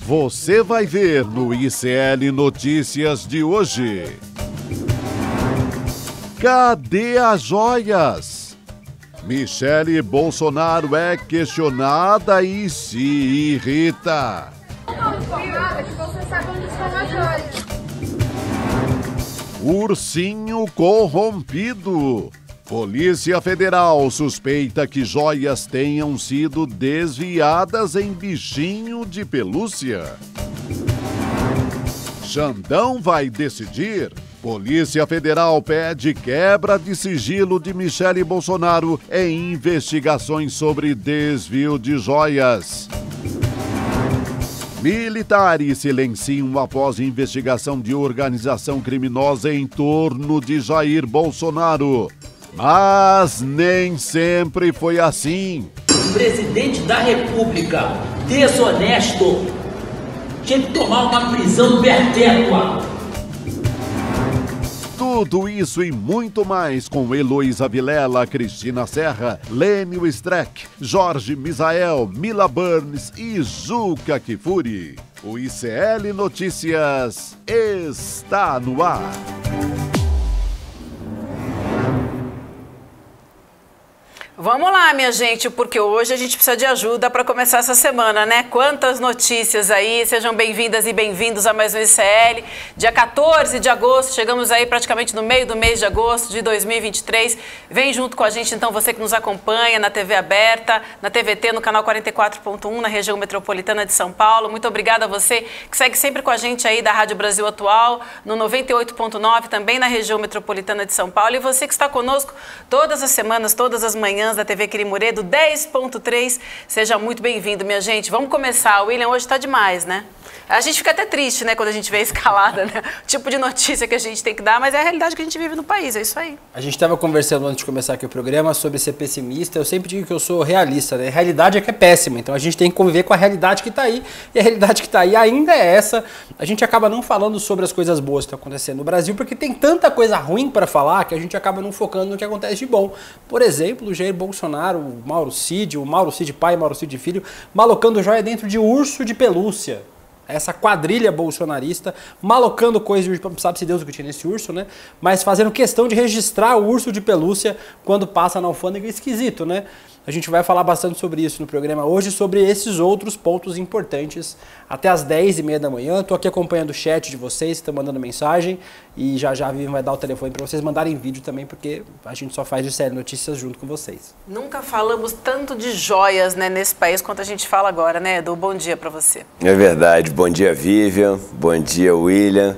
Você vai ver no ICL Notícias de hoje. Cadê as joias? Michele Bolsonaro é questionada e se irrita. Ursinho corrompido. Polícia Federal suspeita que joias tenham sido desviadas em bichinho de pelúcia. Xandão vai decidir. Polícia Federal pede quebra de sigilo de Michele Bolsonaro em investigações sobre desvio de joias. Militares silenciam após investigação de organização criminosa em torno de Jair Bolsonaro. Mas nem sempre foi assim. O presidente da República, desonesto, tinha que tomar uma prisão perpétua. Tudo isso e muito mais com Heloísa Vilela, Cristina Serra, Lênio Streck, Jorge Misael, Mila Burns e Juca Kifuri. O ICL Notícias está no ar. Vamos lá, minha gente, porque hoje a gente precisa de ajuda para começar essa semana, né? Quantas notícias aí, sejam bem-vindas e bem-vindos a mais um ICL. Dia 14 de agosto, chegamos aí praticamente no meio do mês de agosto de 2023. Vem junto com a gente, então, você que nos acompanha na TV aberta, na TVT, no canal 44.1, na região metropolitana de São Paulo. Muito obrigada a você que segue sempre com a gente aí da Rádio Brasil Atual, no 98.9, também na região metropolitana de São Paulo. E você que está conosco todas as semanas, todas as manhãs, da TV Quirimuredo 10.3, seja muito bem-vindo, minha gente. Vamos começar. O William hoje está demais, né? A gente fica até triste, né, quando a gente vê a escalada, né? O tipo de notícia que a gente tem que dar, mas é a realidade que a gente vive no país, é isso aí. A gente estava conversando antes de começar aqui o programa sobre ser pessimista. Eu sempre digo que eu sou realista, né? A realidade é que é péssima, então a gente tem que conviver com a realidade que está aí. E a realidade que está aí ainda é essa. A gente acaba não falando sobre as coisas boas que estão acontecendo no Brasil, porque tem tanta coisa ruim para falar que a gente acaba não focando no que acontece de bom. Por exemplo, o Jair Bolsonaro, o Mauro Cid pai, Mauro Cid filho, malocando joia dentro de urso de pelúcia. Essa quadrilha bolsonarista, malocando coisas, sabe-se Deus o que tinha nesse urso, né? Mas fazendo questão de registrar o urso de pelúcia quando passa na alfândega, esquisito, né? A gente vai falar bastante sobre isso no programa hoje, sobre esses outros pontos importantes, até as 10h30 da manhã. Estou aqui acompanhando o chat de vocês, estão mandando mensagem, e já a Vivian vai dar o telefone para vocês mandarem vídeo também, porque a gente só faz o ICL Notícias junto com vocês. Nunca falamos tanto de joias, né, nesse país quanto a gente fala agora, né, Edu? Bom dia para você. É verdade. Bom dia, Vivian. Bom dia, William.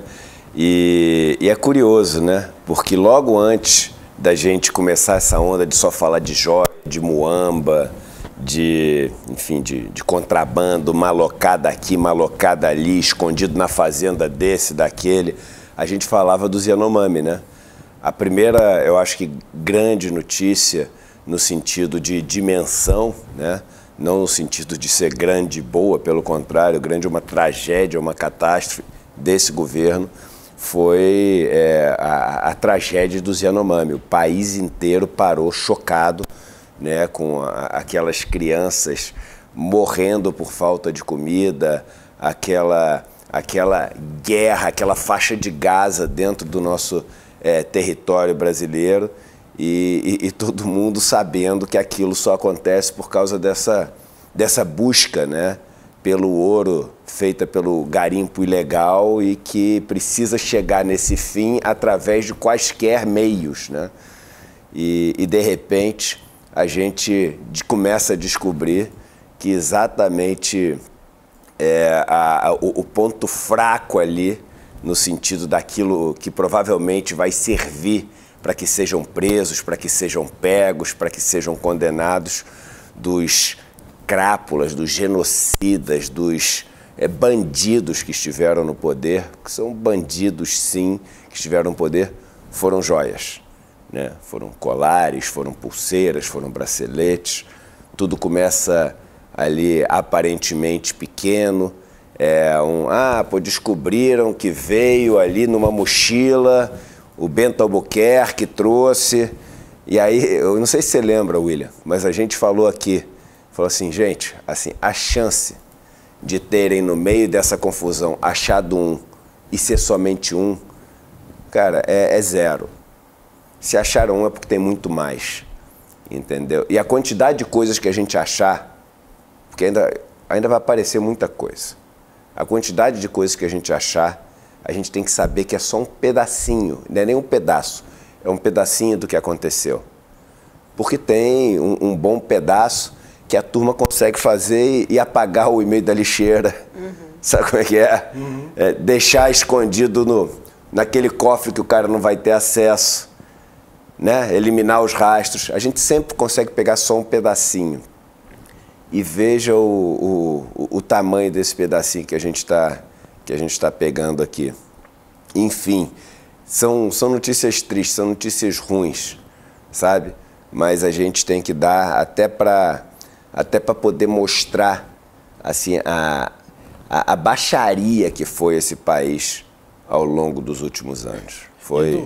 E é curioso, né? Porque logo antes da gente começar essa onda de só falar de joia, de muamba, enfim, de contrabando, malocada aqui, malocada ali, escondido na fazenda desse, daquele, a gente falava dos Yanomami, né? A primeira, eu acho que grande notícia no sentido de dimensão, né? Não no sentido de ser grande e boa, pelo contrário, grande uma tragédia, uma catástrofe desse governo, foi a tragédia dos Yanomami. O país inteiro parou chocado, né, com aquelas crianças morrendo por falta de comida, aquela guerra, aquela faixa de Gaza dentro do nosso território brasileiro e todo mundo sabendo que aquilo só acontece por causa dessa busca, né, pelo ouro feita pelo garimpo ilegal e que precisa chegar nesse fim através de quaisquer meios, né? E de repente a gente começa a descobrir que exatamente o ponto fraco ali, no sentido daquilo que provavelmente vai servir para que sejam presos, para que sejam pegos, para que sejam condenados, dos crápulas, dos genocidas, dos bandidos que estiveram no poder, que são bandidos sim, que estiveram no poder, foram joias, né? Foram colares, foram pulseiras, foram braceletes. Tudo começa ali aparentemente pequeno, descobriram que veio ali numa mochila, o Bento Albuquerque trouxe, e aí, eu não sei se você lembra, William, mas a gente falou aqui, falou assim, gente, assim, a chance de terem no meio dessa confusão achado um e ser somente um, cara, é zero. Se acharam um é porque tem muito mais, entendeu? E a quantidade de coisas que a gente achar, porque ainda vai aparecer muita coisa. A quantidade de coisas que a gente achar, a gente tem que saber que é só um pedacinho, não é nem um pedaço, é um pedacinho do que aconteceu. Porque tem um bom pedaço que a turma consegue fazer e apagar o e-mail da lixeira. Sabe como é que é? É deixar escondido naquele cofre que o cara não vai ter acesso, né? Eliminar os rastros. A gente sempre consegue pegar só um pedacinho. E veja o tamanho desse pedacinho que a gente tá pegando aqui. Enfim, são notícias tristes, são notícias ruins, sabe? Mas a gente tem que dar até para poder mostrar assim, a baixaria que foi esse país ao longo dos últimos anos. Foi...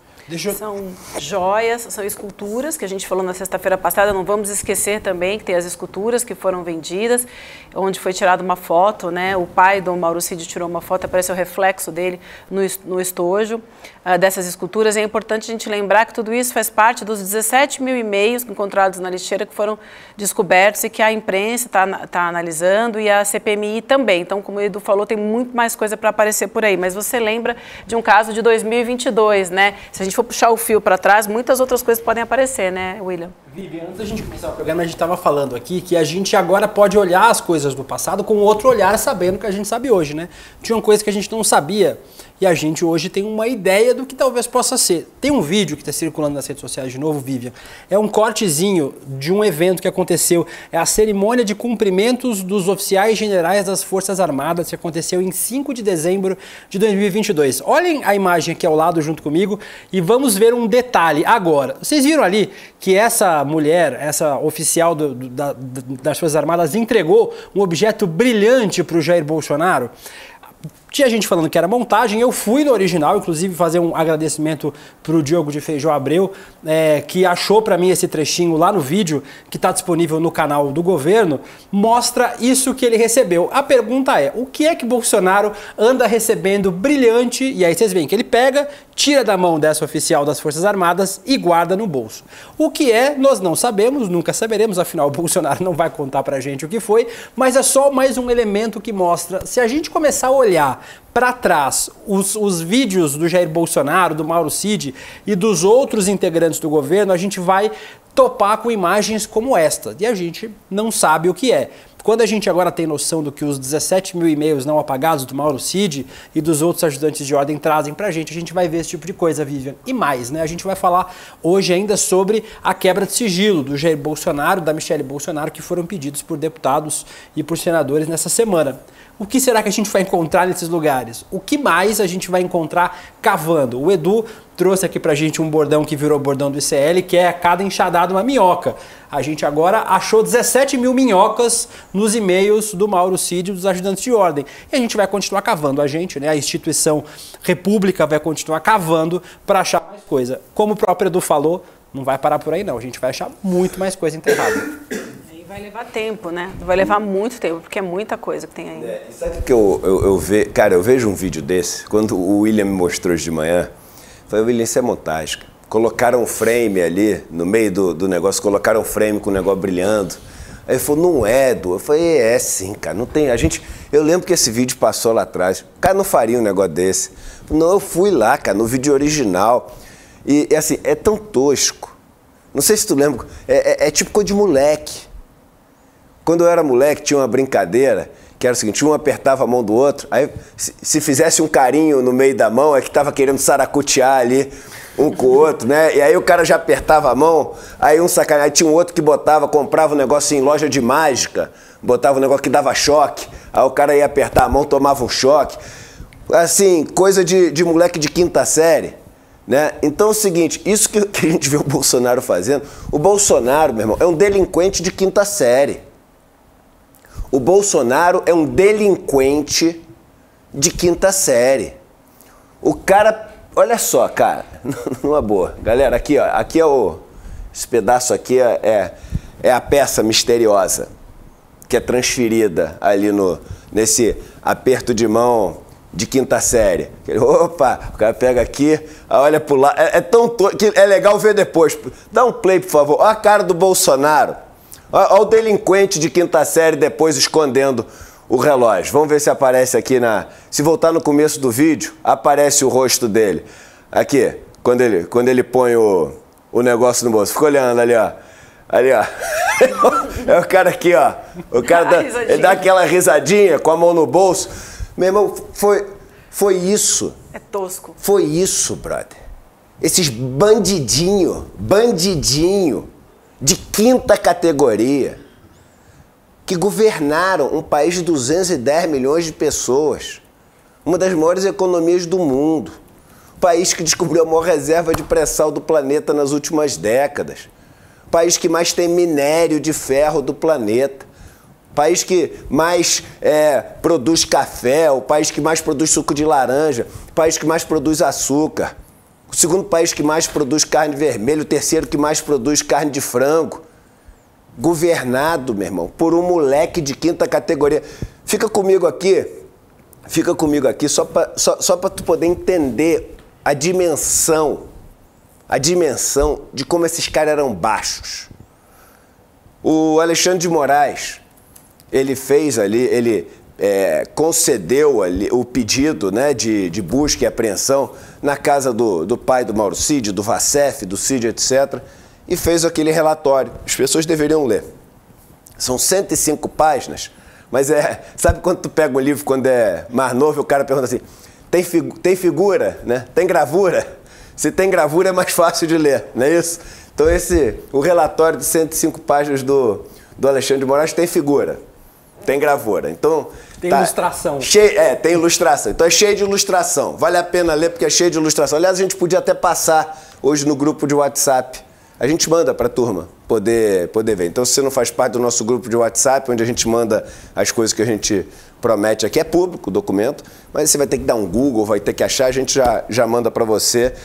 São joias, são esculturas, que a gente falou na sexta-feira passada, não vamos esquecer também que tem as esculturas que foram vendidas, onde foi tirada uma foto, né? O pai do Mauro Cid tirou uma foto, apareceu o reflexo dele no estojo dessas esculturas. É importante a gente lembrar que tudo isso faz parte dos 17 mil e-mails encontrados na lixeira que foram descobertos e que a imprensa está analisando e a CPMI também. Então, como o Edu falou, tem muito mais coisa para aparecer por aí. Mas você lembra de um caso de 2022, né? Se a gente for puxar o fio para trás, muitas outras coisas podem aparecer, né, William? Vivian, antes da gente começar o programa, a gente estava falando aqui que a gente agora pode olhar as coisas do passado com outro olhar, sabendo o que a gente sabe hoje, né? Tinha uma coisa que a gente não sabia e a gente hoje tem uma ideia do que talvez possa ser. Tem um vídeo que está circulando nas redes sociais de novo, Vivian. É um cortezinho de um evento que aconteceu. É a cerimônia de cumprimentos dos oficiais generais das Forças Armadas, que aconteceu em 5 de dezembro de 2022. Olhem a imagem aqui ao lado junto comigo e vamos ver um detalhe agora. Vocês viram ali que essa mulher, essa oficial das Forças Armadas entregou um objeto brilhante para o Jair Bolsonaro? Tinha gente falando que era montagem, eu fui no original, inclusive fazer um agradecimento para o Diogo de Feijó Abreu, que achou para mim esse trechinho lá no vídeo, que está disponível no canal do governo, mostra isso que ele recebeu. A pergunta é, o que é que Bolsonaro anda recebendo brilhante? E aí vocês veem que ele pega, tira da mão dessa oficial das Forças Armadas e guarda no bolso. O que é, nós não sabemos, nunca saberemos, afinal o Bolsonaro não vai contar pra gente o que foi, mas é só mais um elemento que mostra, se a gente começar a olhar para trás os vídeos do Jair Bolsonaro, do Mauro Cid e dos outros integrantes do governo, a gente vai topar com imagens como esta, e a gente não sabe o que é. Quando a gente agora tem noção do que os 17 mil e-mails não apagados do Mauro Cid e dos outros ajudantes de ordem trazem pra gente, a gente vai ver esse tipo de coisa, Vivian. E mais, né? A gente vai falar hoje ainda sobre a quebra de sigilo do Jair Bolsonaro, da Michelle Bolsonaro, que foram pedidos por deputados e por senadores nessa semana. O que será que a gente vai encontrar nesses lugares? O que mais a gente vai encontrar cavando? O Edu trouxe aqui pra gente um bordão que virou bordão do ICL, que é a cada enxadada uma minhoca. A gente agora achou 17 mil minhocas nos e-mails do Mauro Cid e dos ajudantes de ordem. E a gente vai continuar cavando, a gente, né? A instituição República vai continuar cavando para achar mais coisa. Como o próprio Edu falou, não vai parar por aí não, a gente vai achar muito mais coisa enterrada. Vai levar tempo, né? Vai levar muito tempo, porque é muita coisa que tem aí. Sabe o que eu vejo? Cara, eu vejo um vídeo desse, quando o William me mostrou hoje de manhã, eu falei, William, isso é montagem. Colocaram um frame ali, no meio do negócio, colocaram um frame com o negócio brilhando. Aí ele falou, não é, Edu. Eu falei, é sim, cara, não tem. Eu lembro que esse vídeo passou lá atrás. O cara não faria um negócio desse. Não, eu fui lá, cara, no vídeo original. E assim, é tão tosco. Não sei se tu lembra, é tipo coisa de moleque. Quando eu era moleque, tinha uma brincadeira, que era o seguinte, um apertava a mão do outro, aí se fizesse um carinho no meio da mão, é que tava querendo saracotear ali um com o outro, né? E aí o cara já apertava a mão, aí um sacanagem, aí tinha um outro que comprava um negócio em loja de mágica, botava um negócio que dava choque, aí o cara ia apertar a mão, tomava um choque. Assim, coisa de moleque de 5ª série. Né? Então é o seguinte, isso que a gente vê o Bolsonaro fazendo, o Bolsonaro, meu irmão, é um delinquente de 5ª série. O Bolsonaro é um delinquente de 5ª série. O cara, olha só, cara, numa boa. Galera, aqui, ó, esse pedaço aqui é a peça misteriosa. que é transferida ali nesse aperto de mão de quinta série. Opa, o cara pega aqui, olha pro lado. Que é legal ver depois. Dá um play, por favor. Olha a cara do Bolsonaro. Olha o delinquente de quinta série depois escondendo o relógio. Vamos ver se aparece aqui Se voltar no começo do vídeo, aparece o rosto dele. Aqui, quando ele põe o negócio no bolso. Fica olhando ali, ó. Ali, ó. É o cara aqui, ó. O cara ele dá aquela risadinha com a mão no bolso. Meu irmão, foi isso. É tosco. Foi isso, brother. Esses bandidinho de quinta categoria que governaram um país de 210 milhões de pessoas, uma das maiores economias do mundo, o país que descobriu a maior reserva de pré-sal do planeta nas últimas décadas, o país que mais tem minério de ferro do planeta, o país que mais produz café, o país que mais produz suco de laranja, o país que mais produz açúcar, o segundo país que mais produz carne vermelha, o terceiro que mais produz carne de frango. Governado, meu irmão, por um moleque de quinta categoria. Fica comigo aqui só para tu poder entender a dimensão de como esses caras eram baixos. O Alexandre de Moraes, ele fez ali, ele concedeu ali o pedido, né, de busca e apreensão na casa do pai do Mauro Cid, do Vacef, do Cid, etc., e fez aquele relatório. As pessoas deveriam ler. São 105 páginas, mas sabe quando tu pega um livro quando é mais novo e o cara pergunta assim, tem figura, né? Tem gravura? Se tem gravura é mais fácil de ler, não é isso? Então o relatório de 105 páginas do Alexandre de Moraes tem figura, tem gravura. Então, tem ilustração. Tem ilustração. Então é cheio de ilustração. Vale a pena ler porque é cheio de ilustração. Aliás, a gente podia até passar hoje no grupo de WhatsApp. A gente manda para a turma poder ver. Então, se você não faz parte do nosso grupo de WhatsApp, onde a gente manda as coisas que a gente promete aqui, é público o documento, mas você vai ter que dar um Google, vai ter que achar, a gente já manda para você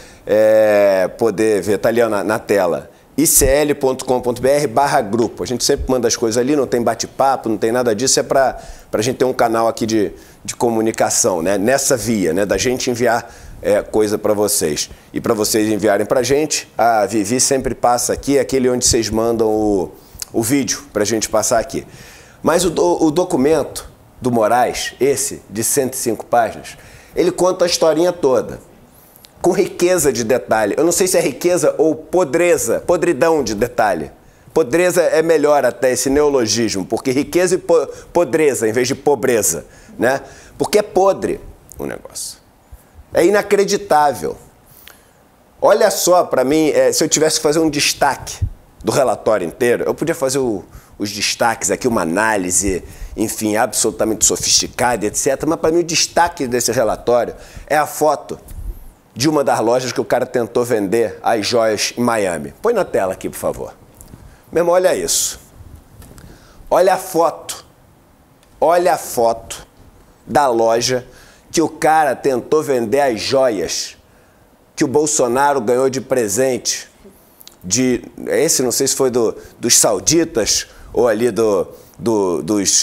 poder ver. Está ali na tela. icl.com.br/grupo. A gente sempre manda as coisas ali, não tem bate-papo, não tem nada disso, é para a gente ter um canal aqui de comunicação, né? Nessa via, né? Da gente enviar coisa para vocês. E para vocês enviarem para a gente, a Vivi sempre passa aqui, aquele onde vocês mandam o vídeo para a gente passar aqui. Mas o documento do Moraes, esse de 105 páginas, ele conta a historinha toda, com riqueza de detalhe. Eu não sei se é riqueza ou podridão de detalhe. Podreza é melhor até esse neologismo, porque riqueza e podreza em vez de pobreza, né? Porque é podre o negócio. É inacreditável. Olha só, para mim, se eu tivesse que fazer um destaque do relatório inteiro, eu podia fazer os destaques aqui, uma análise, enfim, absolutamente sofisticada, etc. Mas para mim o destaque desse relatório é a foto de uma das lojas que o cara tentou vender as joias em Miami. Põe na tela aqui, por favor. Meu irmão, olha isso. Olha a foto. Olha a foto da loja que o cara tentou vender as joias que o Bolsonaro ganhou de presente esse não sei se foi dos sauditas ou ali dos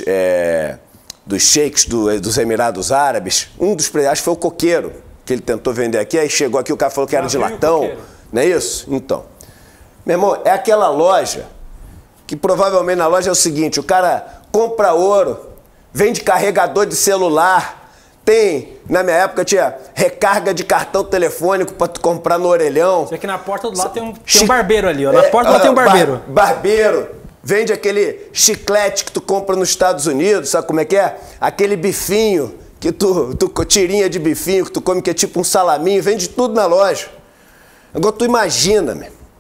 sheiks dos Emirados Árabes. Acho que foi o coqueiro que ele tentou vender aqui, aí chegou aqui, o cara falou que era de latão, não é isso? Então, meu irmão, é aquela loja que provavelmente na loja é o seguinte, o cara compra ouro, vende carregador de celular, na minha época tinha recarga de cartão telefônico pra tu comprar no orelhão. Isso aqui na porta do lado tem um barbeiro ali, ó. Na porta do lado tem um barbeiro. Barbeiro. Vende aquele chiclete que tu compra nos Estados Unidos, sabe como é que é? Aquele bifinho, que tirinha de bifinho, que tu come que é tipo um salaminho, vende tudo na loja. Agora tu imagina,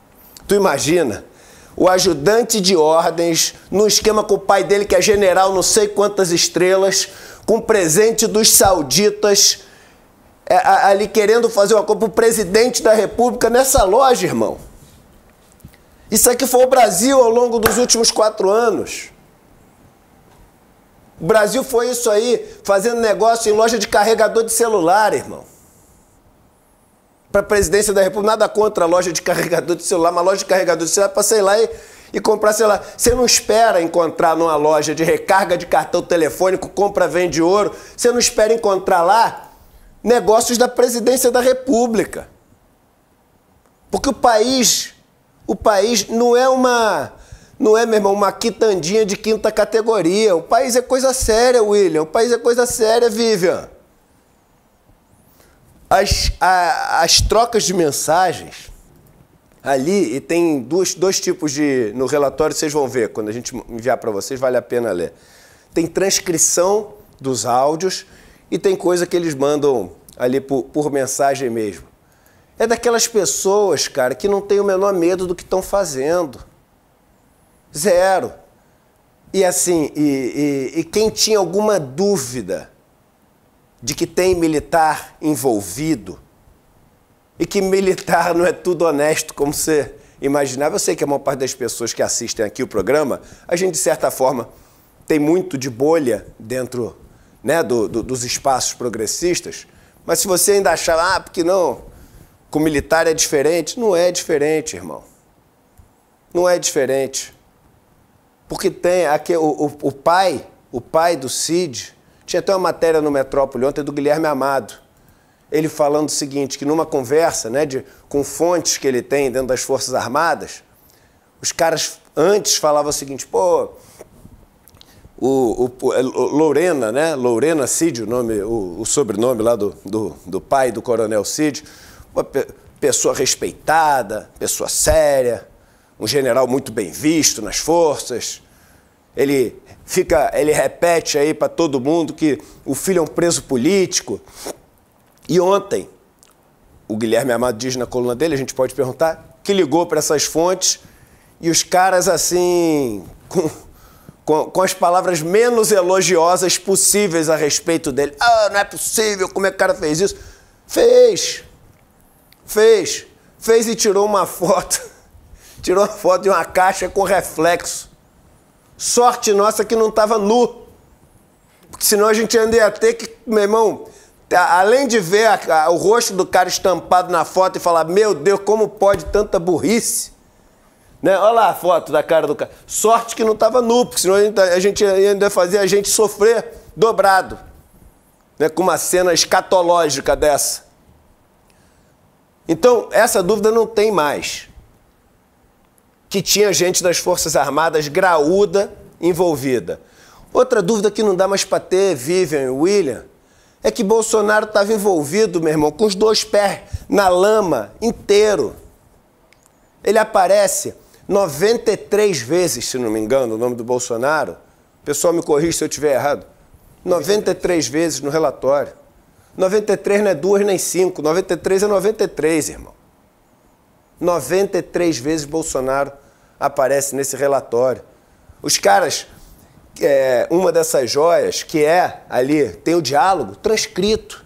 o ajudante de ordens, no esquema com o pai dele, que é general não sei quantas estrelas, com presente dos sauditas, ali querendo fazer uma compra pro presidente da República nessa loja, irmão. Isso aqui foi o Brasil ao longo dos últimos 4 anos. O Brasil foi isso aí, fazendo negócio em loja de carregador de celular, irmão. Para a presidência da República, nada contra a loja de carregador de celular, mas loja de carregador de celular para, sei lá, e comprar, sei lá, você não espera encontrar numa loja de recarga de cartão telefônico, compra, vende ouro, você não espera encontrar lá negócios da presidência da República. Porque o país não é, meu irmão, uma quitandinha de quinta categoria. O país é coisa séria, William. O país é coisa séria, Vivian. As trocas de mensagens ali, e tem dois tipos de... No relatório vocês vão ver, quando a gente enviar para vocês, vale a pena ler. Tem transcrição dos áudios e tem coisa que eles mandam ali por mensagem mesmo. É daquelas pessoas, cara, que não tem o menor medo do que estão fazendo. Zero. E assim, e quem tinha alguma dúvida de que tem militar envolvido e que militar não é tudo honesto como você imaginava. Eu sei que a maior parte das pessoas que assistem aqui o programa, a gente, de certa forma, tem muito de bolha dentro, né, dos espaços progressistas, mas se você ainda achar, porque não, com militar é diferente, não é diferente, irmão. Não é diferente. Porque tem aqui o pai do Cid, tinha até uma matéria no Metrópole ontem do Guilherme Amado, ele falando o seguinte, que numa conversa, né, com fontes que ele tem dentro das Forças Armadas, os caras antes falavam o seguinte, pô, Lorena, né, Lorena Cid, o sobrenome lá do pai do Coronel Cid, uma pessoa respeitada, pessoa séria, um general muito bem visto nas forças. Ele repete aí para todo mundo que o filho é um preso político. E ontem, o Guilherme Amado diz na coluna dele, a gente pode perguntar, que ligou para essas fontes e os caras, assim, com as palavras menos elogiosas possíveis a respeito dele. Ah, não é possível, como é que o cara fez isso? Fez e tirou uma foto. Tirou uma foto de uma caixa com reflexo. Sorte nossa que não estava nu. Porque senão a gente ainda ia ter que, meu irmão, além de ver o rosto do cara estampado na foto e falar, meu Deus, como pode tanta burrice? Né? Olha lá a foto da cara do cara. Sorte que não estava nu, porque senão a gente ainda fazia a gente sofrer dobrado. Né? Com uma cena escatológica dessa. Então, essa dúvida não tem mais. Que tinha gente das Forças Armadas graúda envolvida. Outra dúvida que não dá mais para ter, Vivian e William, é que Bolsonaro estava envolvido, meu irmão, com os dois pés na lama inteiro. Ele aparece 93 vezes, se não me engano, o nome do Bolsonaro. O pessoal me corrige se eu estiver errado. 93 vezes no relatório. 93 não é 2 nem 5, 93 é 93, irmão. 93 vezes Bolsonaro aparece nesse relatório. Os caras, uma dessas joias, que é ali, tem o diálogo transcrito.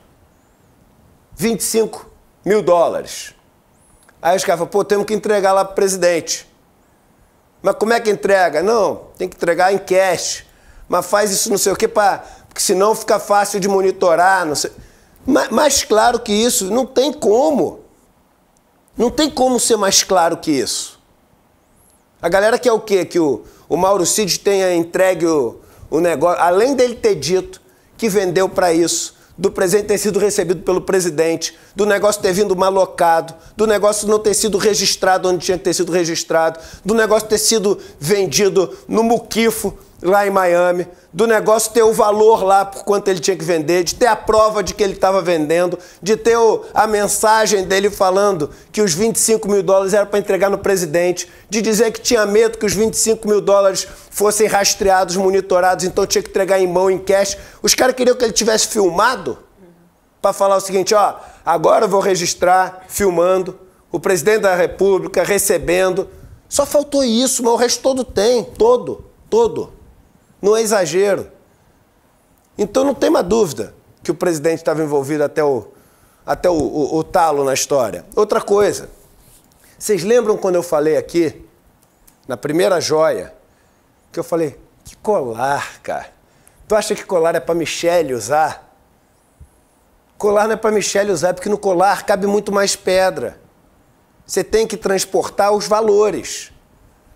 25 mil dólares. Aí os caras falam, pô, temos que entregar lá pro presidente. Mas como é que entrega? Não, tem que entregar em cash. Mas faz isso não sei o quê, porque senão fica fácil de monitorar, não sei. Mais claro que isso, não tem como. Não tem como ser mais claro que isso. A galera quer o quê? Que o Mauro Cid tenha entregue o negócio, além dele ter dito que vendeu para isso, do presente ter sido recebido pelo presidente, do negócio ter vindo malocado, do negócio não ter sido registrado onde tinha que ter sido registrado, do negócio ter sido vendido no muquifo lá em Miami, do negócio ter o valor lá por quanto ele tinha que vender, de ter a prova de que ele estava vendendo, de ter a mensagem dele falando que os 25 mil dólares era para entregar no presidente, de dizer que tinha medo que os 25 mil dólares fossem rastreados, monitorados, então tinha que entregar em mão, em cash. Os caras queriam que ele tivesse filmado para falar o seguinte, ó, agora eu vou registrar, filmando, o presidente da República recebendo. Só faltou isso, mas o resto todo tem, todo. Não é exagero. Então não tem uma dúvida que o presidente estava envolvido até o talo na história. Outra coisa, vocês lembram quando eu falei aqui, na primeira joia, que eu falei, que colar, cara. Tu acha que colar é para Michele usar? Colar não é para Michele usar, porque no colar cabe muito mais pedra. Você tem que transportar os valores.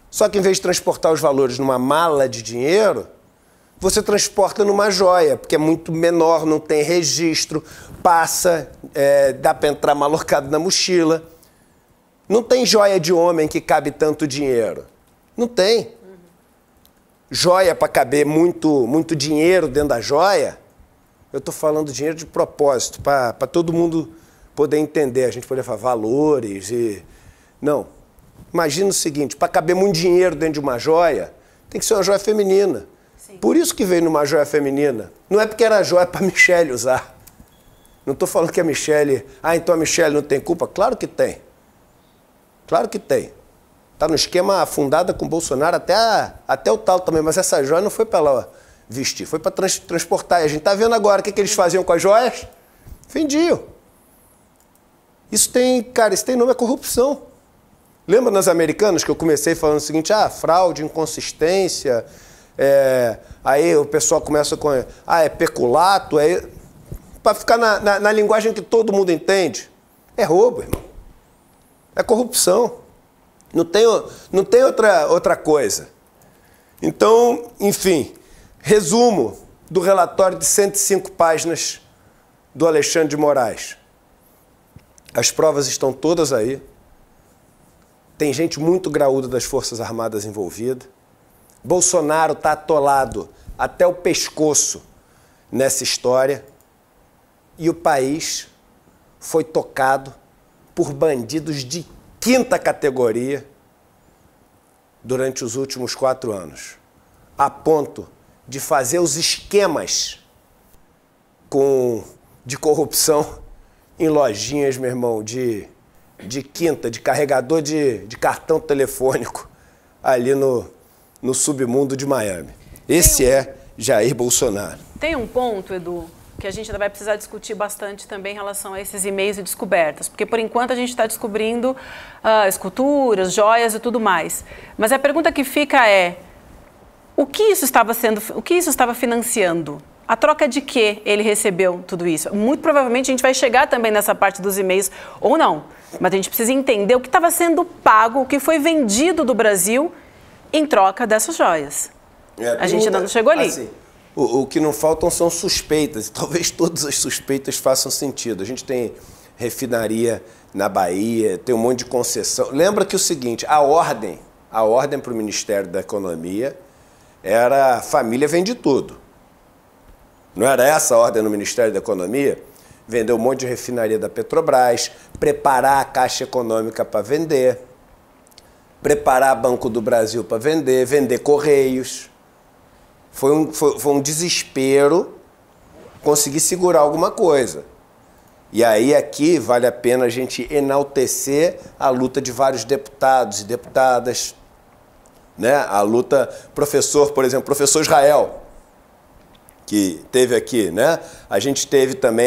Só que em vez de transportar os valores numa mala de dinheiro, você transporta numa joia, porque é muito menor, não tem registro, passa, dá para entrar malocado na mochila. Não tem joia de homem que cabe tanto dinheiro. Não tem. Joia para caber muito dinheiro dentro da joia, eu estou falando dinheiro de propósito, para todo mundo poder entender, a gente poder falar valores e... Não. Imagina o seguinte, para caber muito dinheiro dentro de uma joia, tem que ser uma joia feminina. Sim. Por isso que veio numa joia feminina. Não é porque era joia para a Michelle usar. Não estou falando que a Michelle... então a Michelle não tem culpa? Claro que tem. Claro que tem. Está no esquema afundada com o Bolsonaro até o tal também, mas essa joia não foi para ela vestir, foi para transportar. E a gente está vendo agora o que eles faziam com as joias? Vendiam. Isso tem nome, é corrupção. Lembra nas Americanas que eu comecei falando o seguinte, fraude, inconsistência, aí o pessoal começa com, é peculato, para ficar na linguagem que todo mundo entende. É roubo, irmão. É corrupção. Não tem outra coisa. Então, enfim, resumo do relatório de 105 páginas do Alexandre de Moraes. As provas estão todas aí. Tem gente muito graúda das Forças Armadas envolvida. Bolsonaro está atolado até o pescoço nessa história. E o país foi tocado por bandidos de quinta categoria durante os últimos 4 anos, a ponto de fazer os esquemas de corrupção em lojinhas, meu irmão, de quinta, de carregador de cartão telefônico ali no submundo de Miami. Esse é Jair Bolsonaro. Tem um ponto, Edu, que a gente ainda vai precisar discutir bastante também em relação a esses e-mails e descobertas, porque por enquanto a gente está descobrindo esculturas, joias e tudo mais. Mas a pergunta que fica é, o que isso estava financiando? A troca de que ele recebeu tudo isso? Muito provavelmente a gente vai chegar também nessa parte dos e-mails, ou não, mas a gente precisa entender o que estava sendo pago, o que foi vendido do Brasil em troca dessas joias. A gente ainda não chegou ali. Assim, o que não faltam são suspeitas, e talvez todas as suspeitas façam sentido. A gente tem refinaria na Bahia, tem um monte de concessão. Lembra que o seguinte, a ordem para o Ministério da Economia era família vende tudo. Não era essa a ordem no Ministério da Economia? Vender um monte de refinaria da Petrobras, preparar a Caixa Econômica para vender, preparar Banco do Brasil para vender Correios. Foi um desespero conseguir segurar alguma coisa. E aí aqui vale a pena a gente enaltecer a luta de vários deputados e deputadas, né? A luta, por exemplo, professor Israel, que teve aqui, né? A gente teve também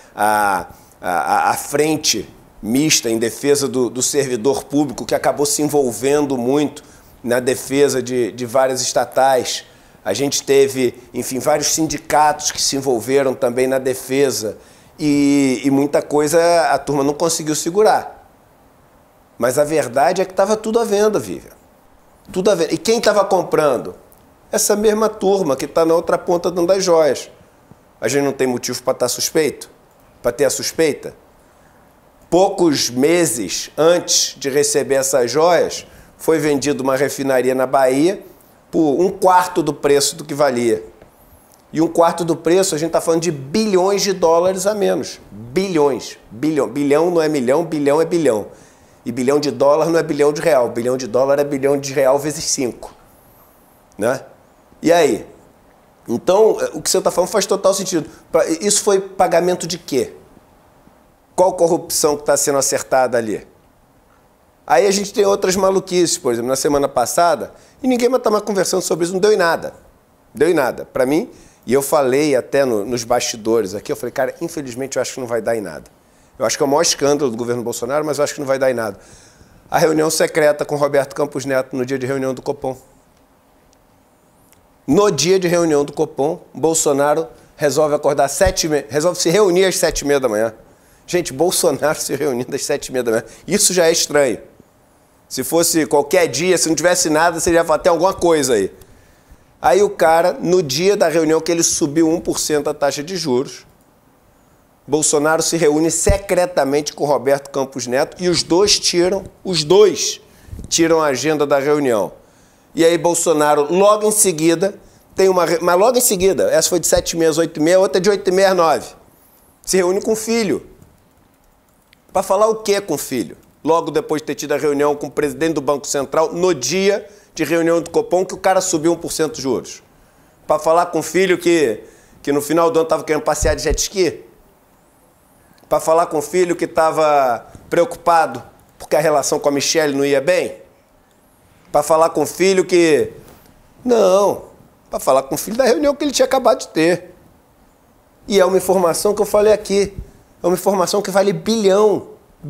a frente mista em defesa do servidor público, que acabou se envolvendo muito na defesa de várias estatais. A gente teve, enfim, vários sindicatos que se envolveram também na defesa e muita coisa a turma não conseguiu segurar. Mas a verdade é que estava tudo à venda, Vivian. Tudo à venda. E quem estava comprando? Essa mesma turma que está na outra ponta dando as joias. A gente não tem motivo para estar suspeito? Para ter a suspeita? Poucos meses antes de receber essas joias, foi vendida uma refinaria na Bahia por 1/4 do preço do que valia. E 1/4 do preço, a gente está falando de bilhões de dólares a menos. Bilhões. Bilhão não é milhão, bilhão é bilhão. E bilhão de dólar não é bilhão de real. Bilhão de dólar é bilhão de real vezes 5. Né? E aí? Então, o que você está falando faz total sentido. Isso foi pagamento de quê? Qual corrupção que está sendo acertada ali? Aí a gente tem outras maluquices, por exemplo, na semana passada, e ninguém mais está mais conversando sobre isso, não deu em nada. Deu em nada. Para mim, e eu falei até nos bastidores aqui, eu falei, cara, infelizmente eu acho que não vai dar em nada. Eu acho que é o maior escândalo do governo Bolsonaro, mas eu acho que não vai dar em nada. A reunião secreta com Roberto Campos Neto no dia de reunião do Copom. No dia de reunião do Copom, Bolsonaro resolve se reunir às 7h30 da manhã. Gente, Bolsonaro se reunindo às 7h30 da manhã. Isso já é estranho. Se fosse qualquer dia, se não tivesse nada, você já ia falar, tem alguma coisa aí. Aí o cara, no dia da reunião que ele subiu 1% a taxa de juros, Bolsonaro se reúne secretamente com Roberto Campos Neto e os dois tiram a agenda da reunião. E aí Bolsonaro, logo em seguida, mas logo em seguida, essa foi de 7h30 às 8h30, outra de 8h30 às 9h. Se reúne com o filho. Para falar o quê com o filho? Logo depois de ter tido a reunião com o presidente do Banco Central, no dia de reunião do Copom, que o cara subiu 1% de juros. Para falar com o filho que no final do ano estava querendo passear de jet ski. Para falar com o filho que estava preocupado porque a relação com a Michelle não ia bem. Para falar com o filho que... Não, para falar com o filho da reunião que ele tinha acabado de ter. E é uma informação que eu falei aqui. É uma informação que vale bilhão.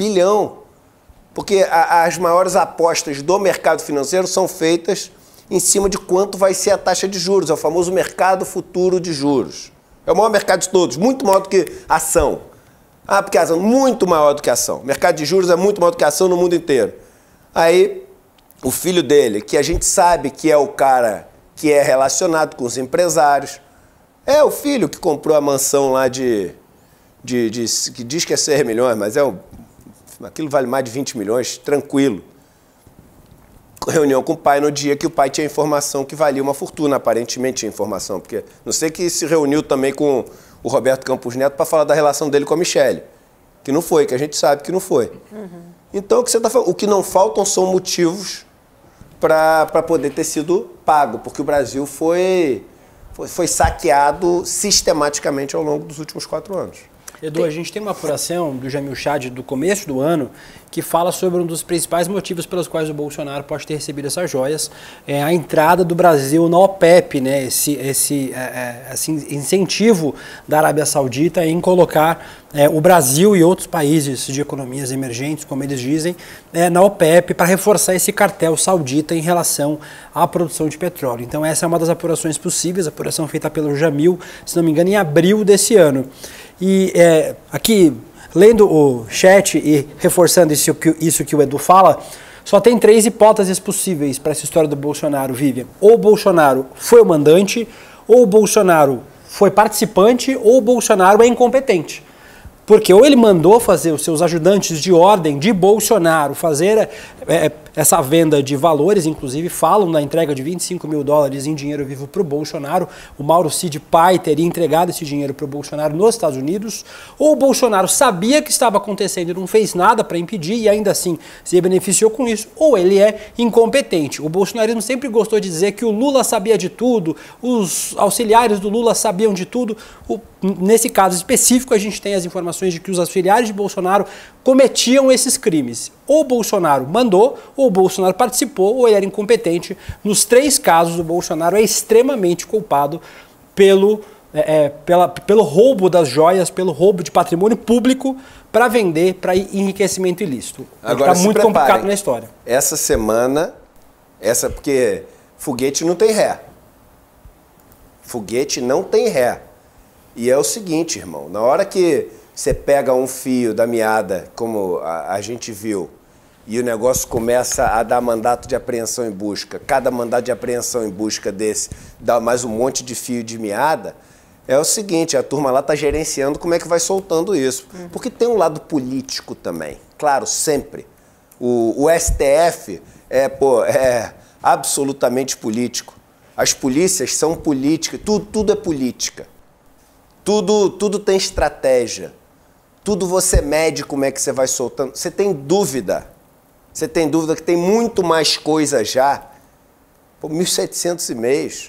Porque as maiores apostas do mercado financeiro são feitas em cima de quanto vai ser a taxa de juros. É o famoso mercado futuro de juros. É o maior mercado de todos, muito maior do que ação. Ah, porque a ação é muito maior do que a ação. O mercado de juros é muito maior do que a ação no mundo inteiro. Aí, o filho dele, que a gente sabe que é o cara que é relacionado com os empresários, é o filho que comprou a mansão lá que diz que é 6 milhões, mas aquilo vale mais de 20 milhões, tranquilo. Reunião com o pai no dia que o pai tinha informação que valia uma fortuna, aparentemente tinha informação, porque não sei que se reuniu também com o Roberto Campos Neto para falar da relação dele com a Michelle, que não foi, que a gente sabe que não foi. Então, o que você está falando? O que não faltam são motivos para poder ter sido pago, porque o Brasil foi saqueado sistematicamente ao longo dos últimos 4 anos. Edu, a gente tem uma apuração do Jamil Chad do começo do ano que fala sobre um dos principais motivos pelos quais o Bolsonaro pode ter recebido essas joias, a entrada do Brasil na OPEP, né? Esse incentivo da Arábia Saudita em colocar o Brasil e outros países de economias emergentes, como eles dizem, na OPEP para reforçar esse cartel saudita em relação à produção de petróleo. Então essa é uma das apurações possíveis, a apuração feita pelo Jamil, se não me engano, em abril desse ano. E aqui, lendo o chat e reforçando isso que o Edu fala, só tem 3 hipóteses possíveis para essa história do Bolsonaro, Vivian. Ou o Bolsonaro foi o mandante, ou o Bolsonaro foi participante, ou o Bolsonaro é incompetente. Porque ou ele mandou fazer os seus ajudantes de ordem de Bolsonaro fazer essa venda de valores, inclusive falam na entrega de $25 mil em dinheiro vivo para o Bolsonaro, o Mauro Cid pai teria entregado esse dinheiro para o Bolsonaro nos Estados Unidos, ou o Bolsonaro sabia que estava acontecendo e não fez nada para impedir e ainda assim se beneficiou com isso, ou ele é incompetente. O bolsonarismo sempre gostou de dizer que o Lula sabia de tudo, os auxiliares do Lula sabiam de tudo. Nesse caso específico, a gente tem as informações de que os auxiliares de Bolsonaro cometiam esses crimes. Ou o Bolsonaro mandou, ou o Bolsonaro participou, ou ele era incompetente. Nos 3 casos, o Bolsonaro é extremamente culpado pelo roubo das joias, pelo roubo de patrimônio público para vender para enriquecimento ilícito. Agora, está muito complicado na história. Essa semana, porque foguete não tem ré. Foguete não tem ré. E é o seguinte, irmão, na hora que você pega um fio da meada, como a gente viu, e o negócio começa a dar mandato de apreensão em busca, cada mandato de apreensão em busca desse dá mais um monte de fio de meada, é o seguinte, a turma lá está gerenciando como é que vai soltando isso. Porque tem um lado político também, claro, sempre. O STF é absolutamente político. As polícias são políticas, tudo é política. Tudo tem estratégia. Tudo você mede como é que você vai soltando. Você tem dúvida. Você tem dúvida que tem muito mais coisa já. Pô, 1.700 e-mails.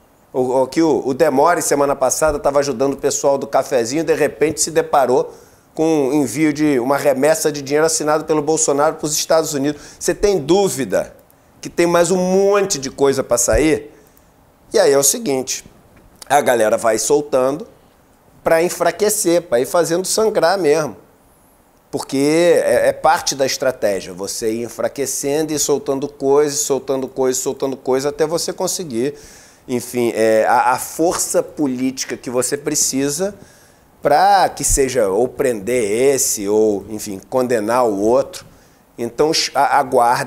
O Demore, semana passada, estava ajudando o pessoal do cafezinho, de repente se deparou com um envio de uma remessa de dinheiro assinado pelo Bolsonaro para os Estados Unidos. Você tem dúvida que tem mais um monte de coisa para sair? E aí é o seguinte, a galera vai soltando para enfraquecer, para ir fazendo sangrar mesmo. Porque é parte da estratégia, você ir enfraquecendo e soltando coisas, até você conseguir, enfim, a força política que você precisa para que seja ou prender esse, ou, enfim, condenar o outro. Então, aguardem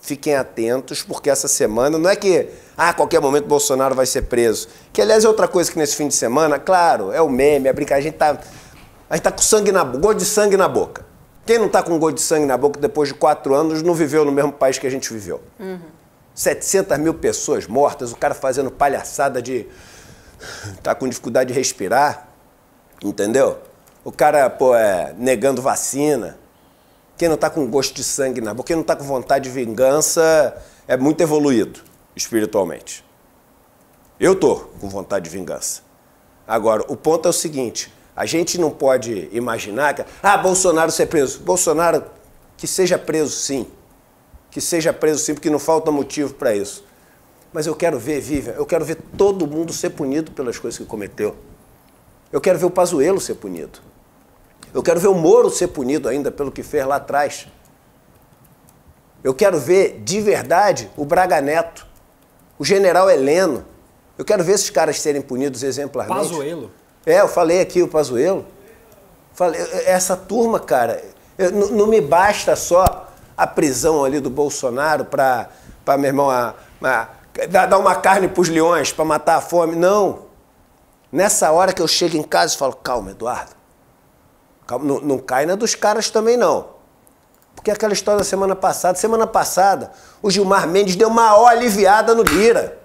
fiquem atentos, porque essa semana não é que a qualquer momento Bolsonaro vai ser preso. Que, aliás, é outra coisa que nesse fim de semana, claro, é o meme, é brincar, a gente tá com sangue na boca, gosto de sangue na boca. Quem não tá com gosto de sangue na boca depois de 4 anos não viveu no mesmo país que a gente viveu. 700 mil pessoas mortas, o cara fazendo palhaçada de... tá com dificuldade de respirar, entendeu? O cara, negando vacina. Quem não tá com gosto de sangue na boca, quem não tá com vontade de vingança, é muito evoluído espiritualmente. Eu tô com vontade de vingança. Agora, o ponto é o seguinte, a gente não pode imaginar que... Bolsonaro ser preso. Bolsonaro, que seja preso sim. Que seja preso sim, porque não falta motivo para isso. Mas eu quero ver, Vivian, eu quero ver todo mundo ser punido pelas coisas que cometeu. Eu quero ver o Pazuello ser punido. Eu quero ver o Moro ser punido ainda pelo que fez lá atrás. Eu quero ver, de verdade, o Braga Neto, o general Heleno. Eu quero ver esses caras serem punidos exemplarmente. Pazuello? Eu falei aqui o Pazuello. Falei, essa turma, cara, não me basta só a prisão ali do Bolsonaro para meu irmão, dar uma carne pros leões, para matar a fome. Não. Nessa hora que eu chego em casa e falo, calma, Eduardo. Calma, não cai na dos caras também, não. Porque aquela história da semana passada, o Gilmar Mendes deu maior aliviada no Lira.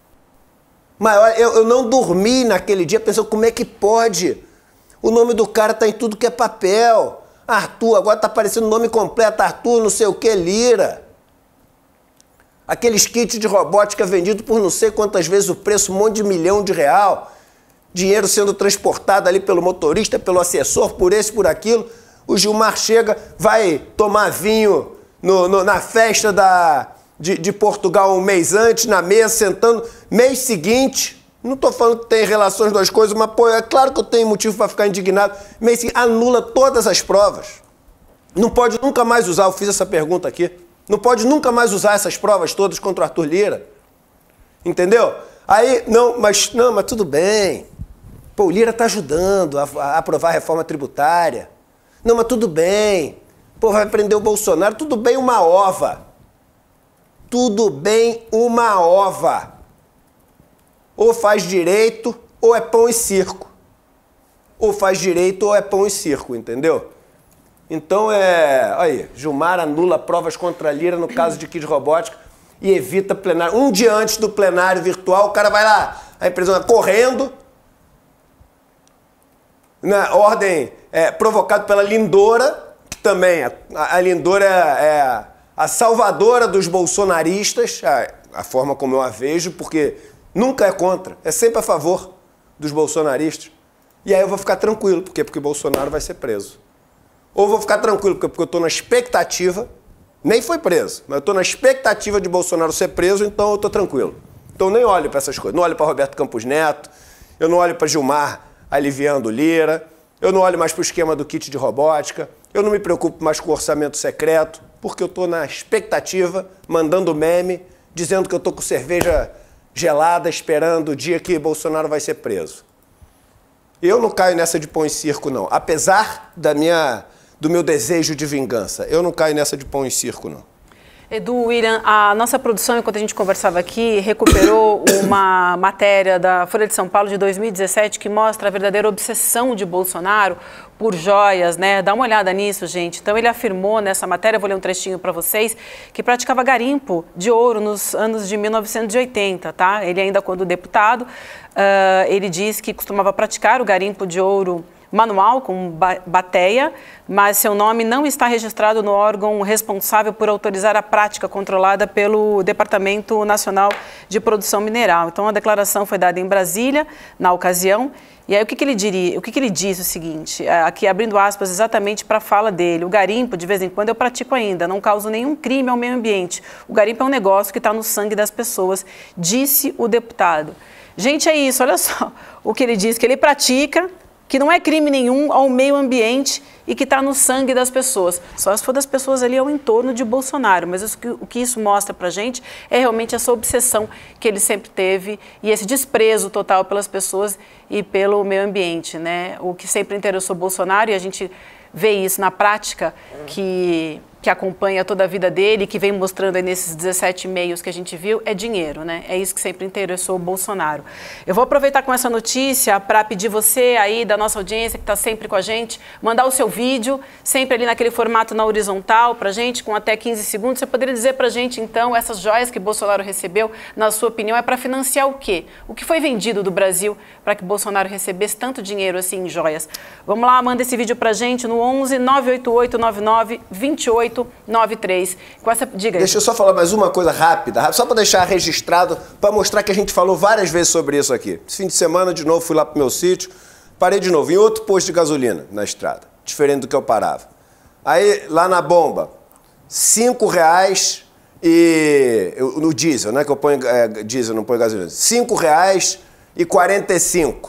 Eu não dormi naquele dia pensando como é que pode. O nome do cara tá em tudo que é papel. Arthur, agora tá aparecendo o nome completo, Arthur não sei o que, Lira. Aqueles kits de robótica vendidos por não sei quantas vezes o preço, um monte de milhão de real. Dinheiro sendo transportado ali pelo motorista, pelo assessor, por esse, por aquilo. O Gilmar chega, vai tomar vinho na festa de Portugal um mês antes, na mesa, sentando. Mês seguinte, não estou falando que tem relações das coisas, mas é claro que eu tenho motivo para ficar indignado. Mês seguinte, anula todas as provas. Não pode nunca mais usar, eu fiz essa pergunta aqui, não pode nunca mais usar essas provas todas contra o Arthur Lira. Entendeu? Aí, mas tudo bem. O Lira está ajudando a aprovar a reforma tributária. Não, mas tudo bem. Vai prender o Bolsonaro. Tudo bem uma ova. Tudo bem uma ova. Ou faz direito, ou é pão e circo. Ou faz direito, ou é pão e circo, entendeu? Então aí, Gilmar anula provas contra Lira no caso de kit robótica e evita plenário. Um dia antes do plenário virtual, o cara vai lá, a empresa correndo, na ordem provocado pela Lindora, que também, a Lindora é a salvadora dos bolsonaristas, a forma como eu a vejo, porque nunca é contra, é sempre a favor dos bolsonaristas. E aí eu vou ficar tranquilo, porque Bolsonaro vai ser preso. Ou vou ficar tranquilo, porque eu estou na expectativa, nem foi preso, mas eu estou na expectativa de Bolsonaro ser preso, então eu estou tranquilo. Então eu nem olho para essas coisas, não olho para Roberto Campos Neto, eu não olho para Gilmar aliviando Lira, eu não olho mais para o esquema do kit de robótica, eu não me preocupo mais com o orçamento secreto, porque eu estou na expectativa, mandando meme, dizendo que eu estou com cerveja gelada, esperando o dia que Bolsonaro vai ser preso. Eu não caio nessa de pão e circo, não. Apesar do meu desejo de vingança, eu não caio nessa de pão e circo, não. Edu, William, a nossa produção, enquanto a gente conversava aqui, recuperou uma matéria da Folha de São Paulo de 2017 que mostra a verdadeira obsessão de Bolsonaro por joias, né? Dá uma olhada nisso, gente. Então, ele afirmou nessa matéria, vou ler um trechinho para vocês, que praticava garimpo de ouro nos anos de 1980, tá? Ele ainda quando deputado, ele diz que costumava praticar o garimpo de ouro manual, com bateia, mas seu nome não está registrado no órgão responsável por autorizar a prática controlada pelo Departamento Nacional de Produção Mineral. Então, a declaração foi dada em Brasília, na ocasião, e aí o que ele disse o seguinte, aqui abrindo aspas exatamente para a fala dele: o garimpo, de vez em quando, eu pratico ainda, não causo nenhum crime ao meio ambiente. O garimpo é um negócio que está no sangue das pessoas, disse o deputado. Gente, é isso, olha só o que ele diz, que ele pratica, que não é crime nenhum ao meio ambiente e que está no sangue das pessoas. Só se for das pessoas ali ao entorno de Bolsonaro. Mas o que isso mostra para a gente é realmente essa obsessão que ele sempre teve e esse desprezo total pelas pessoas e pelo meio ambiente, né? O que sempre interessou Bolsonaro, e a gente vê isso na prática, que que acompanha toda a vida dele, que vem mostrando aí nesses 17 e-mails que a gente viu, é dinheiro, né? É isso que sempre interessou o Bolsonaro. Eu vou aproveitar com essa notícia para pedir você aí da nossa audiência, que está sempre com a gente, mandar o seu vídeo, sempre ali naquele formato na horizontal pra gente, com até 15 segundos. Você poderia dizer pra gente, então, essas joias que Bolsonaro recebeu, na sua opinião, é para financiar o quê? O que foi vendido do Brasil para que Bolsonaro recebesse tanto dinheiro assim em joias? Vamos lá, manda esse vídeo pra gente no 11 988 99 28 93. Diga aí. Deixa eu só falar mais uma coisa rápida, só para deixar registrado, para mostrar que a gente falou várias vezes sobre isso aqui. Esse fim de semana, de novo, fui lá pro meu sítio, parei de novo em outro posto de gasolina na estrada, diferente do que eu parava. Aí, lá na bomba, R$5 no diesel, né, que eu ponho diesel, não ponho gasolina, R$5,45.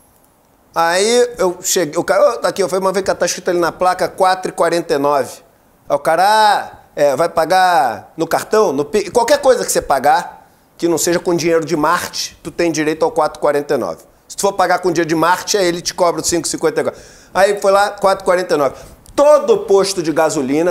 Aí eu cheguei, o cara, tá aqui, eu falei, mas vem cá, tá escrito ali na placa R$4,49. Aí o cara, vai pagar no cartão, qualquer coisa que você pagar, que não seja com dinheiro de Marte, tu tem direito ao R$4,49. Se tu for pagar com dinheiro de Marte, aí ele te cobra os R$5,54. Aí foi lá, R$4,49. Todo posto de gasolina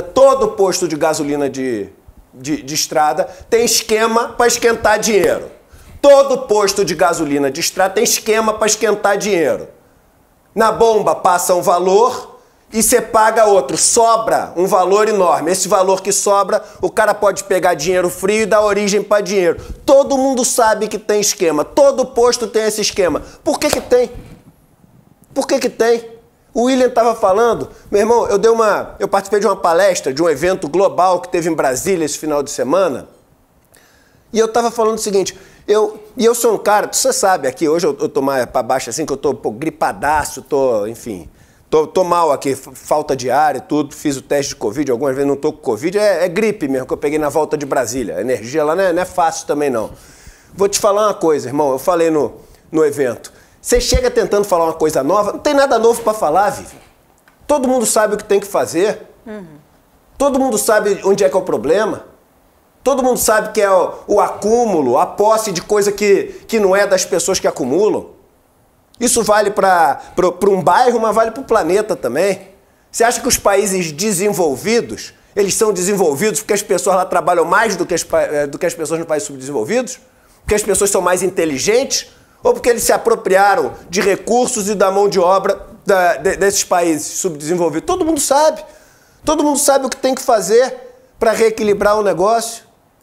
de estrada tem esquema para esquentar dinheiro. Todo posto de gasolina de estrada tem esquema para esquentar dinheiro. Na bomba passa um valor e você paga outro. Sobra um valor enorme. Esse valor que sobra, o cara pode pegar dinheiro frio e dar origem para dinheiro. Todo mundo sabe que tem esquema. Todo posto tem esse esquema. Por que que tem? Por que que tem? O William estava falando, meu irmão, eu participei de uma palestra, de um evento global que teve em Brasília esse final de semana, e eu estava falando o seguinte, eu sou um cara, você sabe aqui, hoje eu tô mais para baixo assim, que eu tô gripadaço, enfim, tô mal aqui, falta de ar e tudo, fiz o teste de Covid, algumas vezes não tô com Covid, é gripe mesmo, que eu peguei na volta de Brasília, a energia lá não é fácil também não. Vou te falar uma coisa, irmão, eu falei no evento, você chega tentando falar uma coisa nova, não tem nada novo para falar, Vivian. Todo mundo sabe o que tem que fazer. Todo mundo sabe onde é que é o problema. Todo mundo sabe que é o acúmulo, a posse de coisa que não é das pessoas que acumulam. Isso vale para um bairro, mas vale para o planeta também. Você acha que os países desenvolvidos, eles são desenvolvidos porque as pessoas lá trabalham mais do que as pessoas no país subdesenvolvidos? Porque as pessoas são mais inteligentes? Ou porque eles se apropriaram de recursos e da mão de obra desses países subdesenvolvidos? Todo mundo sabe. Todo mundo sabe o que tem que fazer para reequilibrar o negócio.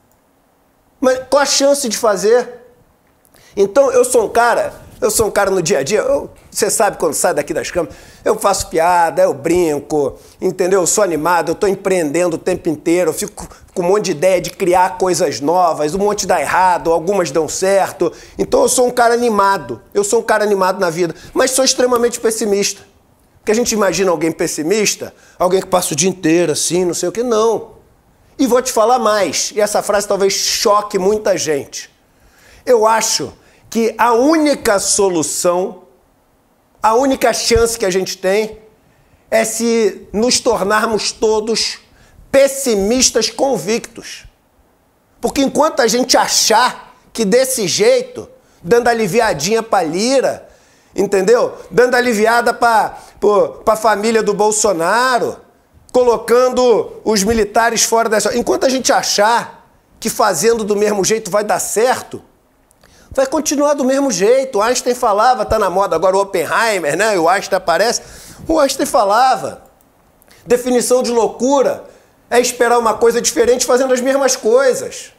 Mas qual a chance de fazer? Então, eu sou um cara no dia a dia, você sabe quando sai daqui das câmeras, eu faço piada, eu brinco, entendeu? Eu sou animado, eu estou empreendendo o tempo inteiro, eu fico com um monte de ideia de criar coisas novas, um monte dá errado, algumas dão certo. Então eu sou um cara animado na vida, mas sou extremamente pessimista. Porque a gente imagina alguém pessimista, alguém que passa o dia inteiro assim, não sei o que, não. E vou te falar mais, e essa frase talvez choque muita gente. Eu acho que a única solução, a única chance que a gente tem é se nos tornarmos todos pessimistas convictos. Porque enquanto a gente achar que desse jeito, dando aliviadinha pra Lira, entendeu? Dando aliviada pra família do Bolsonaro, colocando os militares fora dessa... Enquanto a gente achar que fazendo do mesmo jeito vai dar certo, vai continuar do mesmo jeito. O Einstein falava, tá na moda agora o Oppenheimer, né? E o Einstein aparece. O Einstein falava. Definição de loucura é esperar uma coisa diferente fazendo as mesmas coisas.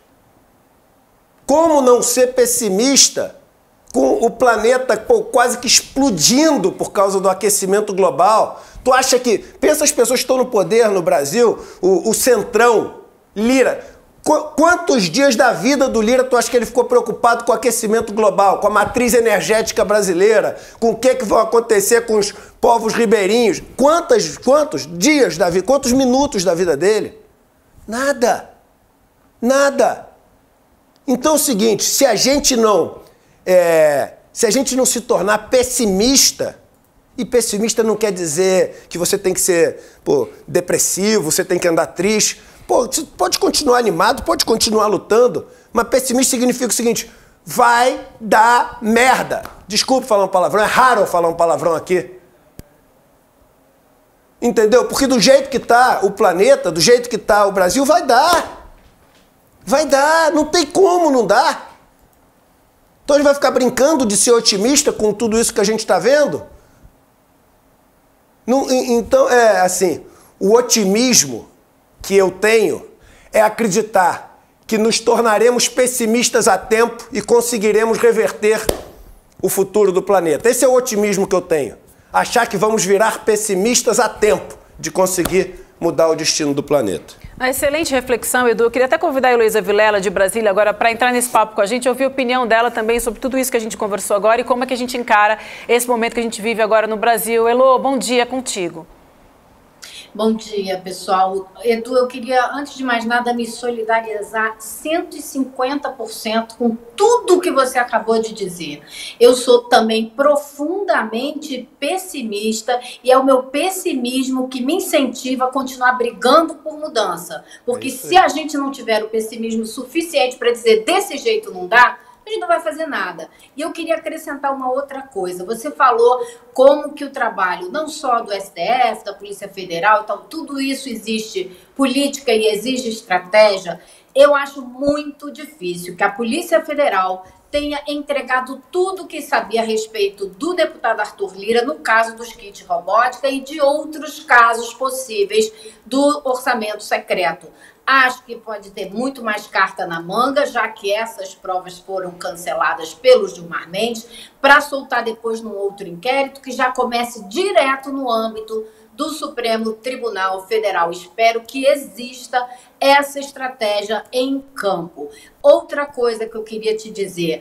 Como não ser pessimista com o planeta quase que explodindo por causa do aquecimento global? Tu acha que... Pensa as pessoas que estão no poder no Brasil, o Centrão, Lira... Quantos dias da vida do Lira tu acha que ele ficou preocupado com o aquecimento global, com a matriz energética brasileira, com o que vai acontecer com os povos ribeirinhos? Quantos dias da vida, quantos minutos da vida dele? Nada. Nada. Então é o seguinte, se a gente não se tornar pessimista, e pessimista não quer dizer que você tem que ser depressivo, você tem que andar triste. Você pode continuar animado, pode continuar lutando, mas pessimista significa o seguinte, vai dar merda. Desculpe falar um palavrão, é raro eu falar um palavrão aqui. Entendeu? Porque do jeito que está o planeta, do jeito que está o Brasil, vai dar. Vai dar, não tem como não dar. Então a gente vai ficar brincando de ser otimista com tudo isso que a gente está vendo? Não, então, assim, o otimismo que eu tenho é acreditar que nos tornaremos pessimistas a tempo e conseguiremos reverter o futuro do planeta. Esse é o otimismo que eu tenho. Achar que vamos virar pessimistas a tempo de conseguir mudar o destino do planeta. Uma excelente reflexão, Edu. Eu queria até convidar a Heloísa Vilela, de Brasília, agora para entrar nesse papo com a gente, ouvir a opinião dela também sobre tudo isso que a gente conversou agora e como é que a gente encara esse momento que a gente vive agora no Brasil. Elô, bom dia, contigo. Bom dia, pessoal. Edu, eu queria, antes de mais nada, me solidarizar 150% com tudo que você acabou de dizer. Eu sou também profundamente pessimista e é o meu pessimismo que me incentiva a continuar brigando por mudança. Porque se a gente não tiver o pessimismo suficiente para dizer desse jeito não dá, a gente não vai fazer nada. E eu queria acrescentar uma outra coisa. Você falou como que o trabalho, não só do STF, da Polícia Federal e tal, tudo isso existe política e exige estratégia. Eu acho muito difícil que a Polícia Federal tenha entregado tudo o que sabia a respeito do deputado Arthur Lira no caso dos kits robótica e de outros casos possíveis do orçamento secreto. Acho que pode ter muito mais carta na manga, já que essas provas foram canceladas pelo Gilmar Mendes, para soltar depois num outro inquérito que já comece direto no âmbito do Supremo Tribunal Federal. Espero que exista essa estratégia em campo. Outra coisa que eu queria te dizer...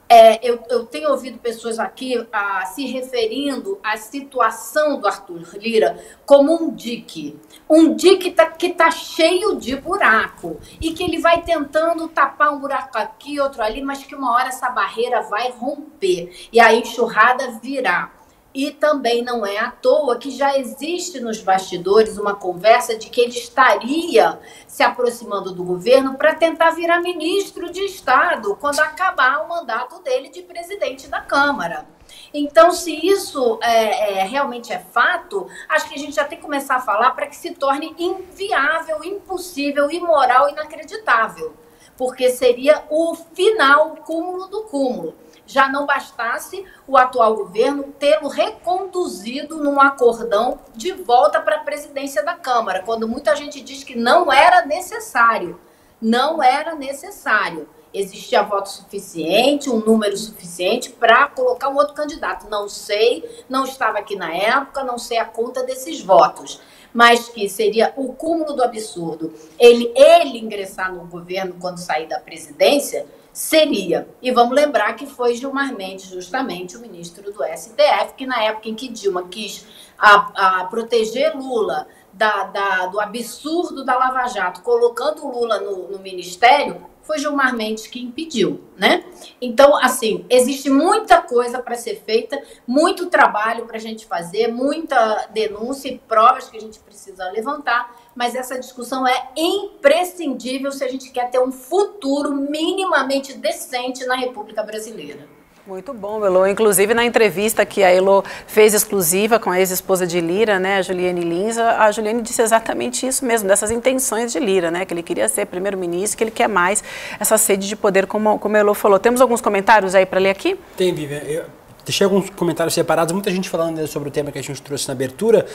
Eu tenho ouvido pessoas aqui se referindo à situação do Arthur Lira como um dique. Um dique que está cheio de buraco e que ele vai tentando tapar um buraco aqui, outro ali, mas que uma hora essa barreira vai romper e a enxurrada virá. E também não é à toa que já existe nos bastidores uma conversa de que ele estaria se aproximando do governo para tentar virar ministro de Estado quando acabar o mandato dele de presidente da Câmara. Então, se isso realmente é fato, acho que a gente já tem que começar a falar para que se torne inviável, impossível, imoral, inacreditável. Porque seria o final, o cúmulo do cúmulo. Já não bastasse o atual governo tê-lo reconduzido num acordão de volta para a presidência da Câmara, quando muita gente diz que não era necessário. Não era necessário. Existia voto suficiente, um número suficiente para colocar um outro candidato. Não sei, não estava aqui na época, não sei a conta desses votos. Mas que seria o cúmulo do absurdo. Ele ingressar no governo quando sair da presidência... Seria. E vamos lembrar que foi Gilmar Mendes, justamente, o ministro do STF, que na época em que Dilma quis proteger Lula do absurdo da Lava Jato, colocando Lula no ministério, foi Gilmar Mendes que impediu, né? Então, assim, existe muita coisa para ser feita, muito trabalho para a gente fazer, muita denúncia e provas que a gente precisa levantar, mas essa discussão é imprescindível se a gente quer ter um futuro minimamente decente na República Brasileira. Muito bom, Elô. Inclusive, na entrevista que a Elô fez exclusiva com a ex-esposa de Lira, né, a Juliane Lins, a Juliane disse exatamente isso mesmo, dessas intenções de Lira, né, que ele queria ser primeiro-ministro, que ele quer mais essa sede de poder, como a Elô falou. Temos alguns comentários aí para ler aqui? Tem, Vivian. Deixei alguns comentários separados, muita gente falando sobre o tema que a gente trouxe na abertura.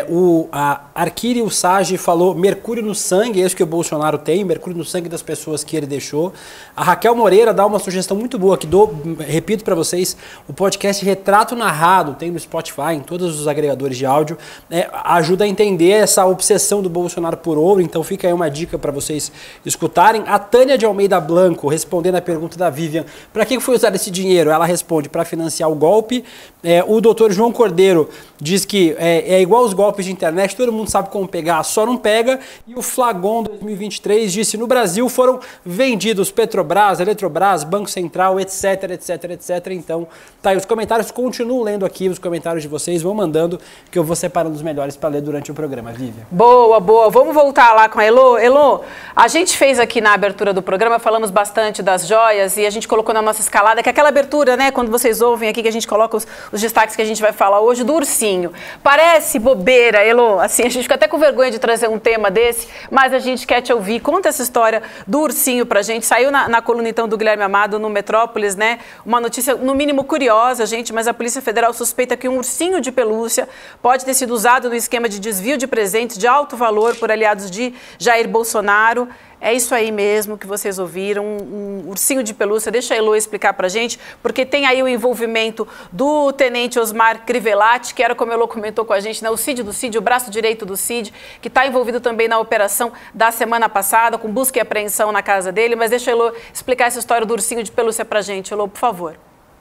A Arquiri Usagi falou mercúrio no sangue, é isso que o Bolsonaro tem, mercúrio no sangue das pessoas que ele deixou. A Raquel Moreira dá uma sugestão muito boa, que repito para vocês, o podcast Retrato Narrado, tem no Spotify, em todos os agregadores de áudio, ajuda a entender essa obsessão do Bolsonaro por ouro, então fica aí uma dica para vocês escutarem. A Tânia de Almeida Blanco, respondendo a pergunta da Vivian, para que foi usado esse dinheiro? Ela responde, para financiar o golpe. O doutor João Cordeiro diz que é igual os golpes de internet, todo mundo sabe como pegar, só não pega. E o Flagon 2023 disse, no Brasil foram vendidos Petrobras, Eletrobras, Banco Central, etc, etc, etc. Então, tá aí os comentários, continuo lendo aqui os comentários de vocês, vão mandando que eu vou separando os melhores para ler durante o programa, Vivian. Boa, boa. Vamos voltar lá com a Elô. Elô, a gente fez aqui na abertura do programa, falamos bastante das joias e a gente colocou na nossa escalada, que é aquela abertura, né, quando vocês ouvem aqui que a gente coloca os destaques que a gente vai falar hoje do ursinho. Parece bobeira, Elo, assim, a gente fica até com vergonha de trazer um tema desse, mas a gente quer te ouvir. Conta essa história do ursinho pra gente. Saiu na coluna, então, do Guilherme Amado no Metrópolis, né? Uma notícia, no mínimo, curiosa, gente, mas a Polícia Federal suspeita que um ursinho de pelúcia pode ter sido usado no esquema de desvio de presentes de alto valor por aliados de Jair Bolsonaro. É isso aí mesmo que vocês ouviram, um ursinho de pelúcia. Deixa a Elo explicar pra gente, porque tem aí o envolvimento do tenente Osmar Crivellati, que era, como a Elo comentou com a gente, né, o CID do CID, o braço direito do CID, que está envolvido também na operação da semana passada, com busca e apreensão na casa dele. Mas deixa a Elo explicar essa história do ursinho de pelúcia pra gente, Elo, por favor.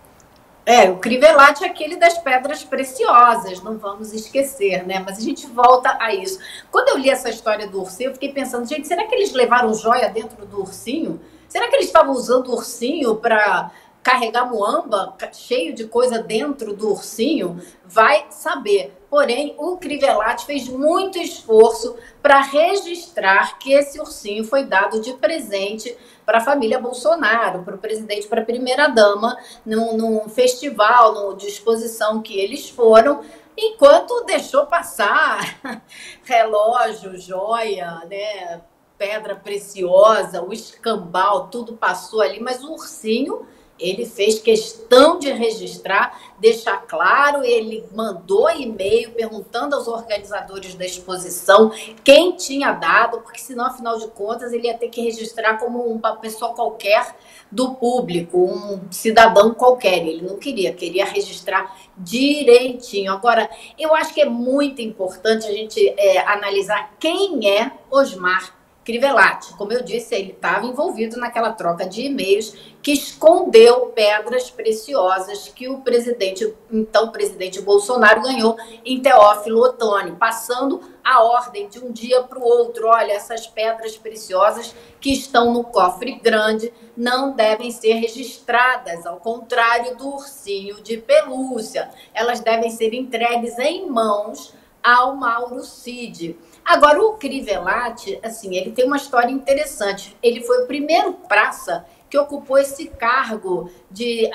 O Crivellati é aquele das pedras preciosas, não vamos esquecer, né? Mas a gente volta a isso. Quando eu li essa história do ursinho, eu fiquei pensando, gente, será que eles levaram joia dentro do ursinho? Será que eles estavam usando o ursinho para carregar muamba cheio de coisa dentro do ursinho? Vai saber. Porém, o Crivellati fez muito esforço para registrar que esse ursinho foi dado de presente para a família Bolsonaro, para o presidente, para a primeira-dama, num festival, numa exposição que eles foram, enquanto deixou passar relógio, joia, né, pedra preciosa, o escambau, tudo passou ali, mas o ursinho, ele fez questão de registrar, deixar claro, ele mandou e-mail perguntando aos organizadores da exposição quem tinha dado, porque senão, afinal de contas, ele ia ter que registrar como uma pessoa qualquer do público, um cidadão qualquer. Ele não queria registrar direitinho. Agora, eu acho que é muito importante a gente analisar quem é Osmar Crivellati. Como eu disse, ele estava envolvido naquela troca de e-mails que escondeu pedras preciosas que o então presidente Bolsonaro ganhou em Teófilo Otoni, passando a ordem de um dia para o outro. Olha, essas pedras preciosas que estão no cofre grande não devem ser registradas, ao contrário do ursinho de pelúcia. Elas devem ser entregues em mãos ao Mauro Cid. Agora, o Crivellati, assim, ele tem uma história interessante. Ele foi o primeiro praça que ocupou esse cargo de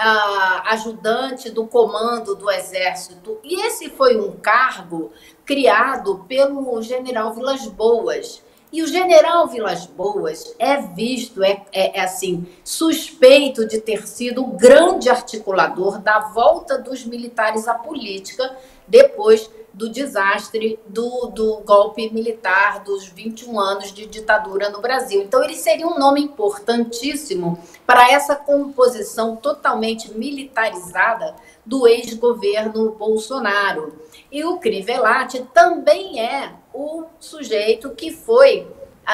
ajudante do comando do Exército. E esse foi um cargo criado pelo general Vilas Boas. E o general Vilas Boas é visto, assim, suspeito de ter sido o grande articulador da volta dos militares à política depois do desastre do golpe militar dos 21 anos de ditadura no Brasil. Então, ele seria um nome importantíssimo para essa composição totalmente militarizada do ex-governo Bolsonaro. E o Crivellati também é o sujeito que foi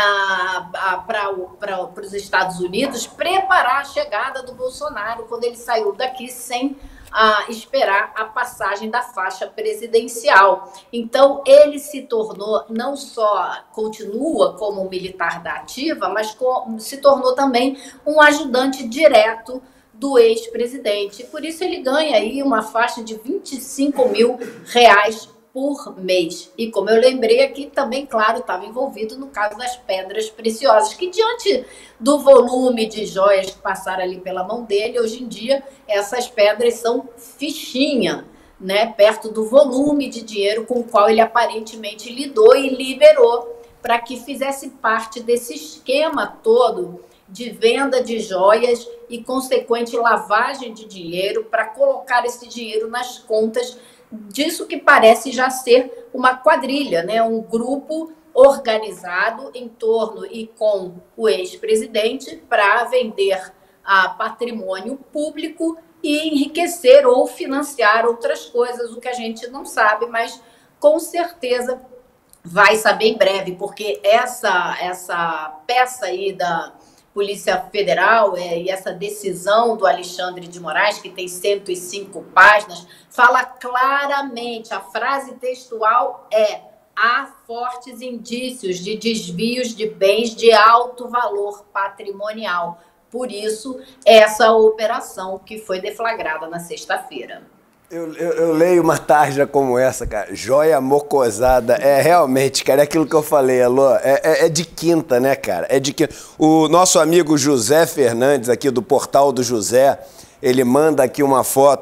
para os Estados Unidos preparar a chegada do Bolsonaro quando ele saiu daqui sem esperar a passagem da faixa presidencial. Então, ele se tornou, não só continua como militar da ativa, mas se tornou também um ajudante direto do ex-presidente. Por isso, ele ganha aí uma faixa de R$25 mil por mês. E como eu lembrei aqui, também, claro, estava envolvido no caso das pedras preciosas, que diante do volume de joias que passaram ali pela mão dele, hoje em dia, essas pedras são fichinha, né, perto do volume de dinheiro com o qual ele aparentemente lidou e liberou para que fizesse parte desse esquema todo de venda de joias e consequente lavagem de dinheiro para colocar esse dinheiro nas contas disso que parece já ser uma quadrilha, né? Um grupo organizado em torno e com o ex-presidente para vender patrimônio público e enriquecer ou financiar outras coisas, o que a gente não sabe, mas com certeza vai saber em breve, porque essa peça aí da Polícia Federal e essa decisão do Alexandre de Moraes, que tem 105 páginas, fala claramente, a frase textual há fortes indícios de desvios de bens de alto valor patrimonial. Por isso, essa operação que foi deflagrada na sexta-feira. Eu leio uma tarja como essa, cara, joia mocosada, realmente, cara, é aquilo que eu falei, Alô, é de quinta, né, cara, é de quinta. O nosso amigo José Fernandes, aqui do Portal do José, ele manda aqui uma foto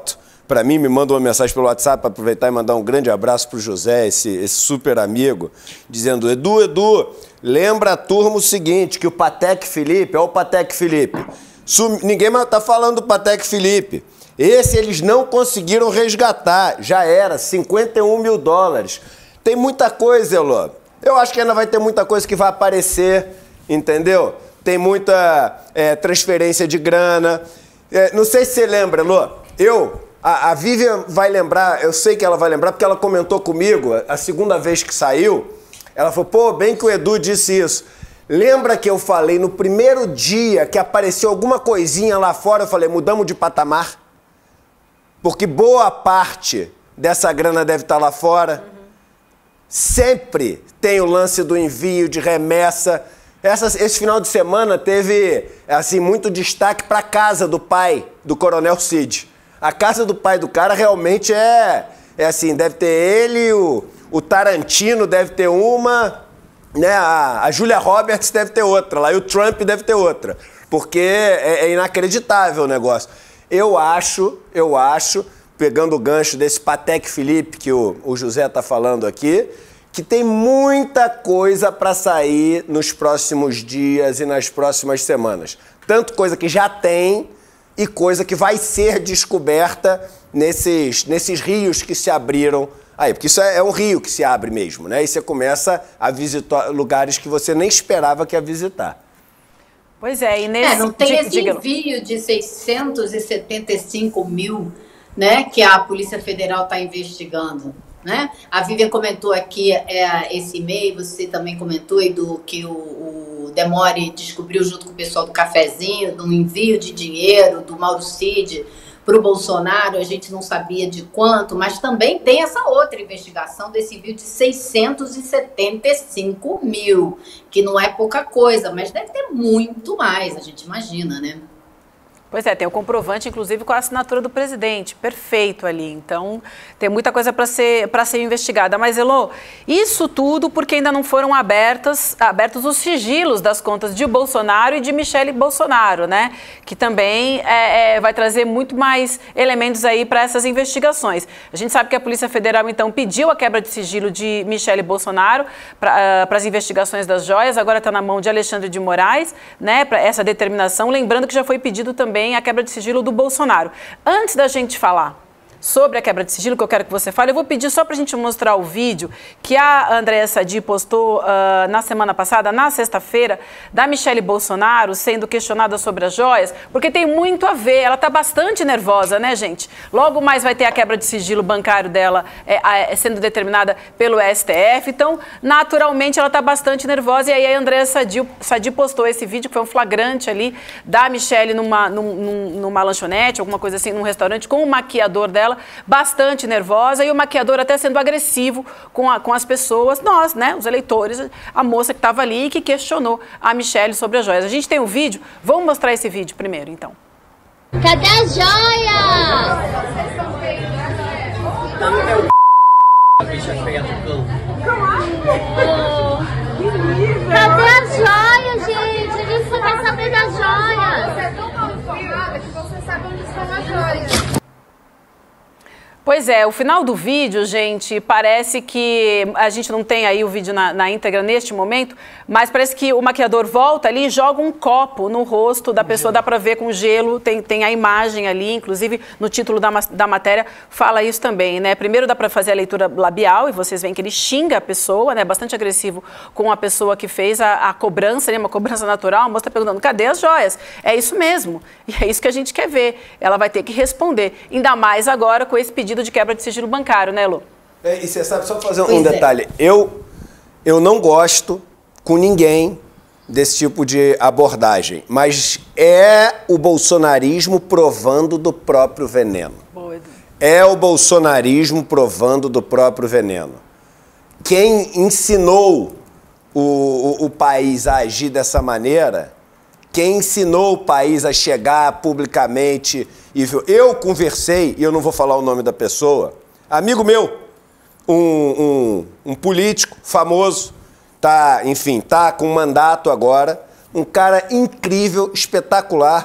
para mim, me manda uma mensagem pelo WhatsApp para aproveitar e mandar um grande abraço para o José, esse super amigo, dizendo, Edu, lembra a turma o seguinte, que o Patek Philippe, olha o Patek Philippe, ninguém mais tá falando do Patek Philippe. Esse eles não conseguiram resgatar, já era, 51 mil dólares. Tem muita coisa, Elô. Eu acho que ainda vai ter muita coisa que vai aparecer, entendeu? Tem muita transferência de grana. Não sei se você lembra, Elô. A Vivian vai lembrar, eu sei que ela vai lembrar, porque ela comentou comigo, a segunda vez que saiu, ela falou, pô, bem que o Edu disse isso. Lembra que eu falei no primeiro dia que apareceu alguma coisinha lá fora, eu falei, mudamos de patamar? Porque boa parte dessa grana deve estar lá fora. Sempre tem o lance do envio de remessa. Esse final de semana teve assim, muito destaque para a casa do pai do Coronel Cid. A casa do pai do cara realmente é assim, deve ter ele, o Tarantino deve ter uma, né? A Julia Roberts deve ter outra lá, e o Trump deve ter outra. Porque é inacreditável o negócio. Eu acho, pegando o gancho desse Patek Philippe que o José está falando aqui, que tem muita coisa para sair nos próximos dias e nas próximas semanas. Tanto coisa que já tem e coisa que vai ser descoberta nesses rios que se abriram aí. Porque isso é um rio que se abre mesmo, né? E você começa a visitar lugares que você nem esperava que ia visitar. Pois é, e nesse... não tem esse envio de 675 mil, né, que a Polícia Federal está investigando, né? A Vivian comentou aqui esse e-mail, você também comentou, Edu, que o Demore descobriu junto com o pessoal do Cafezinho, do envio de dinheiro do Mauro Cid para o Bolsonaro, a gente não sabia de quanto, mas também tem essa outra investigação desse envio de 675 mil, que não é pouca coisa, mas deve ter muito mais, a gente imagina, né? Pois é, tem o comprovante, inclusive, com a assinatura do presidente. Perfeito ali. Então, tem muita coisa para ser investigada. Mas, Elô, isso tudo porque ainda não foram abertos os sigilos das contas de Bolsonaro e de Michele Bolsonaro, né? Que também vai trazer muito mais elementos aí para essas investigações. A gente sabe que a Polícia Federal, então, pediu a quebra de sigilo de Michele Bolsonaro para as investigações das joias. Agora está na mão de Alexandre de Moraes, né? Para essa determinação. Lembrando que já foi pedido também a quebra de sigilo do Bolsonaro. Antes da gente falar sobre a quebra de sigilo, que eu quero que você fale, eu vou pedir só para a gente mostrar o vídeo que a Andréa Sadi postou na semana passada, na sexta-feira, da Michele Bolsonaro sendo questionada sobre as joias, porque tem muito a ver, ela está bastante nervosa, né, gente? Logo mais vai ter a quebra de sigilo bancário dela sendo determinada pelo STF, então, naturalmente, ela está bastante nervosa, e aí a Andréa Sadi postou esse vídeo, que foi um flagrante ali, da Michele numa lanchonete, alguma coisa assim, num restaurante, com o maquiador dela, bastante nervosa, e o maquiador até sendo agressivo com as pessoas, nós, né, os eleitores, a moça que estava ali e que questionou a Michele sobre as joias. A gente tem um vídeo, vamos mostrar esse vídeo primeiro, então. Cadê as joias? Cadê as joias, gente? A gente só quer saber das joias. Você é tão confiada que você sabe onde estão as joias. Pois é, o final do vídeo, gente, parece que a gente não tem aí o vídeo na íntegra neste momento, mas parece que o maquiador volta ali e joga um copo no rosto da pessoa, dá pra ver com gelo, tem a imagem ali, inclusive no título da matéria fala isso também, né? Primeiro dá pra fazer a leitura labial e vocês veem que ele xinga a pessoa, né? Bastante agressivo com a pessoa que fez a cobrança, né? Uma cobrança natural, a moça tá perguntando, cadê as joias? É isso mesmo, e é isso que a gente quer ver, ela vai ter que responder, ainda mais agora com esse pedido de quebra de sigilo bancário, né, Lu? E você sabe, só fazer um detalhe, eu não gosto com ninguém desse tipo de abordagem, mas é o bolsonarismo provando do próprio veneno. Boa, Edu. É o bolsonarismo provando do próprio veneno. Quem ensinou o país a agir dessa maneira, quem ensinou o país a chegar publicamente e eu conversei, e eu não vou falar o nome da pessoa, amigo meu, um político famoso, tá com mandato agora, um cara incrível, espetacular,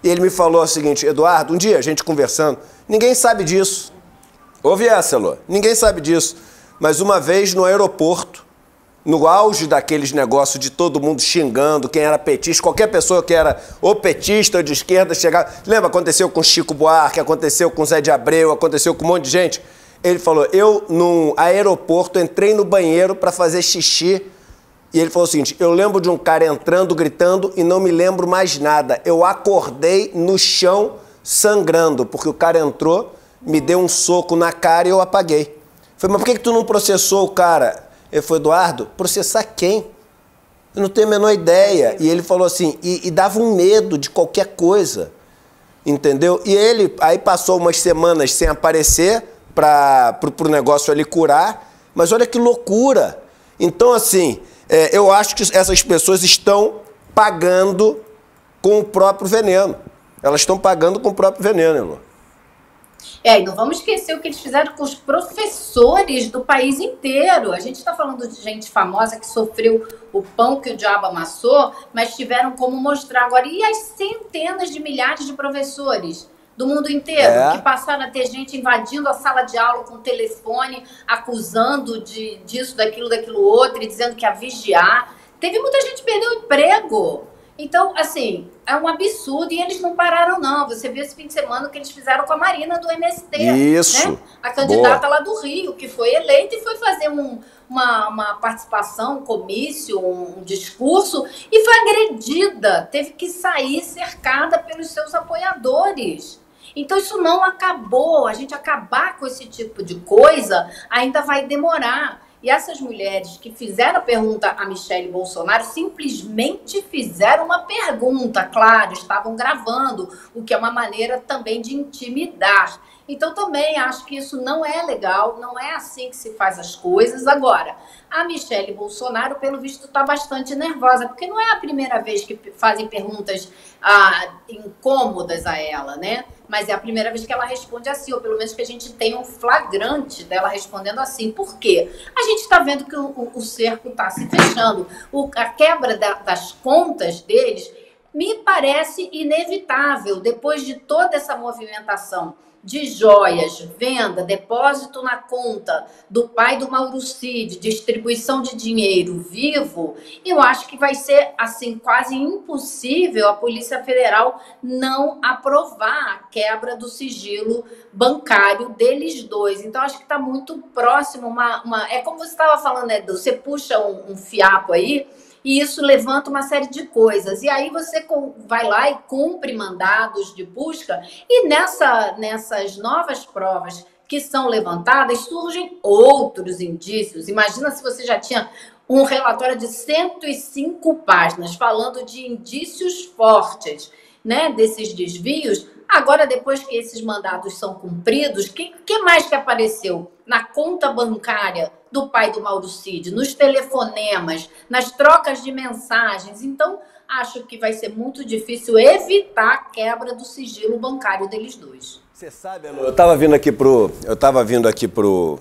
E ele me falou o seguinte: Eduardo, um dia a gente conversando, ninguém sabe disso. Ouve essa, Elô. Ninguém sabe disso. Mas uma vez no aeroporto, no auge daqueles negócios de todo mundo xingando quem era petista, qualquer pessoa que era ou petista ou de esquerda chegava... Lembra? Aconteceu com Chico Buarque, aconteceu com Zé de Abreu, aconteceu com um monte de gente. Ele falou, eu num aeroporto entrei no banheiro para fazer xixi e ele falou o seguinte, eu lembro de um cara entrando, gritando e não me lembro mais nada. Eu acordei no chão sangrando, porque o cara entrou, me deu um soco na cara e eu apaguei. Falei, mas por que tu não processou o cara? Ele falou, Eduardo, processar quem? Eu não tenho a menor ideia. E ele falou assim, e dava um medo de qualquer coisa, entendeu? E ele aí passou umas semanas sem aparecer para o negócio ali curar, mas olha que loucura. Então, assim, eu acho que essas pessoas estão pagando com o próprio veneno. Elas estão pagando com o próprio veneno, Elô. E não vamos esquecer o que eles fizeram com os professores do país inteiro. A gente está falando de gente famosa que sofreu o pão que o diabo amassou, mas tiveram como mostrar agora. E as centenas de milhares de professores do mundo inteiro que passaram a ter gente invadindo a sala de aula com telefone, acusando disso, daquilo outro, e dizendo que ia vigiar. Teve muita gente que perdeu o emprego. Então, assim, é um absurdo e eles não pararam, não. Você viu esse fim de semana o que eles fizeram com a Marina do MST. Isso. Né? A candidata lá do Rio, que foi eleita e foi fazer uma participação, um comício, um discurso e foi agredida. Teve que sair cercada pelos seus apoiadores. Então, isso não acabou. A gente acabar com esse tipo de coisa ainda vai demorar. E essas mulheres que fizeram a pergunta a Michele Bolsonaro simplesmente fizeram uma pergunta, claro, estavam gravando, o que é uma maneira também de intimidar. Então também acho que isso não é legal, não é assim que se faz as coisas. Agora, a Michele Bolsonaro, pelo visto, está bastante nervosa, porque não é a primeira vez que fazem perguntas incômodas a ela, né? Mas é a primeira vez que ela responde assim, ou pelo menos que a gente tem um flagrante dela respondendo assim. Por quê? A gente está vendo que o cerco está se fechando. A quebra das contas deles me parece inevitável, depois de toda essa movimentação de joias, venda, depósito na conta do pai do Mauro Cid, distribuição de dinheiro vivo, eu acho que vai ser assim quase impossível a Polícia Federal não aprovar a quebra do sigilo bancário deles dois. Então, acho que está muito próximo. É como você estava falando, Edu, você puxa um fiapo aí, e isso levanta uma série de coisas. E aí você vai lá e cumpre mandados de busca. E nessas novas provas que são levantadas, surgem outros indícios. Imagina se você já tinha um relatório de 105 páginas falando de indícios fortes, né, desses desvios. Agora, depois que esses mandados são cumpridos, o que mais que apareceu? Na conta bancária do pai do Mauro Cid, nos telefonemas, nas trocas de mensagens. Então, acho que vai ser muito difícil evitar a quebra do sigilo bancário deles dois. Você sabe, Elô, eu estava vindo aqui pro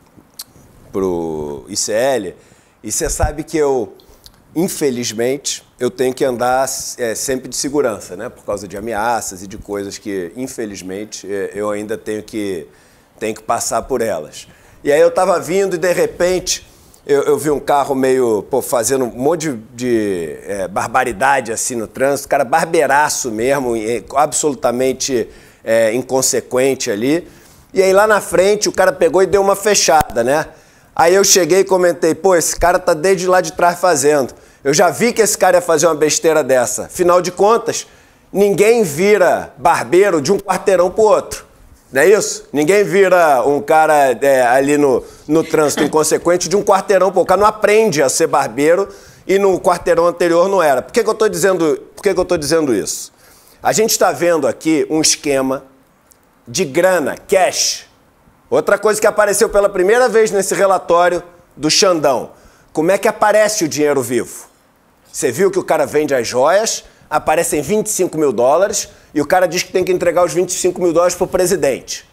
ICL e você sabe que infelizmente, eu tenho que andar sempre de segurança, né? Por causa de ameaças e de coisas que, infelizmente, eu ainda tenho que passar por elas. E aí eu estava vindo e, de repente, eu vi um carro meio, fazendo um monte de barbaridade assim no trânsito, cara barbeiraço mesmo, absolutamente inconsequente ali. E aí lá na frente o cara pegou e deu uma fechada, né? Aí eu cheguei e comentei, esse cara tá desde lá de trás fazendo. Eu já vi que esse cara ia fazer uma besteira dessa. Afinal de contas, ninguém vira barbeiro de um quarteirão pro outro. Não é isso? Ninguém vira um cara ali no trânsito inconsequente de um quarteirão pro outro. O cara não aprende a ser barbeiro e no quarteirão anterior não era. Por que eu tô dizendo isso? A gente está vendo aqui um esquema de grana, cash. Outra coisa que apareceu pela primeira vez nesse relatório do Xandão. Como é que aparece o dinheiro vivo? Você viu que o cara vende as joias, aparecem 25 mil dólares e o cara diz que tem que entregar os 25 mil dólares pro presidente.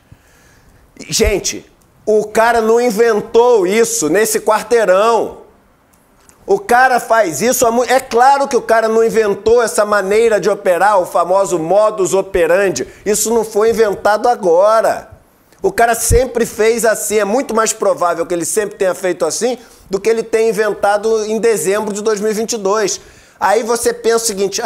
Gente, o cara não inventou isso nesse quarteirão. O cara faz isso, é claro que o cara não inventou essa maneira de operar, o famoso modus operandi. Isso não foi inventado agora. O cara sempre fez assim, é muito mais provável que ele sempre tenha feito assim do que ele tenha inventado em dezembro de 2022. Aí você pensa o seguinte,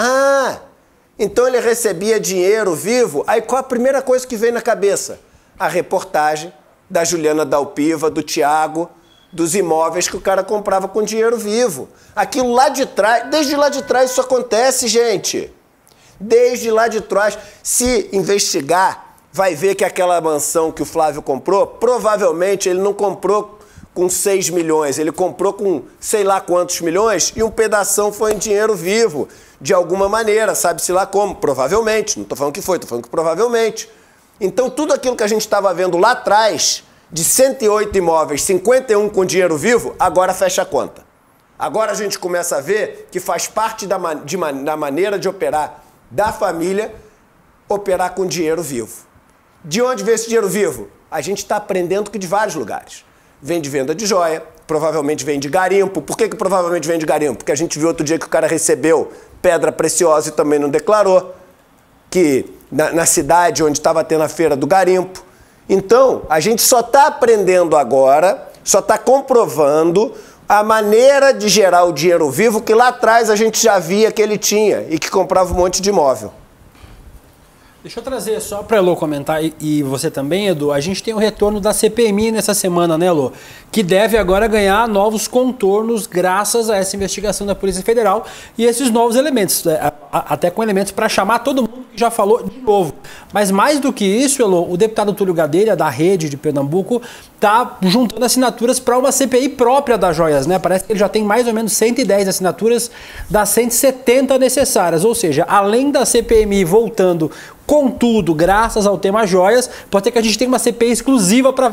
então ele recebia dinheiro vivo, aí qual a primeira coisa que vem na cabeça? A reportagem da Juliana Dalpiva, do Thiago, dos imóveis que o cara comprava com dinheiro vivo. Aquilo lá de trás, desde lá de trás isso acontece, gente. Desde lá de trás, se investigar, vai ver que aquela mansão que o Flávio comprou, provavelmente ele não comprou com 6 milhões, ele comprou com sei lá quantos milhões e um pedação foi em dinheiro vivo, de alguma maneira, sabe-se lá como, provavelmente, não estou falando que foi, estou falando que provavelmente. Então tudo aquilo que a gente estava vendo lá atrás, de 108 imóveis, 51 com dinheiro vivo, agora fecha a conta. Agora a gente começa a ver que faz parte da maneira de operar da família, operar com dinheiro vivo. De onde vem esse dinheiro vivo? A gente está aprendendo que de vários lugares. Vem de venda de joia, provavelmente vem de garimpo. Por que provavelmente vem de garimpo? Porque a gente viu outro dia que o cara recebeu pedra preciosa e também não declarou. Que na cidade onde estava tendo a feira do garimpo. Então, a gente só está aprendendo agora, só está comprovando a maneira de gerar o dinheiro vivo que lá atrás a gente já via que ele tinha e que comprava um monte de imóvel. Deixa eu trazer só para Elô comentar, e você também, Edu, a gente tem o retorno da CPMI nessa semana, né, Elô? Que deve agora ganhar novos contornos graças a essa investigação da Polícia Federal e esses novos elementos, até com elementos para chamar todo mundo que já falou de novo. Mas mais do que isso, Elô, o deputado Túlio Gadelha, da Rede de Pernambuco, está juntando assinaturas para uma CPI própria das joias, né? Parece que ele já tem mais ou menos 110 assinaturas das 170 necessárias, ou seja, além da CPMI voltando. Contudo, graças ao tema joias, pode ser que a gente tenha uma CPI exclusiva para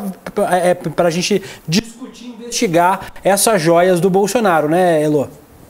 a gente discutir e investigar essas joias do Bolsonaro, né, Elô?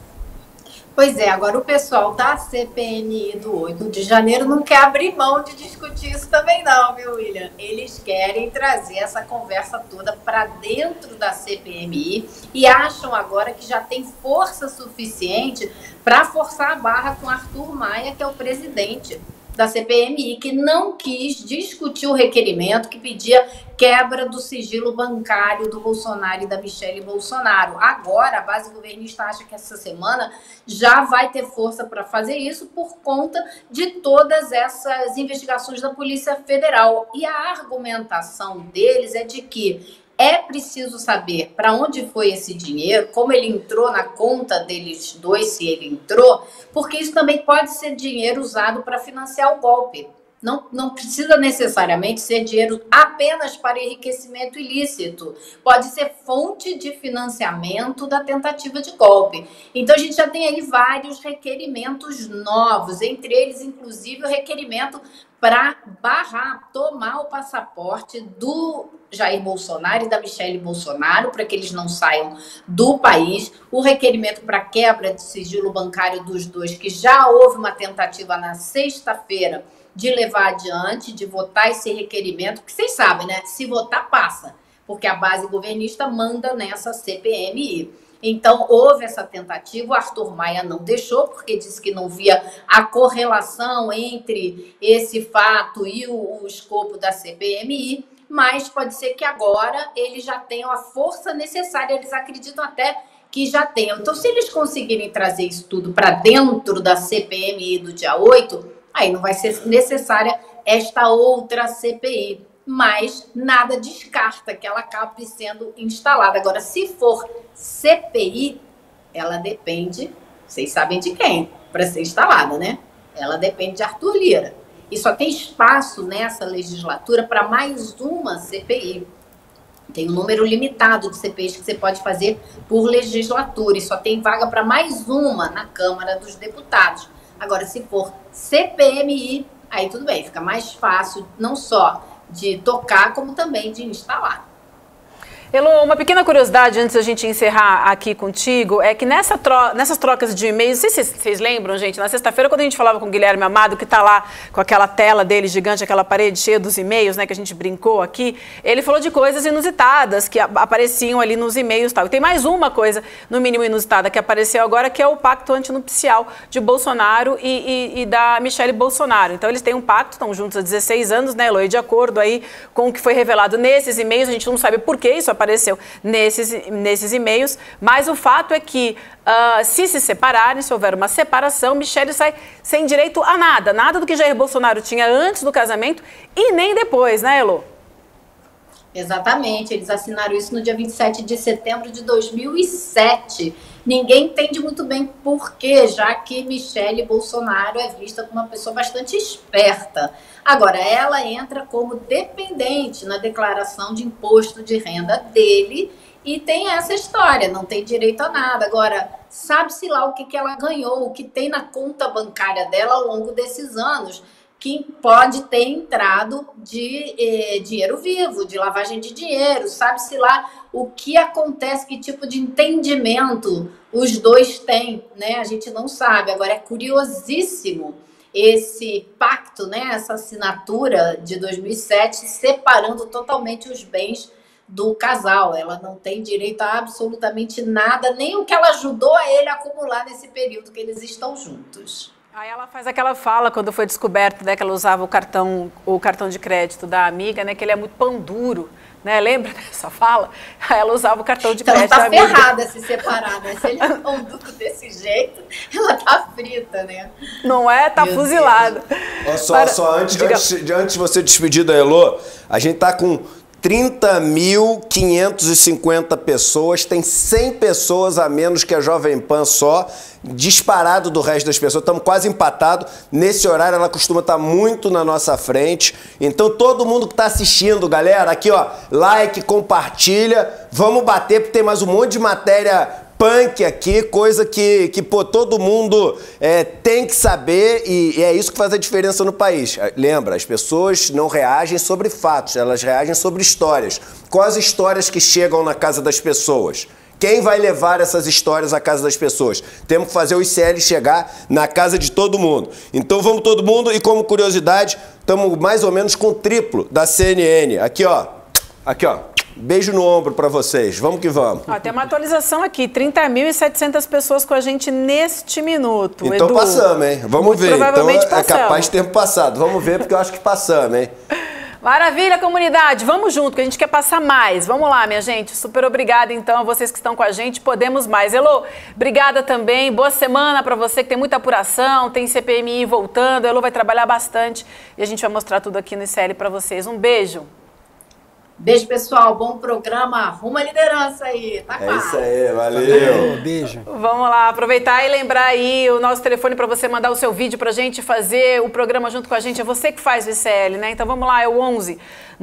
Pois é, agora o pessoal da CPMI do 8 de janeiro não quer abrir mão de discutir isso também não, viu, William? Eles querem trazer essa conversa toda para dentro da CPMI e acham agora que já tem força suficiente para forçar a barra com Arthur Maia, que é o presidente da CPMI, que não quis discutir o requerimento que pedia quebra do sigilo bancário do Bolsonaro e da Michele Bolsonaro. Agora, a base governista acha que essa semana já vai ter força para fazer isso por conta de todas essas investigações da Polícia Federal. E a argumentação deles é de que é preciso saber para onde foi esse dinheiro, como ele entrou na conta deles dois, se ele entrou, porque isso também pode ser dinheiro usado para financiar o golpe. Não precisa necessariamente ser dinheiro apenas para enriquecimento ilícito. Pode ser fonte de financiamento da tentativa de golpe. Então, a gente já tem aí vários requerimentos novos, entre eles, inclusive, o requerimento para tomar o passaporte do Jair Bolsonaro e da Michele Bolsonaro, para que eles não saiam do país. O requerimento para quebra de sigilo bancário dos dois, que já houve uma tentativa na sexta-feira de levar adiante, de votar esse requerimento, que vocês sabem, né? Se votar, passa, porque a base governista manda nessa CPMI. Então, houve essa tentativa, o Arthur Maia não deixou, porque disse que não via a correlação entre esse fato e o escopo da CPMI, mas pode ser que agora eles já tenham a força necessária, eles acreditam até que já tenham. Então, se eles conseguirem trazer isso tudo para dentro da CPMI do dia 8, aí não vai ser necessária esta outra CPI. Mas nada descarta que ela acabe sendo instalada. Agora, se for CPI, ela depende, vocês sabem de quem, para ser instalada, né? Ela depende de Arthur Lira. E só tem espaço nessa legislatura para mais uma CPI. Tem um número limitado de CPIs que você pode fazer por legislatura. E só tem vaga para mais uma na Câmara dos Deputados. Agora, se for CPMI, aí tudo bem, fica mais fácil, não só de tocar, como também de instalar. Elô, uma pequena curiosidade antes da gente encerrar aqui contigo, é que nessas trocas de e-mails, não sei se vocês lembram, gente, na sexta-feira quando a gente falava com o Guilherme Amado, que está lá com aquela tela dele gigante, aquela parede cheia dos e-mails, né, que a gente brincou aqui, ele falou de coisas inusitadas que apareciam ali nos e-mails e tal. E tem mais uma coisa, no mínimo inusitada, que apareceu agora, que é o pacto antinupcial de Bolsonaro e da Michele Bolsonaro. Então eles têm um pacto, estão juntos há 16 anos, né, Elô, e de acordo aí com o que foi revelado nesses e-mails, a gente não sabe por que isso apareceu nesses e-mails, mas o fato é que se separarem, se houver uma separação, Michele sai sem direito a nada do que Jair Bolsonaro tinha antes do casamento e nem depois, né, Elô? Exatamente, eles assinaram isso no dia 27 de setembro de 2007. Ninguém entende muito bem por quê, já que Michele Bolsonaro é vista como uma pessoa bastante esperta. Agora, ela entra como dependente na declaração de imposto de renda dele e tem essa história, não tem direito a nada. Agora, sabe-se lá o que ela ganhou, o que tem na conta bancária dela ao longo desses anos, que pode ter entrado de dinheiro vivo, de lavagem de dinheiro, sabe-se lá o que acontece, que tipo de entendimento os dois têm, né? A gente não sabe. Agora, é curiosíssimo esse pacto, né? Essa assinatura de 2007, separando totalmente os bens do casal. Ela não tem direito a absolutamente nada, nem o que ela ajudou a ele a acumular nesse período que eles estão juntos. Aí ela faz aquela fala quando foi descoberto, né, que ela usava o cartão de crédito da amiga, né, que ele é muito pão duro, né? Lembra dessa fala? Aí ela usava o cartão de crédito da amiga. Ela tá ferrada se separar, né? Se ele é pão duro desse jeito, ela tá frita, né? Não é? Tá fuzilada. Só antes de você despedir da Elô, a gente tá com 30.550 pessoas, tem 100 pessoas a menos que a Jovem Pan só, disparado do resto das pessoas, estamos quase empatados. Nesse horário ela costuma estar muito na nossa frente, então todo mundo que está assistindo, galera, aqui ó, like, compartilha, vamos bater porque tem mais um monte de matéria punk aqui, coisa que pô, todo mundo tem que saber e é isso que faz a diferença no país. Lembra, as pessoas não reagem sobre fatos, elas reagem sobre histórias. Quais as histórias que chegam na casa das pessoas? Quem vai levar essas histórias à casa das pessoas? Temos que fazer o ICL chegar na casa de todo mundo. Então vamos todo mundo e como curiosidade, estamos mais ou menos com o triplo da CNN. Aqui ó, beijo no ombro para vocês. Vamos que vamos. Tem uma atualização aqui. 30.700 pessoas com a gente neste minuto. Então Edu, passamos, hein? Vamos ver. Então é passamos. capaz de ter passado. Vamos ver, porque eu acho que passamos, hein? Maravilha, comunidade. Vamos junto, que a gente quer passar mais. Vamos lá, minha gente. Super obrigada, então, a vocês que estão com a gente. Podemos mais. Elô, obrigada também. Boa semana para você, que tem muita apuração, tem CPMI voltando. Elô vai trabalhar bastante e a gente vai mostrar tudo aqui no ICL para vocês. Um beijo. Beijo, pessoal. Bom programa. Rumo à liderança aí. Tá claro. É isso aí. Valeu. Beijo. Vamos lá. Aproveitar e lembrar aí o nosso telefone para você mandar o seu vídeo pra gente fazer o programa junto com a gente. É você que faz o ICL, né? Então vamos lá. É o 11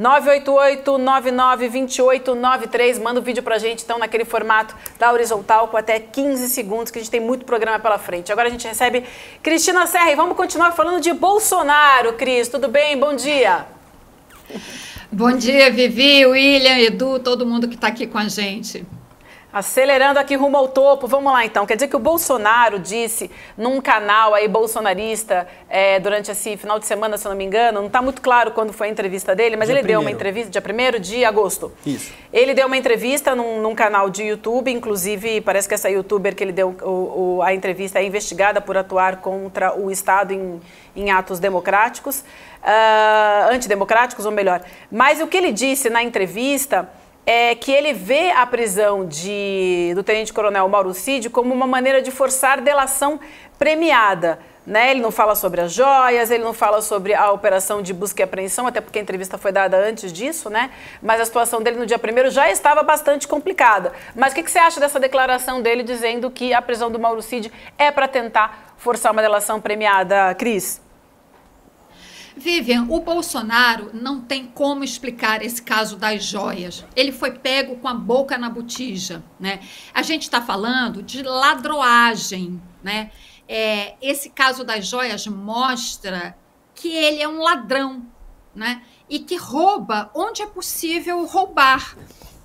988-992893. Manda o vídeo pra gente, então, naquele formato da horizontal com até 15 segundos, que a gente tem muito programa pela frente. Agora a gente recebe Cristina Serra e vamos continuar falando de Bolsonaro. Cris, tudo bem? Bom dia. Bom dia, Vivi, William, Edu, todo mundo que está aqui com a gente. Acelerando aqui rumo ao topo, vamos lá então. Quer dizer que o Bolsonaro disse num canal aí bolsonarista durante esse final de semana, se eu não me engano, não está muito claro quando foi a entrevista dele, mas ele deu uma entrevista, dia 1º de agosto. Isso. Ele deu uma entrevista num canal de YouTube, inclusive parece que essa youtuber que ele deu a entrevista é investigada por atuar contra o Estado em atos democráticos, antidemocráticos ou melhor. Mas o que ele disse na entrevista é que ele vê a prisão do tenente-coronel Mauro Cid como uma maneira de forçar delação premiada. Né? Ele não fala sobre as joias, ele não fala sobre a operação de busca e apreensão, até porque a entrevista foi dada antes disso, né? Mas a situação dele no dia 1º já estava bastante complicada. Mas o que você acha dessa declaração dele dizendo que a prisão do Mauro Cid é para tentar forçar uma delação premiada, Cris? Vivian, o Bolsonaro não tem como explicar esse caso das joias. Ele foi pego com a boca na botija, né? A gente está falando de ladroagem, né? Esse caso das joias mostra que ele é um ladrão, né? E que rouba onde é possível roubar.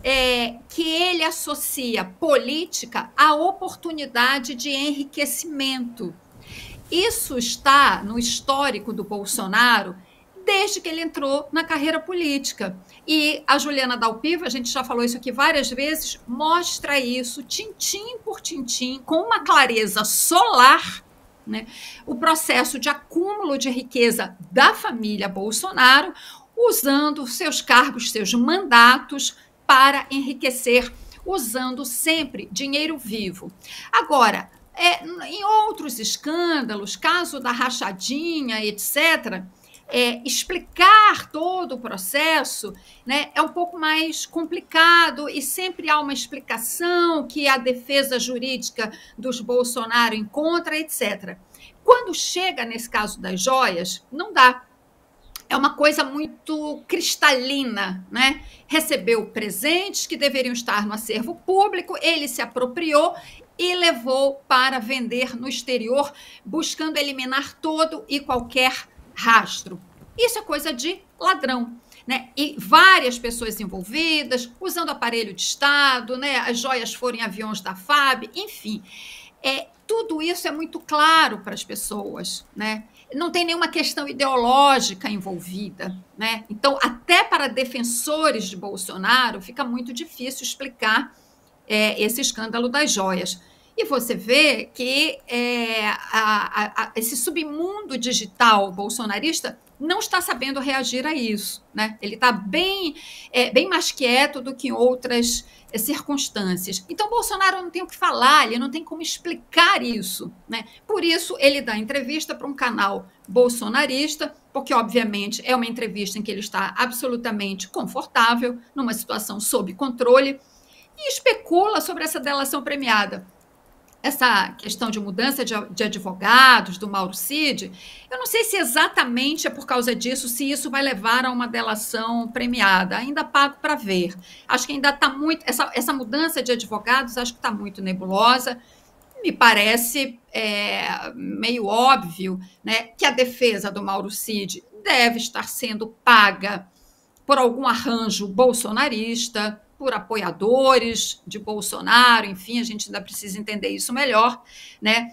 que ele associa política à oportunidade de enriquecimento. Isso está no histórico do Bolsonaro desde que ele entrou na carreira política. E a Juliana Dalpiva, a gente já falou isso aqui várias vezes, mostra isso, tintim por tintim, com uma clareza solar, né, o processo de acúmulo de riqueza da família Bolsonaro, usando seus cargos, seus mandatos para enriquecer, usando sempre dinheiro vivo. Agora, em outros escândalos, caso da rachadinha, etc., explicar todo o processo, né, é um pouco mais complicado e sempre há uma explicação que a defesa jurídica dos Bolsonaro encontra, etc. Quando chega nesse caso das joias, não dá. É uma coisa muito cristalina, né? Recebeu presentes que deveriam estar no acervo público, ele se apropriou e levou para vender no exterior, buscando eliminar todo e qualquer rastro. Isso é coisa de ladrão, né? E várias pessoas envolvidas, usando aparelho de Estado, né? As joias foram em aviões da FAB, enfim. Tudo isso é muito claro para as pessoas, né? Não tem nenhuma questão ideológica envolvida, né? Então, até para defensores de Bolsonaro, fica muito difícil explicar esse escândalo das joias. E você vê que esse submundo digital bolsonarista não está sabendo reagir a isso, né? Ele está bem mais quieto do que em outras circunstâncias. Então, Bolsonaro não tem o que falar, ele não tem como explicar isso, né? Por isso, ele dá entrevista para um canal bolsonarista, porque, obviamente, é uma entrevista em que ele está absolutamente confortável, numa situação sob controle, e especula sobre essa delação premiada. Essa questão de mudança de advogados, do Mauro Cid, eu não sei se exatamente é por causa disso, se isso vai levar a uma delação premiada. Ainda pago para ver. Acho que ainda está muito... Essa mudança de advogados, acho que está muito nebulosa. Me parece meio óbvio, né, que a defesa do Mauro Cid deve estar sendo paga por algum arranjo bolsonarista, por apoiadores de Bolsonaro, enfim, a gente ainda precisa entender isso melhor, né?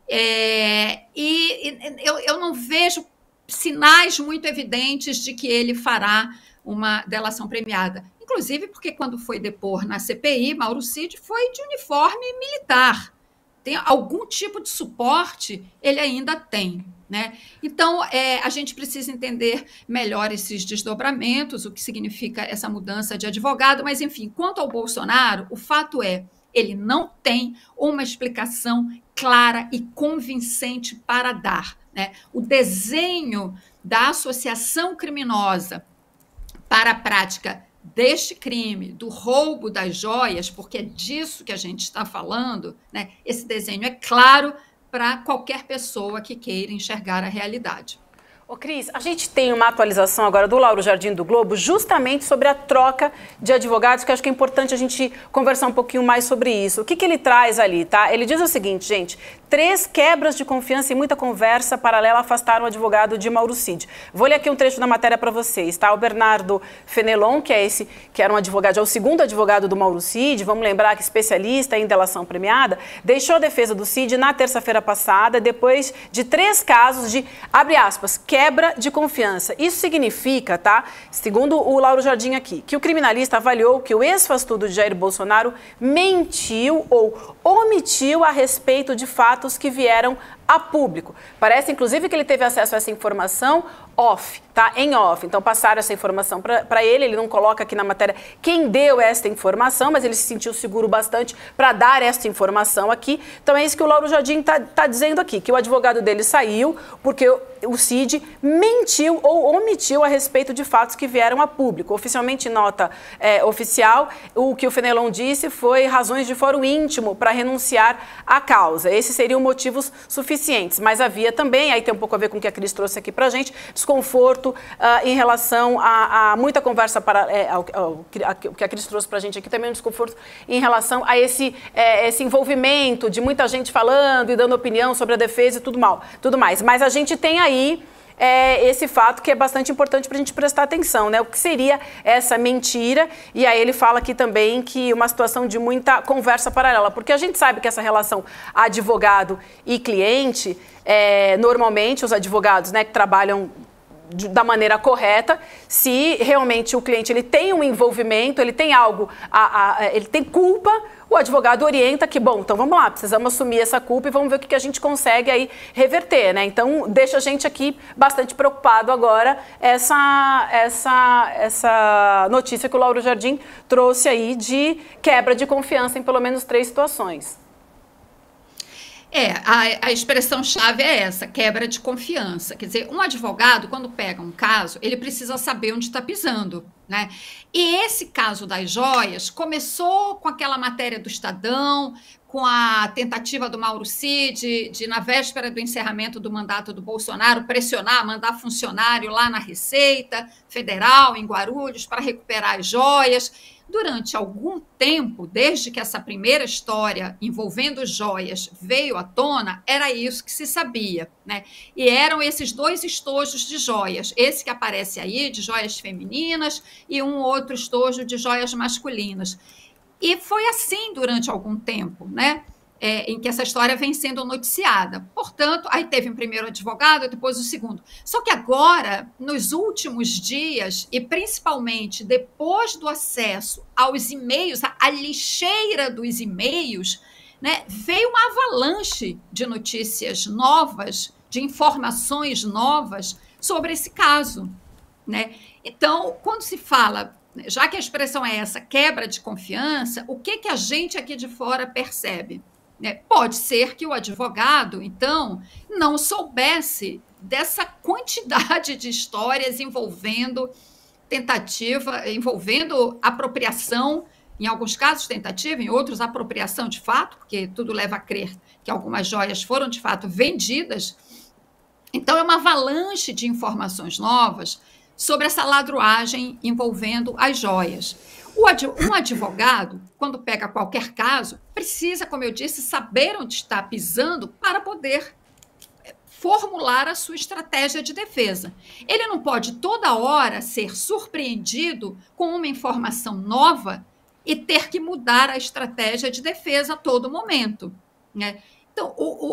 Eu não vejo sinais muito evidentes de que ele fará uma delação premiada. Inclusive porque quando foi depor na CPI, Mauro Cid foi de uniforme militar. Tem algum tipo de suporte, ele ainda tem, né? Então, a gente precisa entender melhor esses desdobramentos, o que significa essa mudança de advogado, mas, enfim, quanto ao Bolsonaro, o fato ele não tem uma explicação clara e convincente para dar, né? O desenho da associação criminosa para a prática deste crime, do roubo das joias, porque é disso que a gente está falando, né? Esse desenho é claro para qualquer pessoa que queira enxergar a realidade. Ô Cris, a gente tem uma atualização agora do Lauro Jardim do Globo justamente sobre a troca de advogados, que acho que é importante a gente conversar um pouquinho mais sobre isso. O que ele traz ali, tá? Ele diz o seguinte, gente, 3 quebras de confiança e muita conversa paralela afastaram o advogado de Mauro Cid. Vou ler aqui um trecho da matéria para vocês, tá? O Bernardo Fenelon, que era um advogado, é o segundo advogado do Mauro Cid, vamos lembrar que especialista em delação premiada, deixou a defesa do Cid na terça-feira passada, depois de 3 casos de, abre aspas, quebra de confiança. Isso significa, tá, segundo o Lauro Jardim aqui, que o criminalista avaliou que o ex-fastudo de Jair Bolsonaro mentiu ou omitiu a respeito de fatos que vieram a público. Parece, inclusive, que ele teve acesso a essa informação off, tá? Em off. Então, passaram essa informação para ele não coloca aqui na matéria quem deu esta informação, mas ele se sentiu seguro bastante para dar esta informação aqui. Então, é isso que o Lauro Jardim tá dizendo aqui, que o advogado dele saiu porque o Cid mentiu ou omitiu a respeito de fatos que vieram a público. Oficialmente, nota oficial, o que o Fenelon disse foi razões de fórum íntimo para renunciar à causa. Esses seriam motivos suficientes, mas havia também, aí tem um pouco a ver com o que a Cris trouxe aqui pra gente, desconforto em relação a muita conversa o que a Cris trouxe pra gente aqui, também um desconforto em relação a esse envolvimento de muita gente falando e dando opinião sobre a defesa e tudo mais. Mas a gente tem aí esse fato que é bastante importante para a gente prestar atenção, né? O que seria essa mentira? E aí ele fala aqui também que uma situação de muita conversa paralela, porque a gente sabe que essa relação advogado e cliente, normalmente os advogados, né, que trabalham da maneira correta, se realmente o cliente ele tem um envolvimento, ele tem algo, ele tem culpa, o advogado orienta que, bom, então vamos lá, precisamos assumir essa culpa e vamos ver o que a gente consegue aí reverter, né? Então, deixa a gente aqui bastante preocupado agora essa notícia que o Lauro Jardim trouxe aí de quebra de confiança em pelo menos 3 situações. A expressão-chave é essa, quebra de confiança. Quer dizer, um advogado, quando pega um caso, ele precisa saber onde está pisando, né? E esse caso das joias começou com aquela matéria do Estadão, com a tentativa do Mauro Cid de, na véspera do encerramento do mandato do Bolsonaro, mandar funcionário lá na Receita Federal, em Guarulhos, para recuperar as joias. Durante algum tempo, desde que essa primeira história envolvendo joias veio à tona, era isso que se sabia, né? E eram esses 2 estojos de joias, esse que aparece aí, de joias femininas, e um outro estojo de joias masculinas. E foi assim durante algum tempo, né? Em que essa história vem sendo noticiada. Portanto, aí teve um primeiro advogado, depois o segundo. Só que agora, nos últimos dias, e principalmente depois do acesso aos e-mails, a lixeira dos e-mails, né, veio uma avalanche de notícias novas, de informações novas sobre esse caso, né? Então, quando se fala, já que a expressão é essa, quebra de confiança, o que a gente aqui de fora percebe? Pode ser que o advogado, então, não soubesse dessa quantidade de histórias envolvendo envolvendo apropriação, em alguns casos tentativa, em outros apropriação de fato, porque tudo leva a crer que algumas joias foram de fato vendidas. Então, é uma avalanche de informações novas sobre essa ladruagem envolvendo as joias. Um advogado, quando pega qualquer caso, precisa, como eu disse, saber onde está pisando para poder formular a sua estratégia de defesa. Ele não pode toda hora ser surpreendido com uma informação nova e ter que mudar a estratégia de defesa a todo momento, né? Então,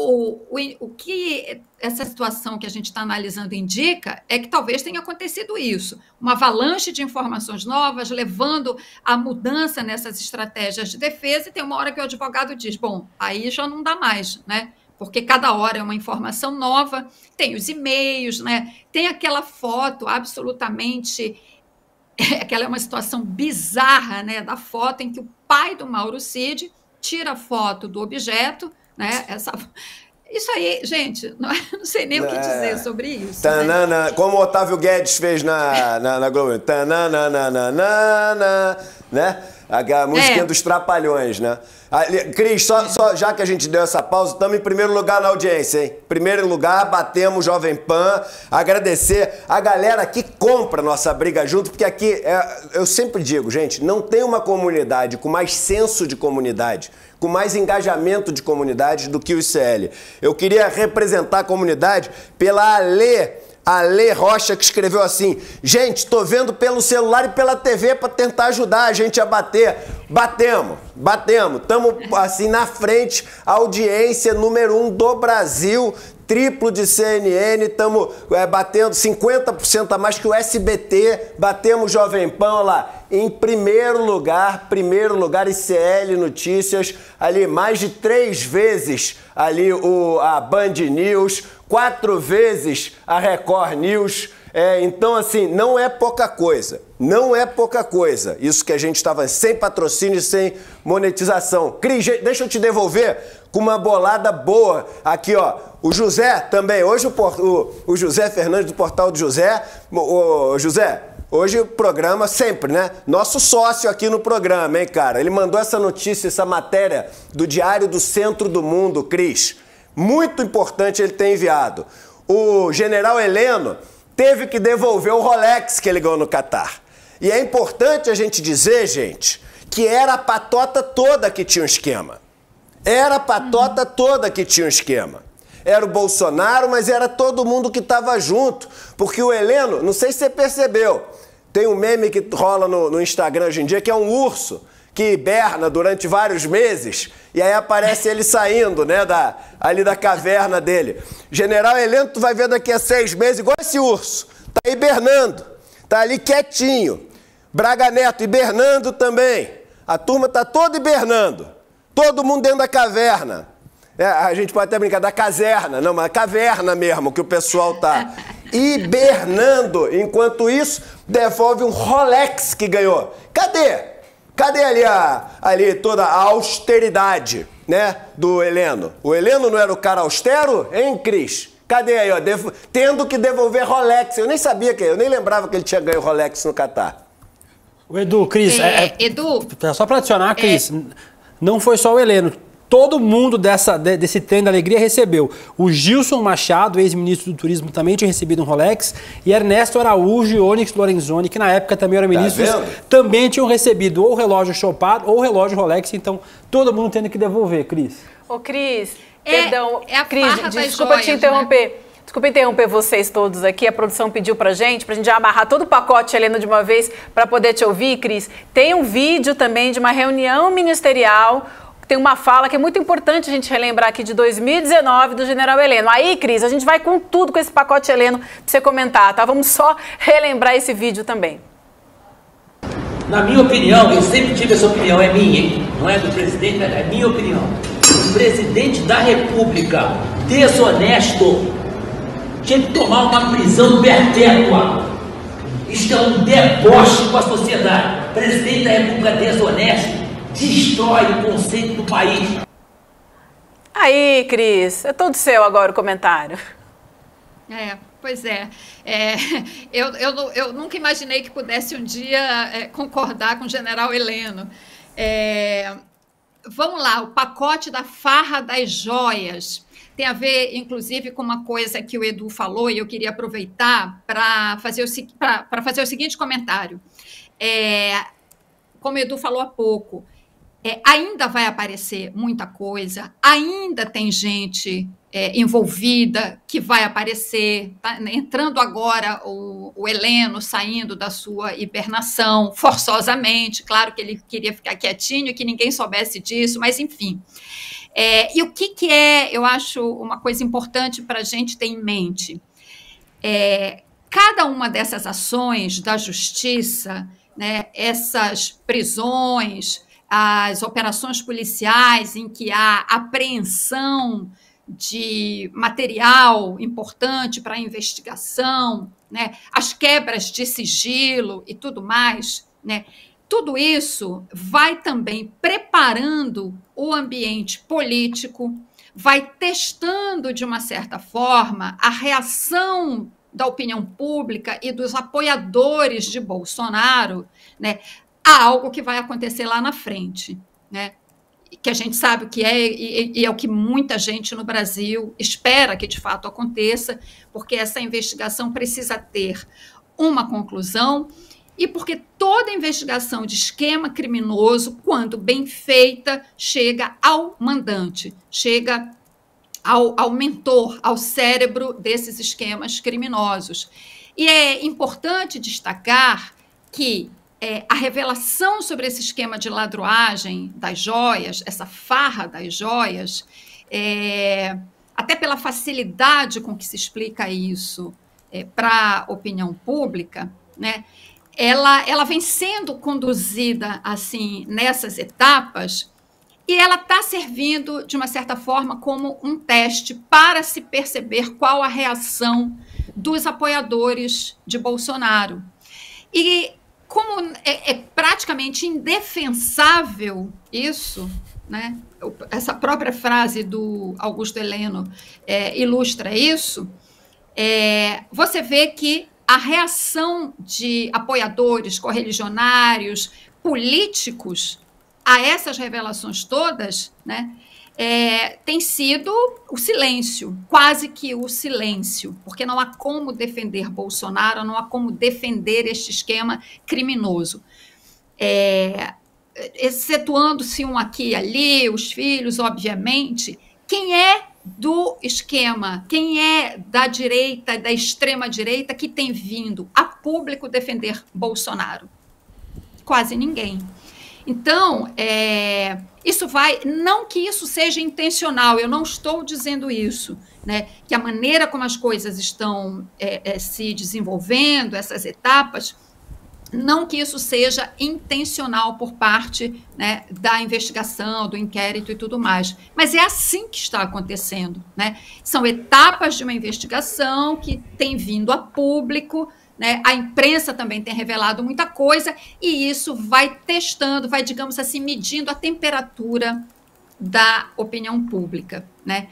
o que essa situação que a gente está analisando indica é que talvez tenha acontecido isso, uma avalanche de informações novas, levando a mudança nessas estratégias de defesa, e tem uma hora que o advogado diz, bom, aí já não dá mais, né? Porque cada hora é uma informação nova, tem os e-mails, né? Tem aquela foto absolutamente... Aquela é uma situação bizarra, né? Da foto em que o pai do Mauro Cid tira a foto do objeto, né? Isso aí, gente, não sei nem o que dizer sobre isso. Tanana, né? Como o Otávio Guedes fez na Globo. Tanana, né? A musiquinha dos Trapalhões, né? Cris, só já que a gente deu essa pausa, estamos em primeiro lugar na audiência, hein? Primeiro lugar, batemos Jovem Pan. Agradecer a galera que compra nossa briga junto, porque aqui, eu sempre digo, gente, não tem uma comunidade com mais senso de comunidade, com mais engajamento de comunidade do que o ICL. Eu queria representar a comunidade pela Ale Rocha, que escreveu assim: gente, tô vendo pelo celular e pela TV para tentar ajudar a gente a bater. Batemos. Estamos assim na frente, audiência número 1 do Brasil, triplo de CNN, estamos batendo 50% a mais que o SBT, batemos Jovem Pan, olha lá, em primeiro lugar, ICL Notícias, ali mais de 3 vezes ali a Band News, 4 vezes a Record News. Então, assim, não é pouca coisa. Isso que a gente estava sem patrocínio e sem monetização. Cris, deixa eu te devolver com uma bolada boa. Aqui, ó, o José também. Hoje o José Fernandes do Portal do José. José, hoje o programa sempre, né? Nosso sócio aqui no programa, hein, cara? Ele mandou essa notícia, essa matéria do Diário do Centro do Mundo, Cris. Muito importante ele ter enviado. O general Heleno teve que devolver o Rolex que ele ganhou no Catar. E é importante a gente dizer, gente, que era a patota toda que tinha um esquema. era o Bolsonaro, mas era todo mundo que estava junto. Porque o Heleno, não sei se você percebeu, tem um meme que rola no Instagram hoje em dia, que é um urso que hiberna durante vários meses, e aí aparece ele saindo, né, ali da caverna dele. General Heleno, tu vai ver daqui a 6 meses, igual esse urso, tá hibernando, tá ali quietinho. Braga Neto hibernando também. A turma tá toda hibernando. Todo mundo dentro da caverna. A gente pode até brincar da caserna, não, mas caverna mesmo, que o pessoal tá hibernando. Enquanto isso, devolve um Rolex que ganhou. Cadê? Cadê ali toda a austeridade, né, do Heleno? O Heleno não era o cara austero, hein, Cris? Cadê aí, ó, tendo que devolver Rolex. Eu nem sabia eu nem lembrava que ele tinha ganho Rolex no Catar. O Edu, Cris, Edu, só para adicionar, Cris, não foi só o Heleno. Todo mundo desse trem da alegria recebeu. O Gilson Machado, ex-ministro do Turismo, também tinha recebido um Rolex. E Ernesto Araújo e Onyx Lorenzoni, que na época também eram ministros, também tinham recebido ou relógio Chopard ou relógio Rolex. Então, todo mundo tendo que devolver, Cris. Ô, Cris, perdão. É a Cris, farra das desculpa joias, te interromper. Né? Desculpa interromper vocês todos aqui. A produção pediu pra gente já amarrar todo o pacote, Helena, de uma vez, para poder te ouvir, Cris. Tem um vídeo também de uma reunião ministerial. Tem uma fala que é muito importante a gente relembrar aqui de 2019 do general Heleno. Aí, Cris, a gente vai com tudo com esse pacote Heleno para você comentar, tá? Vamos só relembrar esse vídeo também. Na minha opinião, eu sempre tive essa opinião, é minha, hein? Não é do presidente, mas é minha opinião. O presidente da República desonesto tinha que tomar uma prisão perpétua. Isto é um deboche com a sociedade. O presidente da República desonesto destrói o conceito do país. Aí, Cris, é todo seu agora o comentário. Pois é. Eu nunca imaginei que pudesse um dia concordar com o general Heleno. Vamos lá, o pacote da farra das joias. Tem a ver, inclusive, com uma coisa que o Edu falou, e eu queria aproveitar para fazer o seguinte comentário. Como o Edu falou há pouco, ainda vai aparecer muita coisa, ainda tem gente envolvida que vai aparecer, tá entrando agora o Heleno saindo da sua hibernação, forçosamente, claro que ele queria ficar quietinho, que ninguém soubesse disso, mas enfim. E o que eu acho uma coisa importante para a gente ter em mente? Cada uma dessas ações da justiça, né, essas prisões, as operações policiais em que há apreensão de material importante para a investigação, né, as quebras de sigilo e tudo mais, né, tudo isso vai também preparando o ambiente político, vai testando, de uma certa forma, a reação da opinião pública e dos apoiadores de Bolsonaro, né, a algo que vai acontecer lá na frente, né? Que a gente sabe o que é e é o que muita gente no Brasil espera que de fato aconteça, porque essa investigação precisa ter uma conclusão e porque toda investigação de esquema criminoso, quando bem feita, chega ao mandante, chega ao mentor, ao cérebro desses esquemas criminosos. E é importante destacar que a revelação sobre esse esquema de ladroagem das joias, essa farra das joias, até pela facilidade com que se explica isso para a opinião pública, né, ela vem sendo conduzida assim nessas etapas e ela está servindo, de uma certa forma, como um teste para se perceber qual a reação dos apoiadores de Bolsonaro. E como é praticamente indefensável isso, né? Essa própria frase do Augusto Heleno ilustra isso, você vê que a reação de apoiadores, correligionários, políticos a essas revelações todas, né, tem sido o silêncio, quase que o silêncio, porque não há como defender Bolsonaro, não há como defender este esquema criminoso. Excetuando-se um aqui e ali, os filhos, obviamente, quem é do esquema, quem é da direita, da extrema-direita, que tem vindo a público defender Bolsonaro? Quase ninguém. Então, isso vai... Não que isso seja intencional, eu não estou dizendo isso, né? Que a maneira como as coisas estão se desenvolvendo, essas etapas, não que isso seja intencional por parte, né, da investigação, do inquérito e tudo mais. Mas é assim que está acontecendo, né? São etapas de uma investigação que tem vindo a público, né? A imprensa também tem revelado muita coisa e isso vai testando, vai, digamos assim, medindo a temperatura da opinião pública, né?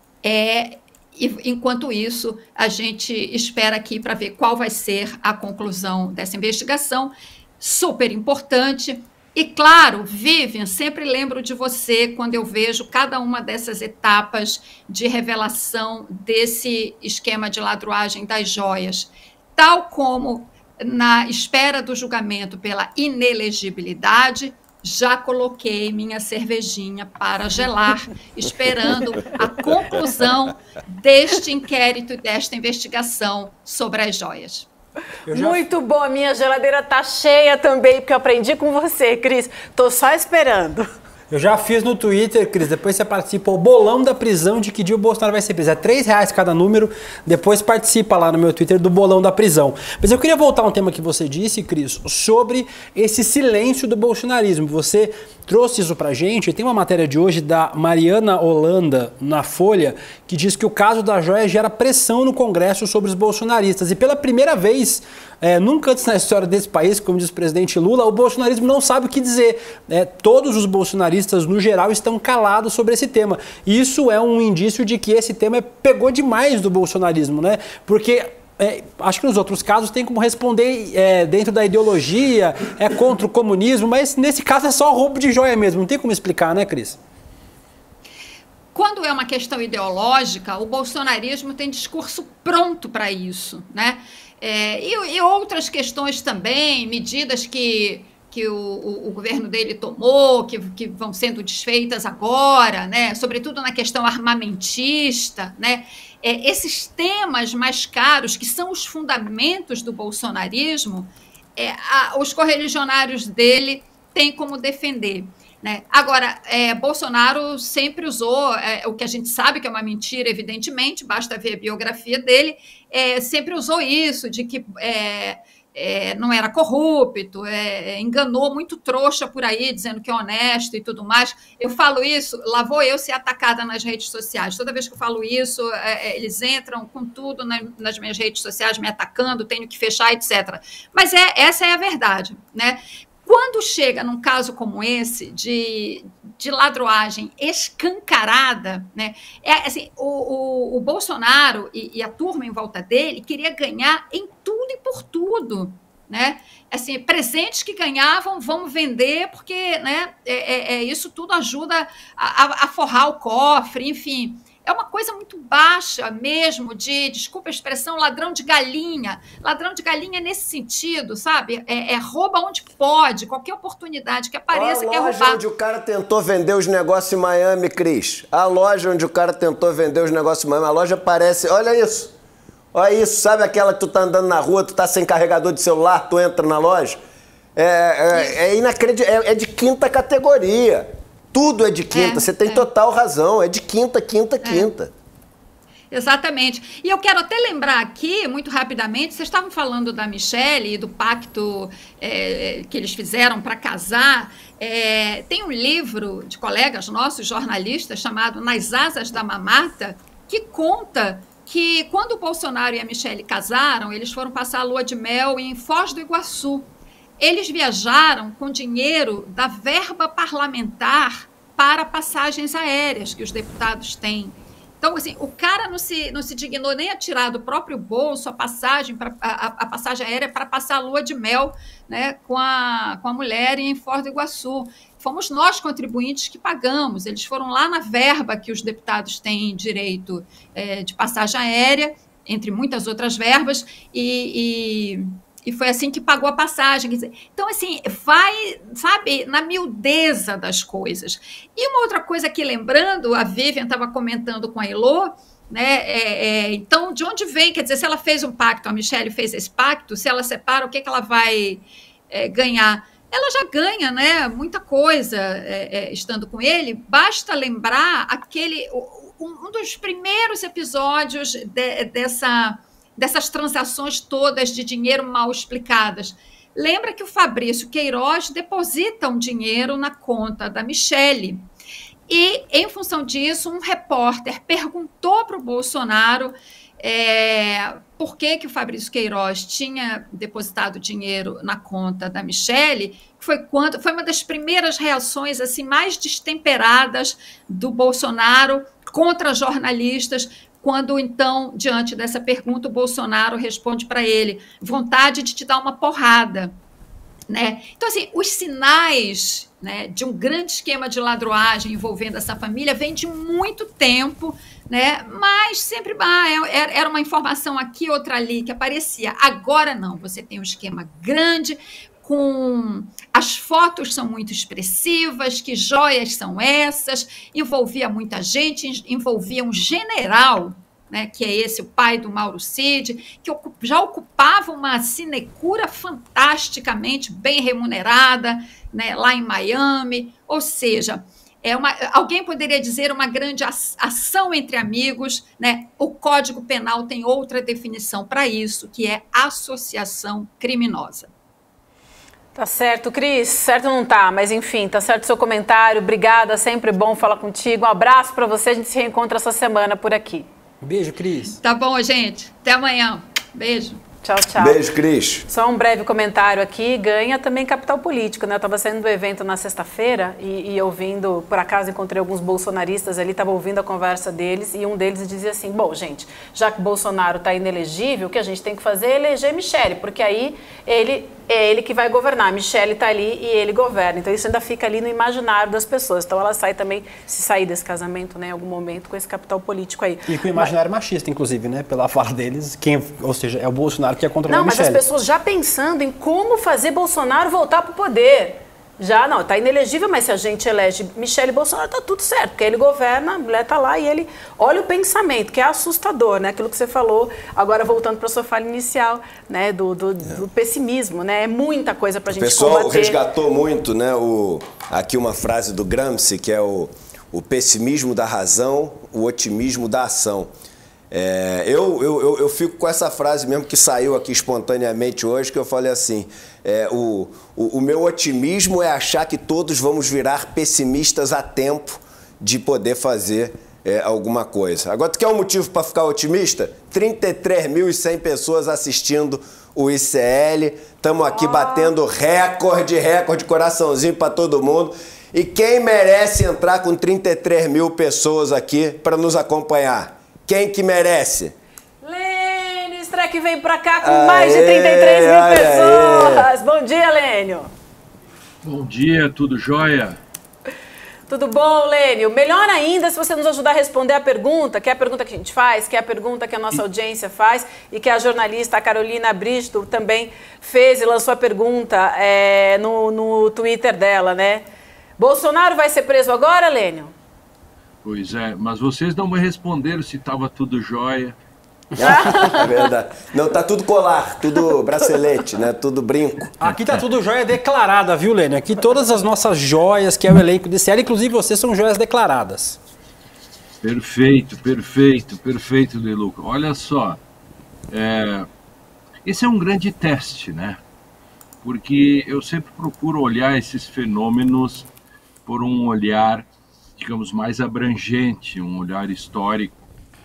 E, enquanto isso, a gente espera aqui para ver qual vai ser a conclusão dessa investigação, super importante. E, claro, Vivian, sempre lembro de você quando eu vejo cada uma dessas etapas de revelação desse esquema de ladruagem das joias, tal como na espera do julgamento pela inelegibilidade, já coloquei minha cervejinha para gelar, esperando a conclusão deste inquérito e desta investigação sobre as joias. Muito bom, a minha geladeira tá cheia também, porque eu aprendi com você, Cris. Tô só esperando. Eu já fiz no Twitter, Cris, depois você participa, o bolão da prisão de que dia o Bolsonaro vai ser preso. É R$3 cada número, depois participa lá no meu Twitter do bolão da prisão. Mas eu queria voltar a um tema que você disse, Cris, sobre esse silêncio do bolsonarismo. Você trouxe isso pra gente, tem uma matéria de hoje da Mariana Holanda na Folha, que diz que o caso da joia gera pressão no Congresso sobre os bolsonaristas. E pela primeira vez, nunca antes na história desse país, como diz o presidente Lula, o bolsonarismo não sabe o que dizer. Todos os bolsonaristas, no geral, estão calados sobre esse tema. E isso é um indício de que esse tema pegou demais do bolsonarismo, né? Porque acho que nos outros casos tem como responder dentro da ideologia, contra o comunismo, mas nesse caso é só roubo de joia mesmo. Não tem como explicar, né, Cris? Quando é uma questão ideológica, o bolsonarismo tem discurso pronto para isso, né? E outras questões também, medidas que o governo dele tomou, que vão sendo desfeitas agora, né? Sobretudo na questão armamentista, né? Esses temas mais caros, que são os fundamentos do bolsonarismo, os correligionários dele têm como defender, né? Agora, Bolsonaro sempre usou o que a gente sabe que é uma mentira, evidentemente, basta ver a biografia dele, sempre usou isso, de que não era corrupto, enganou muito trouxa por aí, dizendo que é honesto e tudo mais. Eu falo isso, lá vou eu ser atacada nas redes sociais. Toda vez que eu falo isso, eles entram com tudo nas minhas redes sociais, me atacando, tenho que fechar, etc. Mas essa é a verdade, né? Quando chega num caso como esse, de ladruagem escancarada, né, assim, o Bolsonaro e a turma em volta dele queria ganhar em tudo e por tudo, né? Assim, presentes que ganhavam, vamos vender, porque, né, isso tudo ajuda a forrar o cofre, enfim. É uma coisa muito baixa mesmo, desculpa a expressão, ladrão de galinha nesse sentido, sabe? Rouba onde pode, qualquer oportunidade que apareça, quer roubar. A loja onde o cara tentou vender os negócios em Miami, Cris. A loja onde o cara tentou vender os negócios em Miami, a loja parece... Olha isso, sabe aquela que tu tá andando na rua, tu tá sem carregador de celular, tu entra na loja? Inacreditável, é de quinta categoria. Tudo é de quinta, você tem total razão, é de quinta. Exatamente. E eu quero até lembrar aqui, muito rapidamente, vocês estavam falando da Michelle e do pacto que eles fizeram para casar. Tem um livro de colegas nossos, jornalistas, chamado Nas Asas da Mamata, que conta que quando o Bolsonaro e a Michelle casaram, eles foram passar a lua de mel em Foz do Iguaçu. Eles viajaram com dinheiro da verba parlamentar para passagens aéreas que os deputados têm. Então, assim, o cara não se dignou nem a tirar do próprio bolso a passagem aérea para passar a lua de mel, né, com a mulher em Foz do Iguaçu. Fomos nós, contribuintes, que pagamos. Eles foram lá na verba que os deputados têm direito de passagem aérea, entre muitas outras verbas, e E foi assim que pagou a passagem. Quer dizer, então, assim, vai, sabe, na miudeza das coisas. E uma outra coisa que, lembrando, a Vivian estava comentando com a Elô, né? Então, de onde vem? Quer dizer, se ela fez um pacto, a Michelle fez esse pacto, se ela separa, o que ela vai ganhar? Ela já ganha, né, muita coisa estando com ele. Basta lembrar um dos primeiros episódios dessas transações todas de dinheiro mal explicadas. Lembra que o Fabrício Queiroz deposita um dinheiro na conta da Michelle. E, em função disso, um repórter perguntou para o Bolsonaro por que o Fabrício Queiroz tinha depositado dinheiro na conta da Michelle, que foi uma das primeiras reações assim, mais destemperadas do Bolsonaro contra jornalistas, quando, então, diante dessa pergunta, o Bolsonaro responde para ele: vontade de te dar uma porrada. Né? Então, assim, os sinais, né, de um grande esquema de ladroagem envolvendo essa família vem de muito tempo, né? Mas sempre era uma informação aqui, outra ali, que aparecia. Agora não, você tem um esquema grande, as fotos são muito expressivas, que joias são essas, envolvia muita gente, envolvia um general, né, que é esse, o pai do Mauro Cid, que já ocupava uma sinecura fantasticamente bem remunerada, né, lá em Miami. Ou seja, alguém poderia dizer uma grande ação entre amigos, né? O Código Penal tem outra definição para isso, que é associação criminosa. Tá certo, Cris. Certo não tá, mas enfim, tá certo o seu comentário. Obrigada, sempre bom falar contigo. Um abraço para você, a gente se reencontra essa semana por aqui. Beijo, Cris. Tá bom, gente. Até amanhã. Beijo. Tchau, tchau. Beijo, Cris. Só um breve comentário aqui, ganha também capital político, né? Eu estava saindo do evento na sexta-feira e ouvindo, por acaso encontrei alguns bolsonaristas ali, estava ouvindo a conversa deles e um deles dizia assim, bom, gente, já que Bolsonaro está inelegível, o que a gente tem que fazer é eleger Michele, porque aí é ele que vai governar, a Michele está ali e ele governa, então isso ainda fica ali no imaginário das pessoas, então ela sai também, se sair desse casamento, né, em algum momento, com esse capital político aí. E com o imaginário machista, inclusive, né, pela fala deles, ou seja, é o Bolsonaro que é controlar a Não, Michele. mas as pessoas já pensando em como fazer Bolsonaro voltar para o poder. Já não, está inelegível, mas se a gente elege Michele Bolsonaro, está tudo certo, porque ele governa, a mulher está lá e ele olha o pensamento, que é assustador, né? Aquilo que você falou, agora voltando para a sua fala inicial, né? Do pessimismo, né? É muita coisa para a gente combater. O pessoal resgatou muito, né? Aqui uma frase do Gramsci, que é o pessimismo da razão, o otimismo da ação. Eu fico com essa frase mesmo que saiu aqui espontaneamente hoje, que eu falei assim, o meu otimismo é achar que todos vamos virar pessimistas a tempo de poder fazer alguma coisa. Agora, tu quer um motivo para ficar otimista? 33.100 pessoas assistindo o ICL, estamos aqui batendo recorde, coraçãozinho para todo mundo. E quem merece entrar com 33 mil pessoas aqui para nos acompanhar? Quem que merece? Lênio Streck veio pra cá com mais de 33 mil pessoas. Bom dia, Lênio. Bom dia, tudo jóia? Tudo bom, Lênio? Melhor ainda se você nos ajudar a responder a pergunta, que é a pergunta que a gente faz, que é a pergunta que a nossa audiência faz e que a jornalista Carolina Bristo também fez e lançou a pergunta no Twitter dela, né? Bolsonaro vai ser preso agora, Lênio? Pois é, mas vocês não me responderam se estava tudo jóia. É verdade. Não, tá tudo colar, tudo bracelete, né? Tudo brinco. Aqui tá tudo joia declarada, viu, Lênio? Aqui todas as nossas joias, que é o elenco desse série, inclusive vocês são joias declaradas. Perfeito, Deluca. Olha só, esse é um grande teste, né? Porque eu sempre procuro olhar esses fenômenos por um olhar, digamos, mais abrangente, um olhar histórico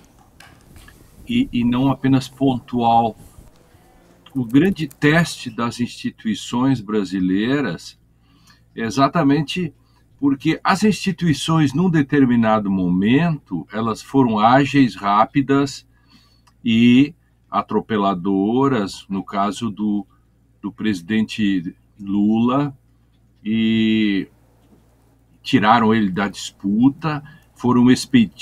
e não apenas pontual. O grande teste das instituições brasileiras é exatamente porque as instituições, num determinado momento, elas foram ágeis, rápidas e atropeladoras, no caso do presidente Lula, e tiraram ele da disputa, foram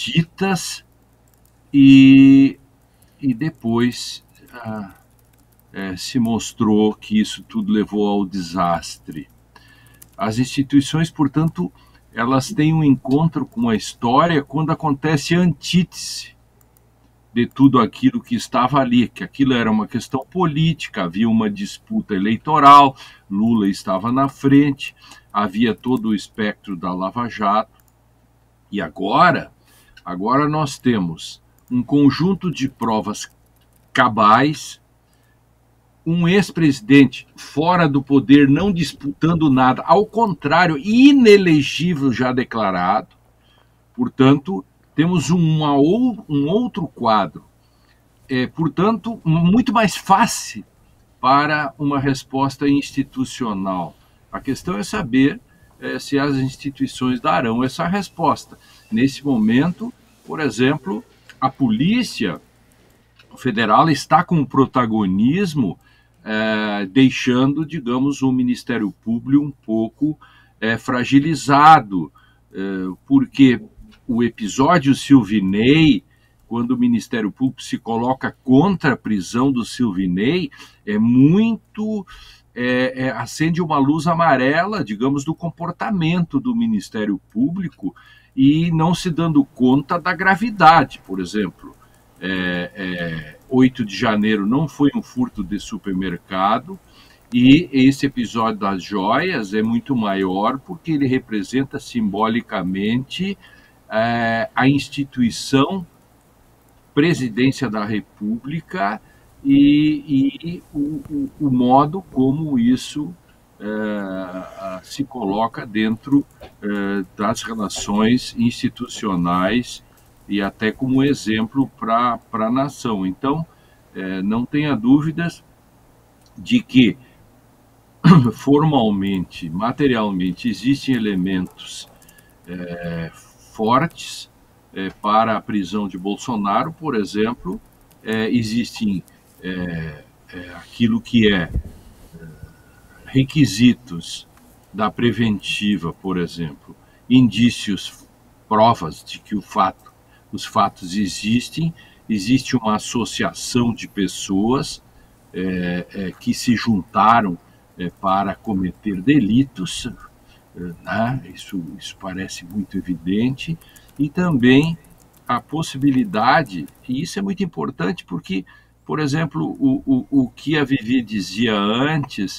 expeditas e depois se mostrou que isso tudo levou ao desastre. As instituições, portanto, elas têm um encontro com a história quando acontece a antítese de tudo aquilo que estava ali, que aquilo era uma questão política, havia uma disputa eleitoral, Lula estava na frente, havia todo o espectro da Lava Jato, e agora nós temos um conjunto de provas cabais, um ex-presidente fora do poder, não disputando nada, ao contrário, inelegível já declarado. Portanto, temos um outro quadro, portanto, muito mais fácil para uma resposta institucional. A questão é saber se as instituições darão essa resposta. Nesse momento, por exemplo, a Polícia Federal está com um protagonismo deixando, digamos, o Ministério Público um pouco fragilizado, porque o episódio Silvinei, quando o Ministério Público se coloca contra a prisão do Silvinei, acende uma luz amarela, digamos, do comportamento do Ministério Público e não se dando conta da gravidade. Por exemplo, 8 de janeiro não foi um furto de supermercado, e esse episódio das joias é muito maior porque ele representa simbolicamente a instituição Presidência da República e o modo como isso se coloca dentro das relações institucionais e até como exemplo para a nação. Então, não tenha dúvidas de que formalmente, materialmente, existem elementos fortes para a prisão de Bolsonaro. Por exemplo, existem aquilo que requisitos da preventiva, por exemplo, indícios, provas de que os fatos existem, existe uma associação de pessoas que se juntaram para cometer delitos, né? Isso parece muito evidente, e também a possibilidade, e isso é muito importante porque, por exemplo, o que a Vivi dizia antes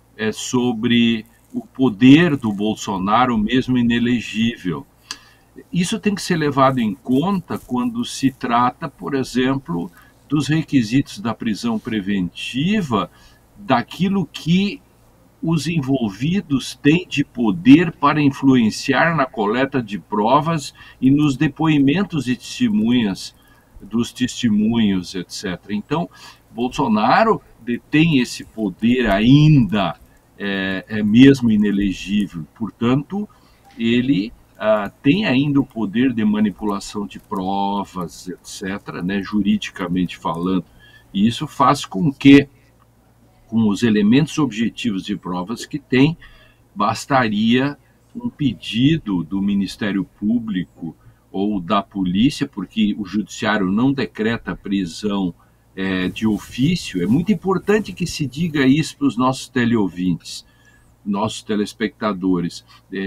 sobre o poder do Bolsonaro, mesmo inelegível. Isso tem que ser levado em conta quando se trata, por exemplo, dos requisitos da prisão preventiva, daquilo que os envolvidos têm de poder para influenciar na coleta de provas e nos depoimentos de testemunhas, dos testemunhos, etc. Então, Bolsonaro detém esse poder ainda, mesmo inelegível. Portanto, ele tem ainda o poder de manipulação de provas, etc., né, juridicamente falando. E isso faz com que, com os elementos objetivos de provas que tem, bastaria um pedido do Ministério Público ou da polícia, porque o judiciário não decreta a prisão de ofício. É muito importante que se diga isso para os nossos teleouvintes, nossos telespectadores.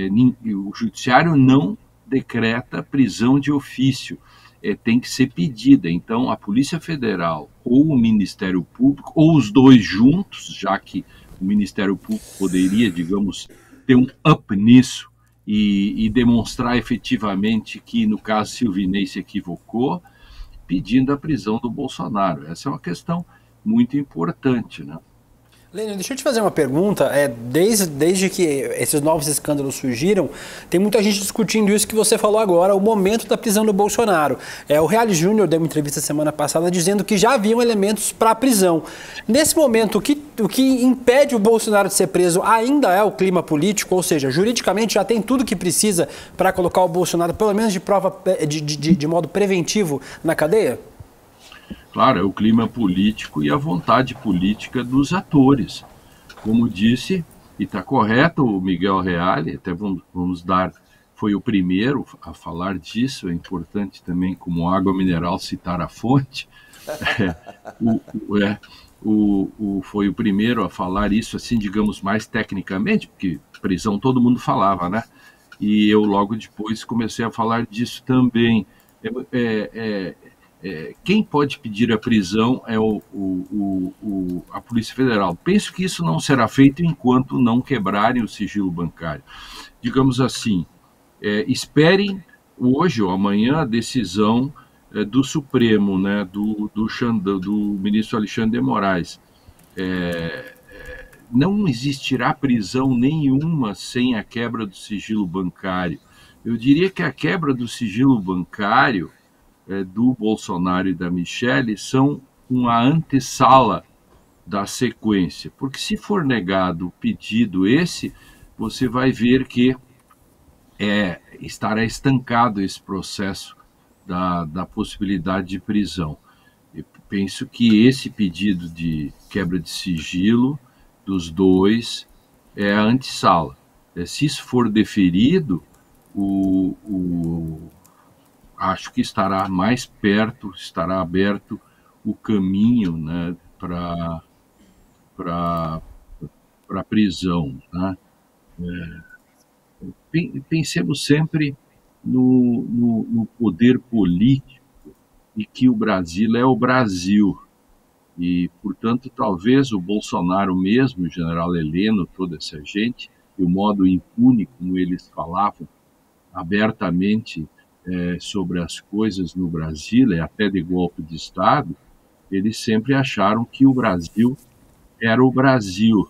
O judiciário não decreta prisão de ofício, tem que ser pedida. Então, a Polícia Federal ou o Ministério Público, ou os dois juntos, já que o Ministério Público poderia, digamos, ter um up nisso e demonstrar efetivamente que, no caso, Silvinei se equivocou, pedindo a prisão do Bolsonaro. Essa é uma questão muito importante, né? Lênio, deixa eu te fazer uma pergunta. Desde que esses novos escândalos surgiram, tem muita gente discutindo isso que você falou agora, o momento da prisão do Bolsonaro. O Reale Júnior deu uma entrevista semana passada dizendo que já haviam elementos para a prisão. Nesse momento, o que impede o Bolsonaro de ser preso ainda é o clima político, ou seja, juridicamente já tem tudo que precisa para colocar o Bolsonaro, pelo menos de prova de modo preventivo, na cadeia? Claro, é o clima político e a vontade política dos atores. Como disse, e está correto o Miguel Reale, até vamos dar, foi o primeiro a falar disso, é importante também, como água mineral, citar a fonte. foi o primeiro a falar isso, assim, digamos, mais tecnicamente, porque prisão todo mundo falava, né? E eu logo depois comecei a falar disso também. Quem pode pedir a prisão é a Polícia Federal. Penso que isso não será feito enquanto não quebrarem o sigilo bancário. Digamos assim, esperem hoje ou amanhã a decisão do Supremo, né, do ministro Alexandre de Moraes. Não existirá prisão nenhuma sem a quebra do sigilo bancário. Eu diria que a quebra do sigilo bancário do Bolsonaro e da Michelle são uma antessala da sequência, porque se for negado o pedido esse, você vai ver que estará estancado esse processo da possibilidade de prisão. Eu penso que esse pedido de quebra de sigilo dos dois é a antessala. Se isso for deferido, acho que estará mais perto, estará aberto o caminho, né, para a prisão, né? Pensemos sempre no poder político e que o Brasil é o Brasil. E, portanto, talvez o Bolsonaro mesmo, o general Heleno, toda essa gente, e o modo impune como eles falavam abertamente sobre as coisas no Brasil, e até de golpe de Estado, eles sempre acharam que o Brasil era o Brasil.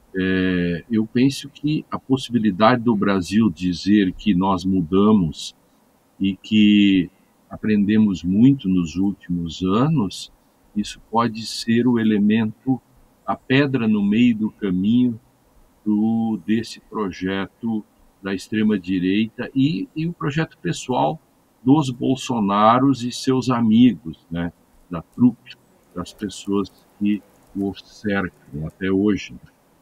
Eu penso que a possibilidade do Brasil dizer que nós mudamos e que aprendemos muito nos últimos anos, isso pode ser o elemento, a pedra no meio do caminho desse projeto da extrema-direita e o projeto pessoal dos Bolsonaros e seus amigos, né, da trupe, das pessoas que o cercam até hoje.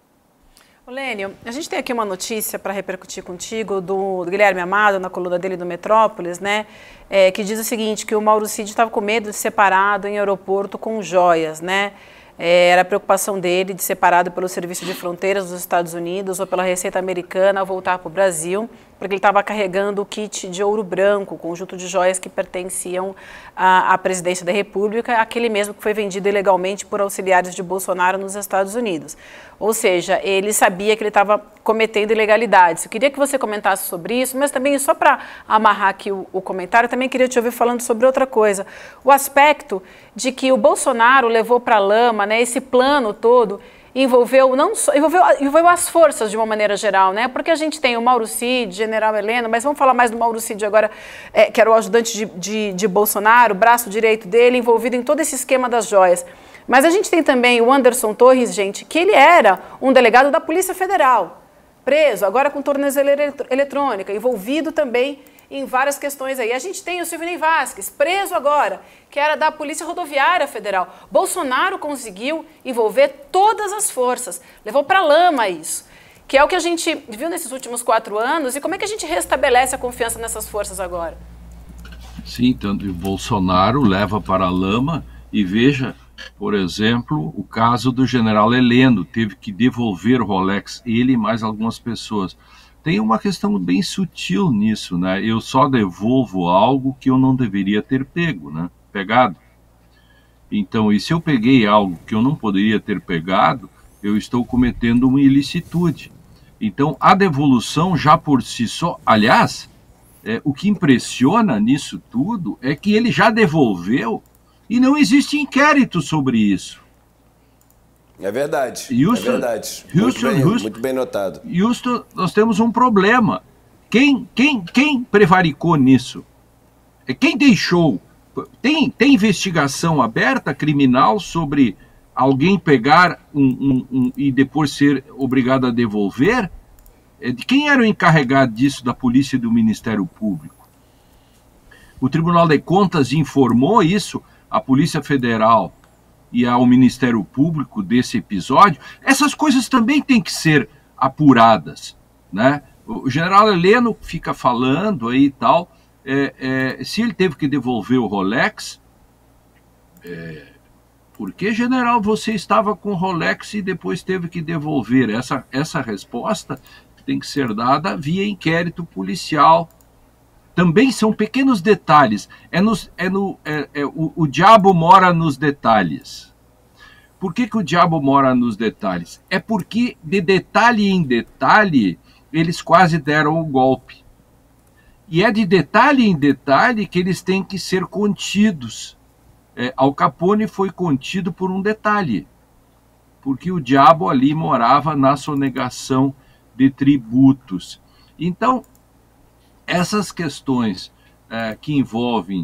Lênio, a gente tem aqui uma notícia para repercutir contigo do Guilherme Amado, na coluna dele do Metrópolis, né, que diz o seguinte, que o Mauro Cid estava com medo de ser parado em aeroporto com joias, né? Era a preocupação dele de ser parado pelo Serviço de Fronteiras dos Estados Unidos ou pela Receita Americana ao voltar para o Brasil, porque ele estava carregando o kit de ouro branco, conjunto de joias que pertenciam à presidência da República, aquele mesmo que foi vendido ilegalmente por auxiliares de Bolsonaro nos Estados Unidos. Ou seja, ele sabia que ele estava cometendo ilegalidades. Eu queria que você comentasse sobre isso, mas também, só para amarrar aqui o comentário, também queria te ouvir falando sobre outra coisa. O aspecto de que o Bolsonaro levou para a lama, né, esse plano todo, envolveu as forças de uma maneira geral, né? Porque a gente tem o Mauro Cid, general Heleno, mas vamos falar mais do Mauro Cid agora, que era o ajudante de Bolsonaro, o braço direito dele, envolvido em todo esse esquema das joias. Mas a gente tem também o Anderson Torres, gente, que ele era um delegado da Polícia Federal, preso, agora com tornozeleira eletrônica, envolvido também em várias questões aí. A gente tem o Silvinei Vasquez, preso agora, que era da Polícia Rodoviária Federal. Bolsonaro conseguiu envolver todas as forças, levou para a lama isso, que é o que a gente viu nesses últimos 4 anos, e como é que a gente restabelece a confiança nessas forças agora? Sim, tanto o Bolsonaro leva para a lama, e veja, por exemplo, o caso do general Heleno, teve que devolver o Rolex, ele e mais algumas pessoas. Tem uma questão bem sutil nisso, né? Eu só devolvo algo que eu não deveria ter pegado. Então, e se eu peguei algo que eu não poderia ter pegado, eu estou cometendo uma ilicitude. Então, a devolução já por si só... Aliás, o que impressiona nisso tudo é que ele já devolveu e não existe inquérito sobre isso. É verdade, Houston, é verdade. Muito bem notado. Houston, nós temos um problema. Quem prevaricou nisso? Quem deixou? Tem investigação aberta, criminal, sobre alguém pegar e depois ser obrigado a devolver? De quem era o encarregado disso da polícia e do Ministério Público? O Tribunal de Contas informou isso à Polícia Federal e ao Ministério Público desse episódio. Essas coisas também têm que ser apuradas, né? O general Heleno fica falando aí e tal, se ele teve que devolver o Rolex, por que, general, você estava com Rolex e depois teve que devolver? Essa resposta tem que ser dada via inquérito policial. Também são pequenos detalhes. O diabo mora nos detalhes. Por que o diabo mora nos detalhes? É porque, de detalhe em detalhe, eles quase deram o golpe. E é de detalhe em detalhe que eles têm que ser contidos. Al Capone foi contido por um detalhe, porque o diabo ali morava na sonegação de tributos. Então, essas questões que envolvem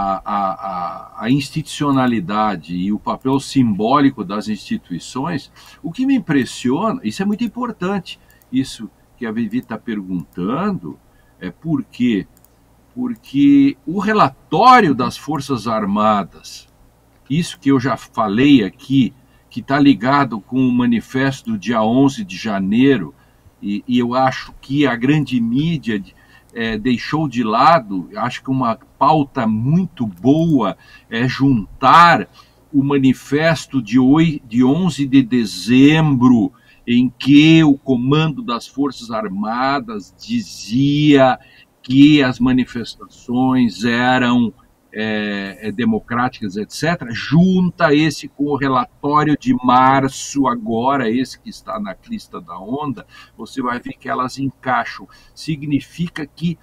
a institucionalidade e o papel simbólico das instituições, o que me impressiona, isso é muito importante, isso que a Vivi está perguntando, por quê? Porque o relatório das Forças Armadas, isso que eu já falei aqui, que está ligado com o manifesto do dia 11 de janeiro, e eu acho que a grande mídia deixou de lado, acho que uma pauta muito boa é juntar o manifesto de 11 de dezembro, em que o comando das Forças Armadas dizia que as manifestações eram democráticas, etc., junta esse com o relatório de março, agora esse que está na crista da onda, você vai ver que elas encaixam. Significa que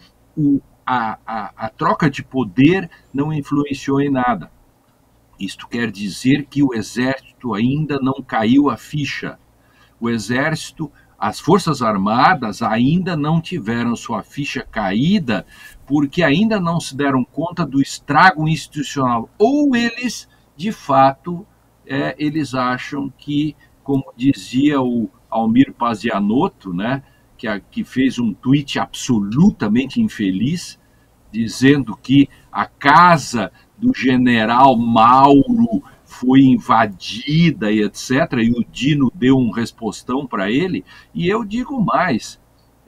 a troca de poder não influenciou em nada. Isto quer dizer que o Exército ainda não caiu a ficha. O Exército, as Forças Armadas ainda não tiveram sua ficha caída porque ainda não se deram conta do estrago institucional. Ou eles, de fato, eles acham que, como dizia o Almir Pazianotto, né, que fez um tweet absolutamente infeliz, dizendo que a casa do general Mauro foi invadida e etc., e o Dino deu um respostão para ele, e eu digo mais,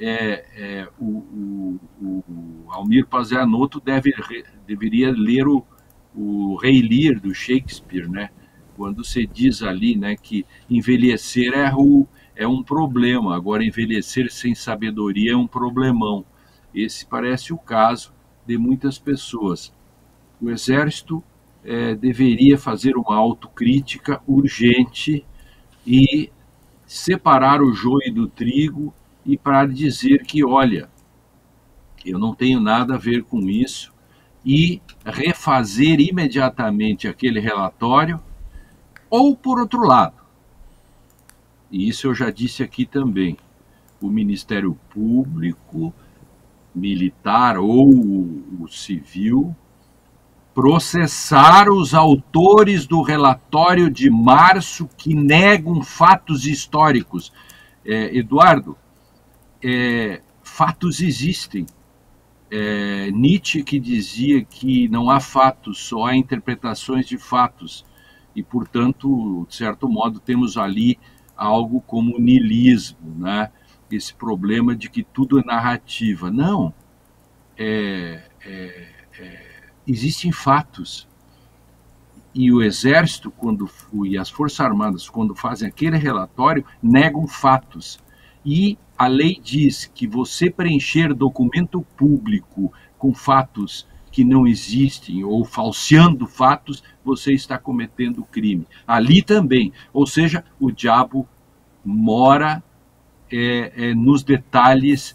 o Almir Pazianotto deveria ler o Rei Lear, do Shakespeare, né? Quando você diz ali, né, que envelhecer é um problema, agora envelhecer sem sabedoria é um problemão. Esse parece o caso de muitas pessoas. O Exército deveria fazer uma autocrítica urgente e separar o joio do trigo e para dizer que, olha, eu não tenho nada a ver com isso, e refazer imediatamente aquele relatório, ou, por outro lado, e isso eu já disse aqui também, o Ministério Público, militar ou o civil, processar os autores do relatório de março que negam fatos históricos. Eduardo, fatos existem. Nietzsche que dizia que não há fatos, só há interpretações de fatos. E, portanto, de certo modo, temos ali algo como niilismo, né? Esse problema de que tudo é narrativa. Não. Existem fatos. E o Exército e as Forças Armadas, quando fazem aquele relatório, negam fatos. E a lei diz que você preencher documento público com fatos que não existem ou falseando fatos, você está cometendo crime. Ali também. Ou seja, o diabo mora nos detalhes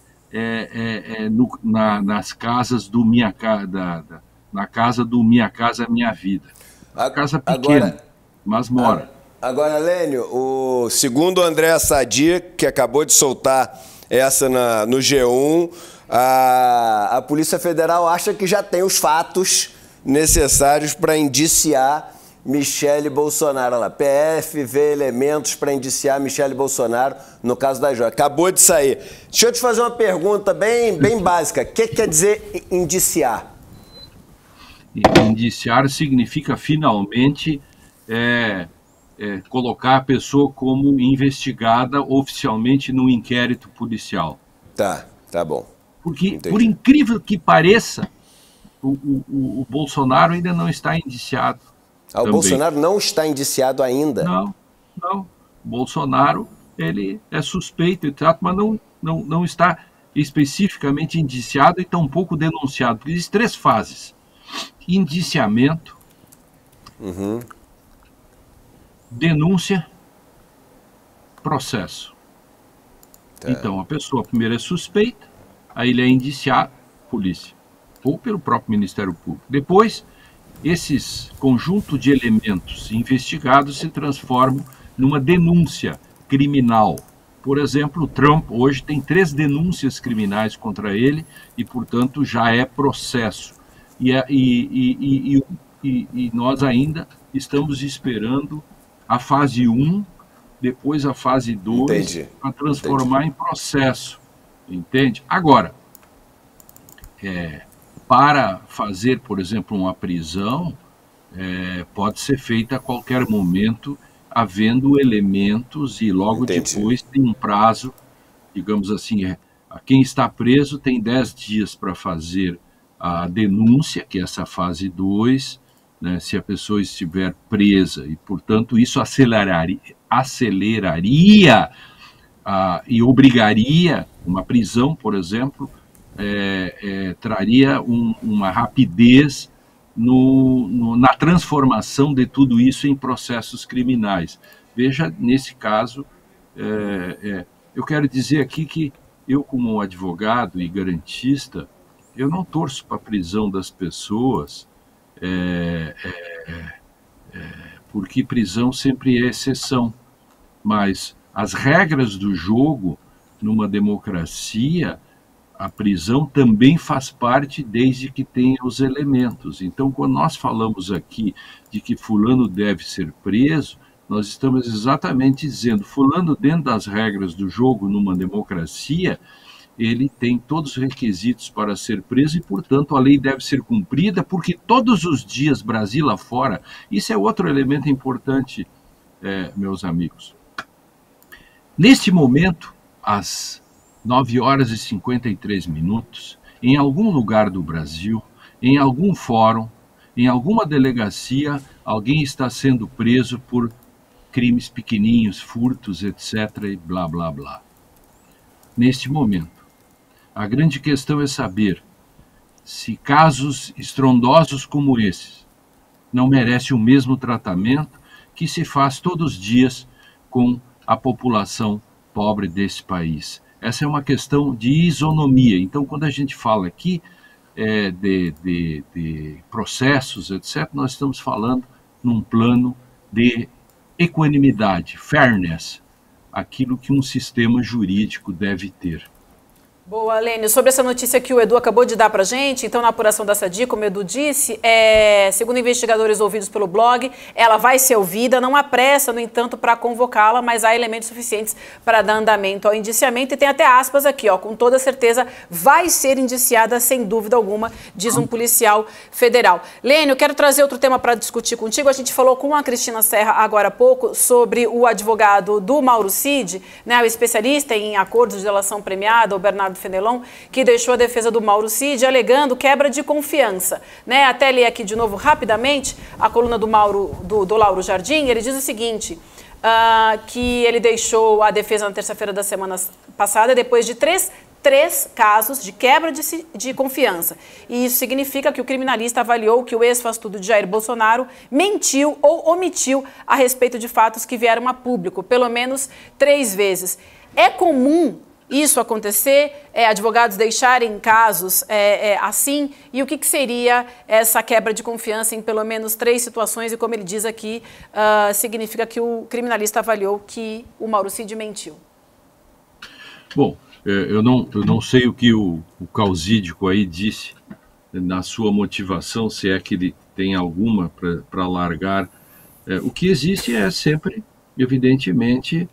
nas casas do na casa do Minha Casa Minha Vida. A casa pequena, mas mora. Agora, Lênio, segundo o André Sadi, que acabou de soltar essa no G1, a Polícia Federal acha que já tem os fatos necessários para indiciar Michele Bolsonaro. Olha lá, PF vê elementos para indiciar Michele Bolsonaro no caso da joia. Acabou de sair. Deixa eu te fazer uma pergunta bem básica. O que quer dizer indiciar? Indiciar significa finalmente colocar a pessoa como investigada oficialmente no inquérito policial. Tá bom. Porque, entendi. Por incrível que pareça, o Bolsonaro ainda não está indiciado. O Bolsonaro não está indiciado ainda? Não. O Bolsonaro, ele é suspeito, mas não está especificamente indiciado e tampouco denunciado. Existem 3 fases: indiciamento, denúncia, processo. Então, a pessoa primeiro é suspeita, aí ele é indiciado, polícia, ou pelo próprio Ministério Público. Depois, esses conjunto de elementos investigados se transformam numa denúncia criminal. Por exemplo, o Trump hoje tem 3 denúncias criminais contra ele e, portanto, já é processo. E nós ainda estamos esperando a fase 1, depois a fase 2, para transformar em processo. Entende? Agora, para fazer, por exemplo, uma prisão, pode ser feita a qualquer momento, havendo elementos, e logo depois tem um prazo, digamos assim, quem está preso tem 10 dias para fazer a denúncia, que é essa fase 2, né, se a pessoa estiver presa, e, portanto, isso aceleraria e obrigaria uma prisão, por exemplo, traria uma rapidez na transformação de tudo isso em processos criminais. Veja, nesse caso, eu quero dizer aqui que eu, como advogado e garantista, eu não torço para a prisão das pessoas, porque prisão sempre é exceção, mas as regras do jogo numa democracia, a prisão também faz parte desde que tenha os elementos. Então, quando nós falamos aqui de que fulano deve ser preso, nós estamos exatamente dizendo, fulano, dentro das regras do jogo numa democracia, ele tem todos os requisitos para ser preso e, portanto, a lei deve ser cumprida, porque todos os dias, Brasil afora, isso é outro elemento importante, meus amigos. Neste momento, às 9h53, em algum lugar do Brasil, em algum fórum, em alguma delegacia, alguém está sendo preso por crimes pequeninhos, furtos, etc. e blá, blá, blá. Neste momento, a grande questão é saber se casos estrondosos como esses não merecem o mesmo tratamento que se faz todos os dias com a população pobre desse país. Essa é uma questão de isonomia. Então, quando a gente fala aqui de processos, etc., nós estamos falando num plano de equanimidade, fairness, aquilo que um sistema jurídico deve ter. Boa, Lênio. Sobre essa notícia que o Edu acabou de dar para a gente, então na apuração da SADI, como o Edu disse, segundo investigadores ouvidos pelo blog, ela vai ser ouvida, não há pressa, no entanto, para convocá-la, mas há elementos suficientes para dar andamento ao indiciamento, e tem até aspas aqui, ó, com toda certeza vai ser indiciada, sem dúvida alguma, diz um policial federal. Lênio, eu quero trazer outro tema para discutir contigo. A gente falou com a Cristina Serra agora há pouco sobre o advogado do Mauro Cid, né, o especialista em acordos de delação premiada, o Bernardo Fenelon, que deixou a defesa do Mauro Cid alegando quebra de confiança, né? Até ler aqui de novo rapidamente a coluna do Lauro Jardim. Ele diz o seguinte, que ele deixou a defesa na terça-feira da semana passada depois de três casos de quebra de confiança. E isso significa que o criminalista avaliou que o ex-faz-tudo de Jair Bolsonaro mentiu ou omitiu a respeito de fatos que vieram a público, pelo menos 3 vezes. É comum isso acontecer, advogados deixarem casos assim, e o que seria essa quebra de confiança em pelo menos 3 situações, e como ele diz aqui, significa que o criminalista avaliou que o Mauro Cid mentiu. Bom, eu não sei o que o causídico aí disse na sua motivação, se é que ele tem alguma para largar. O que existe é sempre, evidentemente,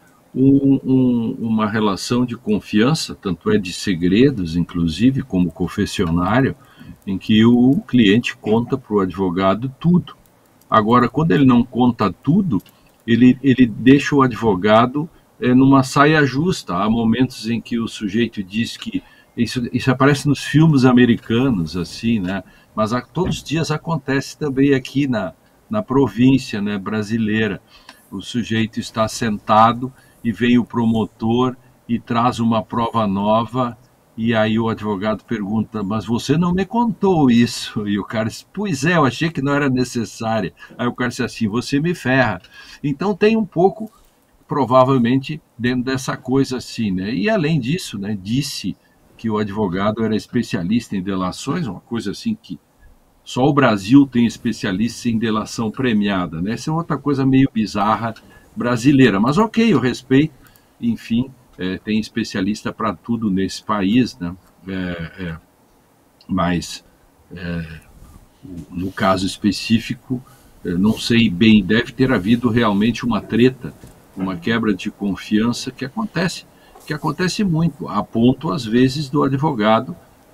uma relação de confiança, tanto é de segredos, inclusive, como confessionário, em que o cliente conta para o advogado tudo. Agora, quando ele não conta tudo, ele deixa o advogado numa saia justa. Há momentos em que o sujeito diz que isso aparece nos filmes americanos, assim, né? Mas todos os dias acontece também aqui na província, né, brasileira. O sujeito está sentado e vem o promotor e traz uma prova nova, e aí o advogado pergunta, mas você não me contou isso? E o cara diz, pois é, eu achei que não era necessária. Aí o cara diz assim, você me ferra. Então tem um pouco, provavelmente, dentro dessa coisa assim, né? E além disso, né, disse que o advogado era especialista em delações, uma coisa assim que só o Brasil tem especialistas em delação premiada, né? Essa é outra coisa meio bizarra brasileira, mas ok, eu respeito, enfim, tem especialista para tudo nesse país, né? Mas no caso específico, não sei bem, deve ter havido realmente uma treta, uma quebra de confiança que acontece muito, a ponto, às vezes, do advogado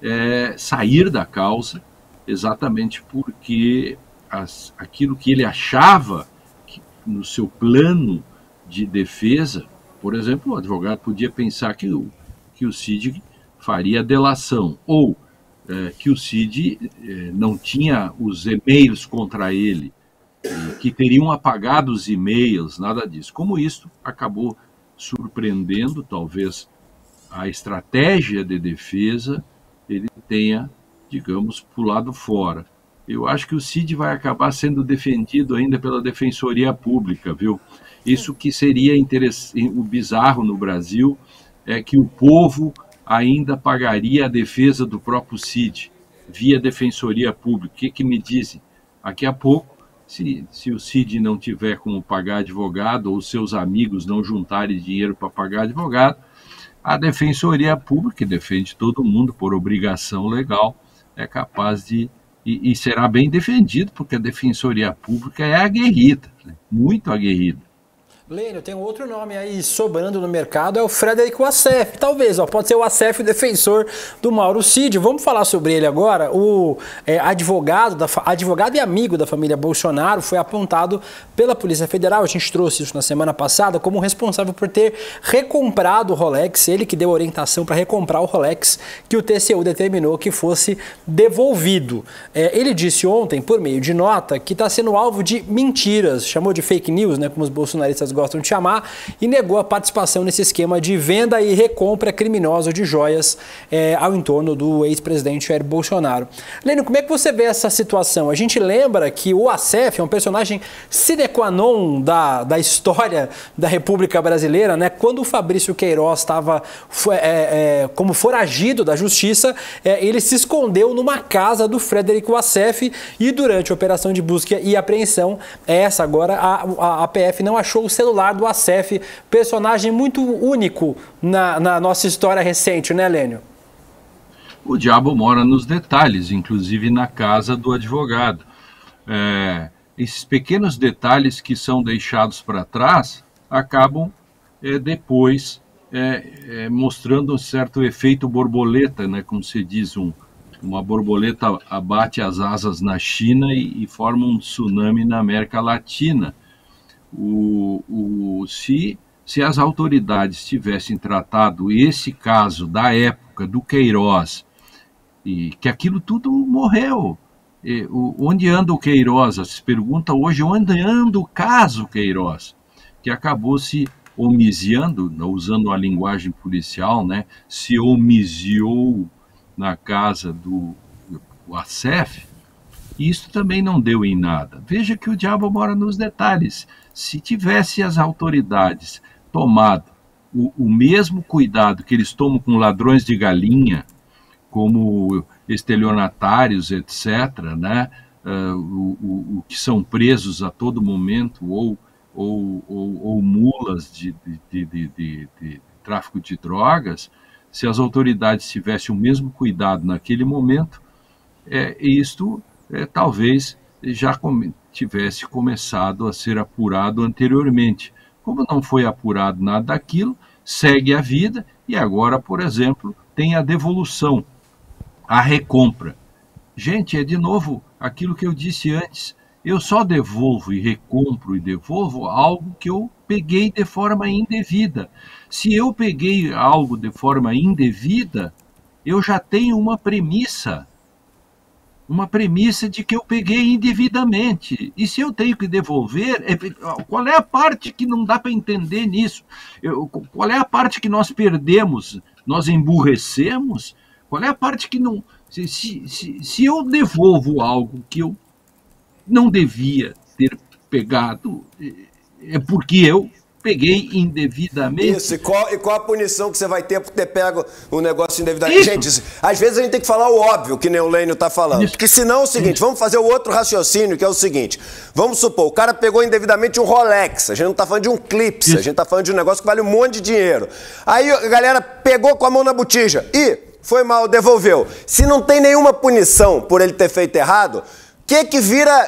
sair da causa, exatamente porque aquilo que ele achava que, no seu plano de defesa, por exemplo, o advogado podia pensar que o Cid faria delação, ou que o Cid não tinha os e-mails contra ele, que teriam apagado os e-mails, nada disso. Como isso acabou surpreendendo, talvez, a estratégia de defesa, ele tenha, digamos, pulado fora. Eu acho que o Cid vai acabar sendo defendido ainda pela Defensoria Pública, viu? Isso que seria o bizarro no Brasil é que o povo ainda pagaria a defesa do próprio Cid, via Defensoria Pública. O que me dizem? Daqui a pouco, se o Cid não tiver como pagar advogado, ou seus amigos não juntarem dinheiro para pagar advogado, a Defensoria Pública, que defende todo mundo por obrigação legal, é capaz de... E será bem defendido, porque a Defensoria Pública é aguerrida, né? Muito aguerrida. Lênio, tem um outro nome aí sobrando no mercado, é o Frederico Wassef. Talvez, pode ser o Wassef, o defensor do Mauro Cid. Vamos falar sobre ele agora. O advogado e amigo da família Bolsonaro foi apontado pela Polícia Federal, a gente trouxe isso na semana passada, como responsável por ter recomprado o Rolex, ele que deu orientação para recomprar o Rolex que o TCU determinou que fosse devolvido. Ele disse ontem, por meio de nota, que está sendo alvo de mentiras, chamou de fake news, né, como os bolsonaristas gostam de chamar, e negou a participação nesse esquema de venda e recompra criminosa de joias ao entorno do ex-presidente Jair Bolsonaro. Lênio, como é que você vê essa situação? A gente lembra que o Wassef é um personagem sine qua non da história da República Brasileira, né? Quando o Fabrício Queiroz estava como foragido da justiça, ele se escondeu numa casa do Frederico Wassef e durante a operação de busca e apreensão, agora a PF não achou o celular do Wassef, personagem muito único na nossa história recente, né, Lênio? O diabo mora nos detalhes, inclusive na casa do advogado. Esses pequenos detalhes que são deixados para trás acabam depois mostrando um certo efeito borboleta, né, como se diz, uma borboleta abate as asas na China e forma um tsunami na América Latina. Se as autoridades tivessem tratado esse caso da época do Queiroz, e que aquilo tudo morreu, onde anda o Queiroz? Se pergunta hoje onde anda o caso Queiroz, que acabou se omisiando, usando a linguagem policial, né, se omisiou na casa do Wassef, e isso também não deu em nada. Veja que o diabo mora nos detalhes. Se tivesse as autoridades tomado o mesmo cuidado que eles tomam com ladrões de galinha, como estelionatários, etc., né, que são presos a todo momento, ou mulas de tráfico de drogas, se as autoridades tivessem o mesmo cuidado naquele momento, isto talvez já tivesse começado a ser apurado anteriormente. Como não foi apurado nada daquilo, segue a vida e agora, por exemplo, tem a devolução, a recompra. Gente, de novo aquilo que eu disse antes, eu só devolvo e recompro e devolvo algo que eu peguei de forma indevida. Se eu peguei algo de forma indevida, eu já tenho uma premissa. uma premissa de que eu peguei indevidamente. E se eu tenho que devolver, qual é a parte que não dá para entender nisso? Qual é a parte que nós perdemos? Nós emburrecemos? Qual é a parte que não... Se eu devolvo algo que eu não devia ter pegado, é porque eu peguei indevidamente. Isso, e qual a punição que você vai ter por ter pego o negócio indevidamente? Isso. Gente, às vezes a gente tem que falar o óbvio, que nem o Lênio tá falando. Isso. Porque senão é o seguinte, vamos fazer o outro raciocínio, que é o seguinte, vamos supor, o cara pegou indevidamente um Rolex, a gente não tá falando de um Clipse, isso. A gente tá falando de um negócio que vale um monte de dinheiro. Aí a galera pegou com a mão na botija e foi mal, devolveu. Se não tem nenhuma punição por ele ter feito errado, que vira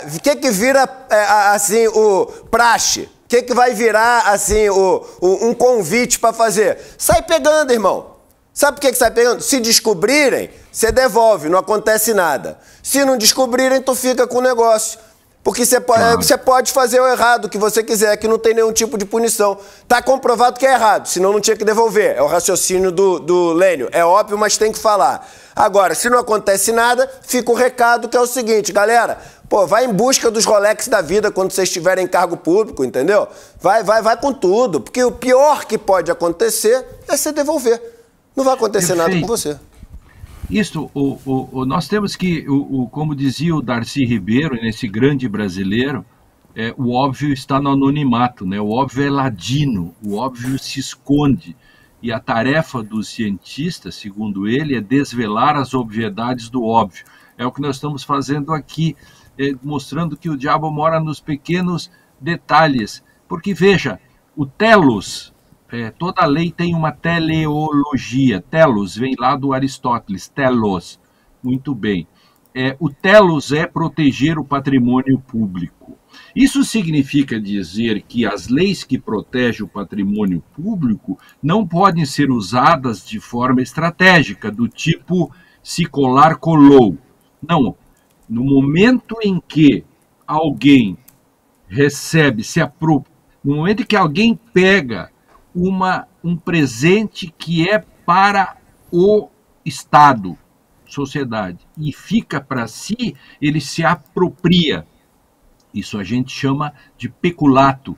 assim, o praxe? O que vai virar, assim, um convite para fazer? Sai pegando, irmão. Sabe por que sai pegando? Se descobrirem, você devolve, não acontece nada. Se não descobrirem, tu fica com o negócio. Porque você pode fazer o errado que você quiser, que não tem nenhum tipo de punição. Tá comprovado que é errado, senão não tinha que devolver. É o raciocínio do Lênio. É óbvio, mas tem que falar. Agora, se não acontece nada, fica o recado que é o seguinte, galera... Pô, vai em busca dos Rolex da vida quando vocês estiverem em cargo público, entendeu? Vai com tudo, porque o pior que pode acontecer é você devolver. Não vai acontecer nada com você. Isso, nós temos que, como dizia o Darcy Ribeiro, nesse grande brasileiro, o óbvio está no anonimato, né? O óbvio é ladino, o óbvio se esconde. E a tarefa do cientista, segundo ele, é desvelar as obviedades do óbvio. É o que nós estamos fazendo aqui, mostrando que o diabo mora nos pequenos detalhes. Porque, veja, o telos, toda lei tem uma teleologia. Telos vem lá do Aristóteles, telos. Muito bem. O telos é proteger o patrimônio público. Isso significa dizer que as leis que protegem o patrimônio público não podem ser usadas de forma estratégica, do tipo se colar, colou. Não. No momento em que alguém recebe, no momento em que alguém pega um presente que é para o Estado, sociedade, e fica para si, ele se apropria. Isso a gente chama de peculato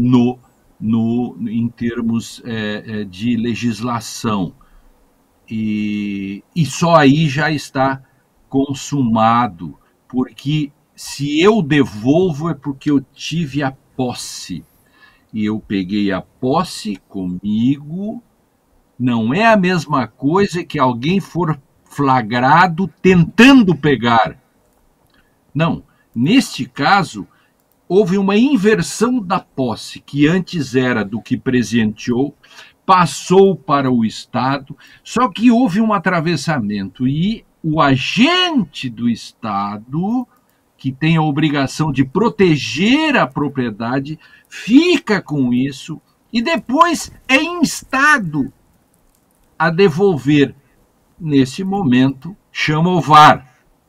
em termos de legislação. E só aí já está consumado, porque se eu devolvo é porque eu tive a posse, e eu peguei a posse comigo, não é a mesma coisa que alguém for flagrado tentando pegar. Não, neste caso, houve uma inversão da posse, que antes era do que presenteou, passou para o Estado, só que houve um atravessamento, e o agente do Estado, que tem a obrigação de proteger a propriedade, fica com isso e depois é instado a devolver. Nesse momento, chama o VAR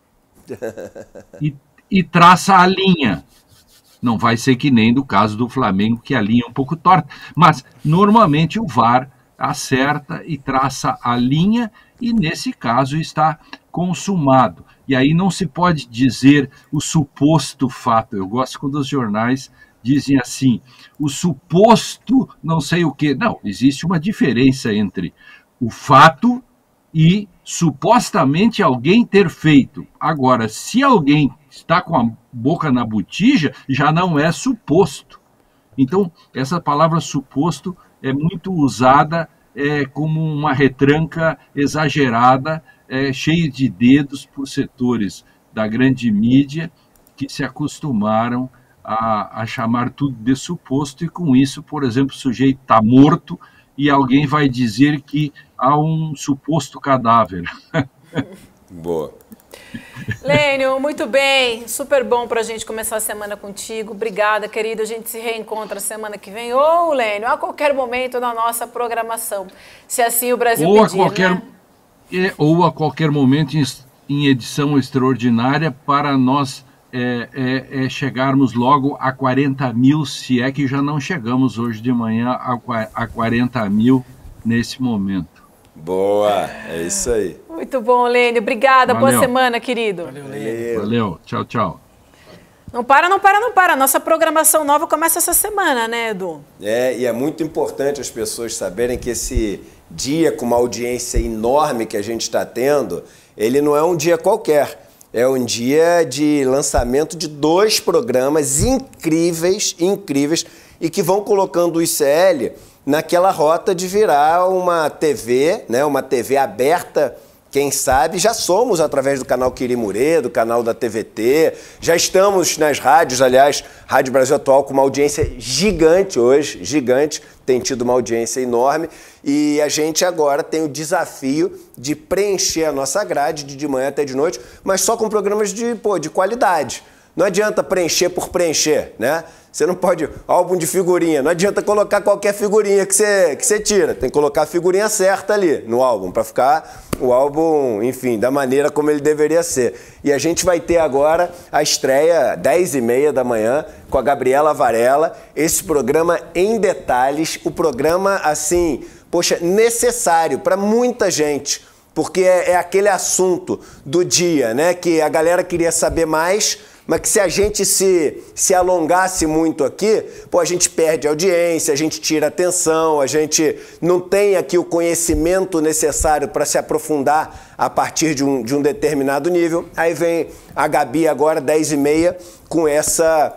e traça a linha. Não vai ser que nem do caso do Flamengo, que a linha é um pouco torta, mas normalmente o VAR acerta e traça a linha, e nesse caso está consumado. E aí não se pode dizer o suposto fato. Eu gosto quando os jornais dizem assim, o suposto não sei o quê. Não, existe uma diferença entre o fato e supostamente alguém ter feito. Agora, se alguém está com a boca na botija, já não é suposto. Então, essa palavra suposto é muito usada como uma retranca exagerada, cheia de dedos por setores da grande mídia que se acostumaram a chamar tudo de suposto, e com isso, por exemplo, o sujeito está morto e alguém vai dizer que há um suposto cadáver. Boa. Lênio, muito bem, super bom para a gente começar a semana contigo. Obrigada, querido. A gente se reencontra semana que vem, ou, Lênio, a qualquer momento na nossa programação, se assim o Brasil pedir, né? Ou a qualquer momento em edição extraordinária, para nós chegarmos logo a 40 mil, se é que já não chegamos hoje de manhã a 40 mil nesse momento. Boa, é isso aí. Muito bom, Lênio. Obrigada. Valeu. Boa semana, querido. Valeu, Lênio. Valeu. Tchau, tchau. Não para. Nossa programação nova começa essa semana, né, Edu? E é muito importante as pessoas saberem que esse dia com uma audiência enorme que a gente está tendo, ele não é um dia qualquer. É um dia de lançamento de 2 programas incríveis, e que vão colocando o ICL naquela rota de virar uma TV, né, uma TV aberta. Quem sabe, já somos através do canal Quirimurê, do canal da TVT, já estamos nas rádios, aliás, Rádio Brasil Atual com uma audiência gigante hoje, tem tido uma audiência enorme, e a gente agora tem o desafio de preencher a nossa grade de manhã até de noite, mas só com programas de qualidade. Não adianta preencher por preencher, né? Você não pode, álbum de figurinha, não adianta colocar qualquer figurinha que você tira. Tem que colocar a figurinha certa ali no álbum, para ficar o álbum, enfim, da maneira como ele deveria ser. E a gente vai ter agora a estreia, 10h30 da manhã, com a Gabriela Varela, esse programa em detalhes, o programa, assim, poxa, necessário para muita gente, porque é aquele assunto do dia, né, que a galera queria saber mais, mas que se a gente se alongasse muito aqui, a gente perde audiência, a gente tira atenção, a gente não tem aqui o conhecimento necessário para se aprofundar a partir de um determinado nível. Aí vem a Gabi agora, 10h30, com essa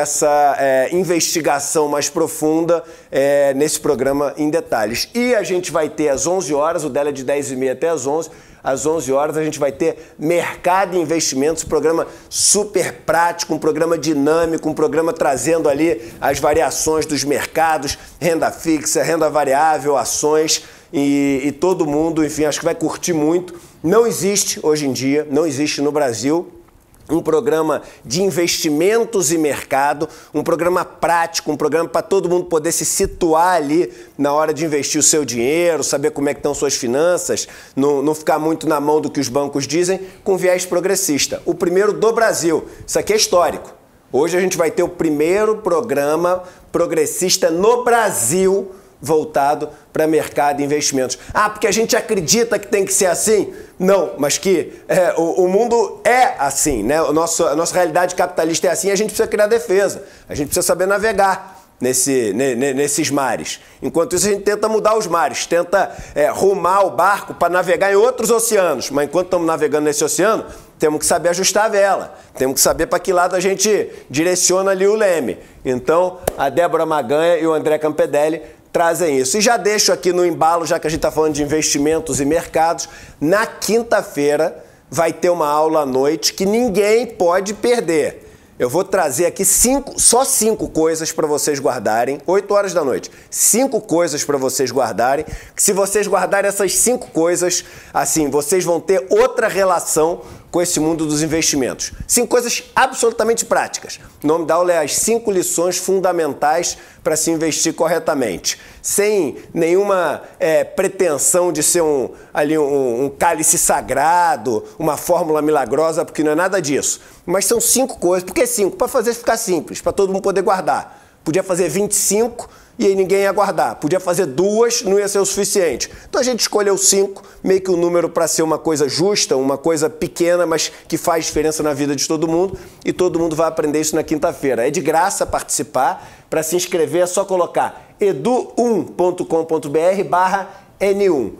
investigação mais profunda nesse programa em detalhes. E a gente vai ter às 11 horas, o dela é de 10h30 até às 11h, às 11 horas a gente vai ter Mercado e Investimentos, um programa super prático, um programa dinâmico, um programa trazendo ali as variações dos mercados, renda fixa, renda variável, ações, e todo mundo, enfim, acho que vai curtir muito. Não existe hoje em dia, não existe no Brasil um programa de investimentos e mercado, um programa prático, um programa para todo mundo poder se situar ali na hora de investir o seu dinheiro, saber como é que estão suas finanças, não ficar muito na mão do que os bancos dizem, com viés progressista. O primeiro do Brasil. Isso aqui é histórico. Hoje a gente vai ter o primeiro programa progressista no Brasil voltado para mercado e investimentos. Porque a gente acredita que tem que ser assim? Não, mas que o mundo é assim, né? A nossa realidade capitalista é assim, e a gente precisa criar defesa, a gente precisa saber navegar nesses mares. Enquanto isso, a gente tenta mudar os mares, tenta rumar o barco para navegar em outros oceanos, mas enquanto estamos navegando nesse oceano, temos que saber ajustar a vela, temos que saber para que lado a gente direciona ali o leme. Então, a Débora Maganha e o André Campedelli trazem isso. E já deixo aqui no embalo, já que a gente está falando de investimentos e mercados, na quinta-feira vai ter uma aula à noite que ninguém pode perder. Eu vou trazer aqui só 5 coisas para vocês guardarem, 8 horas da noite. 5 coisas para vocês guardarem, que se vocês guardarem essas 5 coisas, assim, vocês vão ter outra relação com esse mundo dos investimentos. 5 coisas absolutamente práticas. O nome da aula é as 5 lições fundamentais para se investir corretamente. Sem nenhuma pretensão de ser um cálice sagrado, uma fórmula milagrosa, porque não é nada disso. Mas são 5 coisas. Por que 5? Para fazer ficar simples, para todo mundo poder guardar. Podia fazer 25 e aí ninguém ia guardar. Podia fazer 2, não ia ser o suficiente. Então a gente escolheu 5, meio que um número para ser uma coisa justa, uma coisa pequena, mas que faz diferença na vida de todo mundo, e todo mundo vai aprender isso na quinta-feira. É de graça participar. Para se inscrever é só colocar edu1.com.br/N1.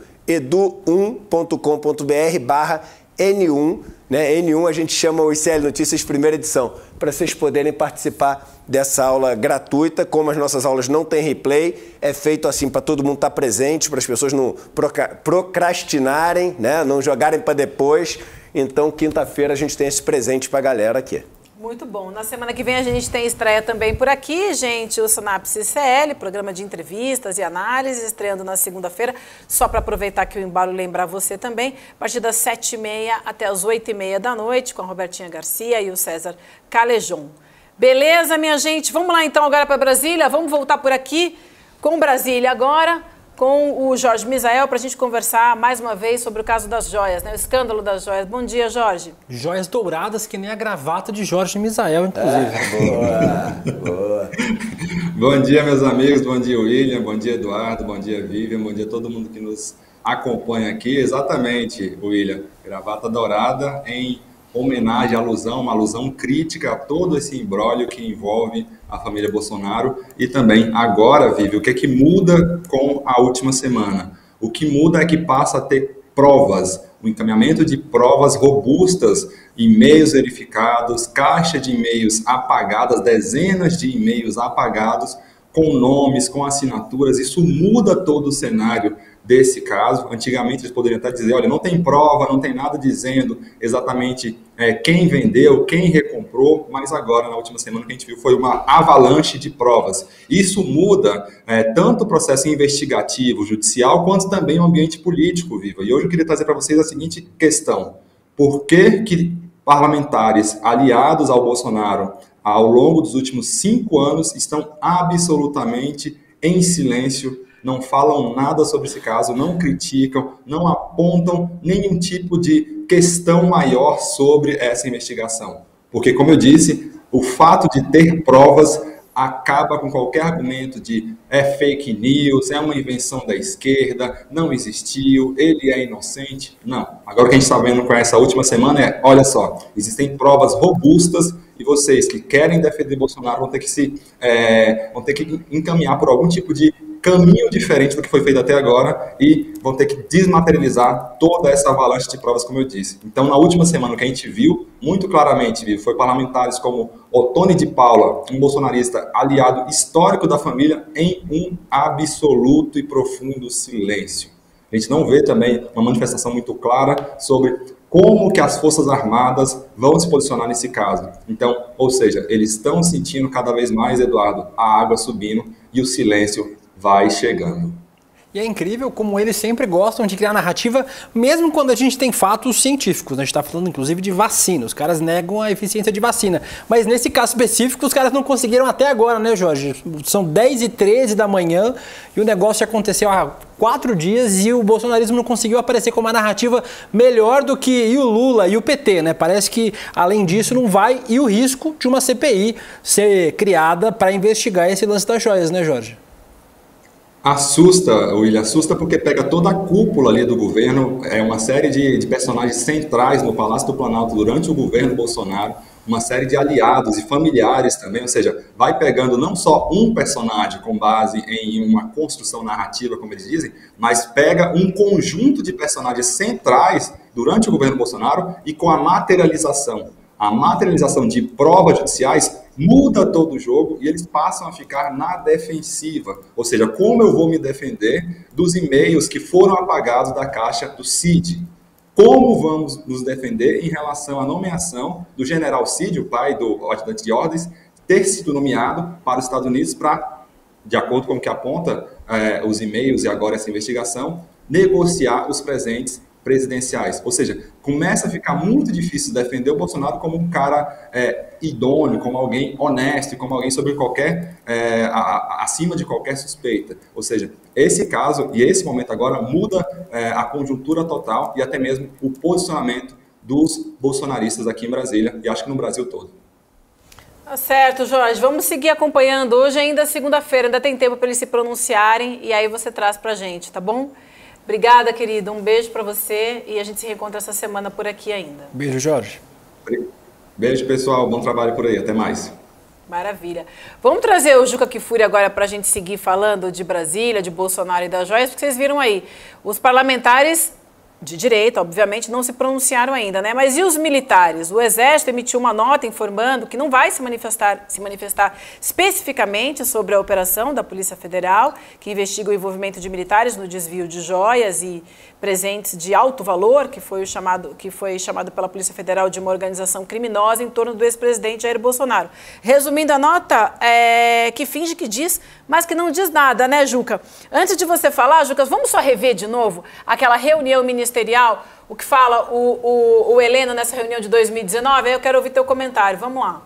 edu1.com.br/N1. Né? N1 a gente chama o ICL Notícias Primeira Edição, para vocês poderem participar dessa aula gratuita. Como as nossas aulas não têm replay, é feito assim para todo mundo estar presente, para as pessoas não procrastinarem, né? Não jogarem para depois. Então, quinta-feira a gente tem esse presente para a galera aqui. Muito bom. Na semana que vem a gente tem estreia também por aqui, gente, o Sinapse ICL, programa de entrevistas e análises, estreando na segunda-feira, só para aproveitar que o embalo lembrar você também, a partir das 7h30 até as 8h30 da noite, com a Robertinha Garcia e o César Calejon. Beleza, minha gente? Vamos lá então agora para Brasília, vamos voltar por aqui com Brasília agora. com o Jorge Misael para a gente conversar mais uma vez sobre o caso das joias, né? O escândalo das joias. Bom dia, Jorge. Joias douradas que nem a gravata de Jorge Misael, inclusive. Boa. Bom dia, meus amigos. Bom dia, William. Bom dia, Eduardo. Bom dia, Vivian. Bom dia a todo mundo que nos acompanha aqui. Exatamente, William. Gravata dourada em homenagem, alusão, uma alusão crítica a todo esse imbróglio que envolve a família Bolsonaro. E também agora, Vivi, o que é que muda com a última semana? O que muda é que passa a ter provas, o encaminhamento de provas robustas, e-mails verificados, caixa de e-mails apagadas, dezenas de e-mails apagados, com nomes, com assinaturas. Isso muda todo o cenário desse caso. Antigamente eles poderiam até dizer, olha, não tem prova, não tem nada dizendo exatamente quem vendeu, quem recomprou, mas agora, na última semana, o que a gente viu foi uma avalanche de provas. Isso muda tanto o processo investigativo, judicial, quanto também o ambiente político, Viva. E hoje eu queria trazer para vocês a seguinte questão. Por que parlamentares aliados ao Bolsonaro ao longo dos últimos 5 anos estão absolutamente em silêncio, não falam nada sobre esse caso, não criticam, não apontam nenhum tipo de questão maior sobre essa investigação? Porque, como eu disse, o fato de ter provas acaba com qualquer argumento de fake news, é uma invenção da esquerda, não existiu, ele é inocente. Não. Agora o que a gente está vendo com essa última semana é, olha só, existem provas robustas e vocês que querem defender Bolsonaro vão ter que encaminhar por algum tipo de caminho diferente do que foi feito até agora e vão ter que desmaterializar toda essa avalanche de provas, como eu disse. Então, na última semana, o que a gente viu, muito claramente, foi parlamentares como Ottoni de Paula, um bolsonarista aliado histórico da família, em um absoluto e profundo silêncio. A gente não vê também uma manifestação muito clara sobre como que as Forças Armadas vão se posicionar nesse caso. Então, ou seja, eles estão sentindo cada vez mais, Eduardo, a água subindo e o silêncio vai chegando. E é incrível como eles sempre gostam de criar narrativa, mesmo quando a gente tem fatos científicos. A gente está falando, inclusive, de vacina. Os caras negam a eficiência de vacina. Mas nesse caso específico, os caras não conseguiram até agora, né, Jorge? São 10h13 da manhã e o negócio aconteceu há 4 dias e o bolsonarismo não conseguiu aparecer com uma narrativa melhor do que o Lula e o PT, né? Parece que, além disso, não vai e o risco de uma CPI ser criada para investigar esse lance das joias, né, Jorge? Assusta, William, assusta porque pega toda a cúpula ali do governo, uma série de personagens centrais no Palácio do Planalto durante o governo Bolsonaro, uma série de aliados e familiares também, ou seja, vai pegando não só um personagem com base em uma construção narrativa, como eles dizem, mas pega um conjunto de personagens centrais durante o governo Bolsonaro e com a materialização de provas judiciais muda todo o jogo e eles passam a ficar na defensiva. Ou seja, como eu vou me defender dos e-mails que foram apagados da caixa do CID? Como vamos nos defender em relação à nomeação do general CID, o pai do ajudante de ordens, ter sido nomeado para os Estados Unidos para, de acordo com o que aponta os e-mails e agora essa investigação, negociar os presentes presidenciais. Ou seja, começa a ficar muito difícil defender o Bolsonaro como um cara idôneo, como alguém honesto, como alguém sobre qualquer, acima de qualquer suspeita. Ou seja, esse caso e esse momento agora muda a conjuntura total e até mesmo o posicionamento dos bolsonaristas aqui em Brasília e acho que no Brasil todo. Tá certo, Jorge. Vamos seguir acompanhando. Hoje ainda é segunda-feira, ainda tem tempo para eles se pronunciarem e aí você traz pra gente, tá bom? Obrigada, querido. Um beijo para você e a gente se reencontra essa semana por aqui ainda. Beijo, Jorge. Beijo, pessoal. Bom trabalho por aí. Até mais. Maravilha. Vamos trazer o Juca Kfouri agora para a gente seguir falando de Brasília, de Bolsonaro e das joias, porque vocês viram aí, os parlamentares de direita, obviamente, não se pronunciaram ainda, né? Mas e os militares? O Exército emitiu uma nota informando que não vai se manifestar especificamente sobre a operação da Polícia Federal, que investiga o envolvimento de militares no desvio de joias e presentes de alto valor, que foi chamado pela Polícia Federal de uma organização criminosa em torno do ex-presidente Jair Bolsonaro. Resumindo a nota, que finge que diz, mas que não diz nada, né, Juca? Antes de você falar, Juca, vamos só rever de novo aquela reunião ministerial, o que fala o Heleno nessa reunião de 2019? Aí eu quero ouvir teu comentário. Vamos lá.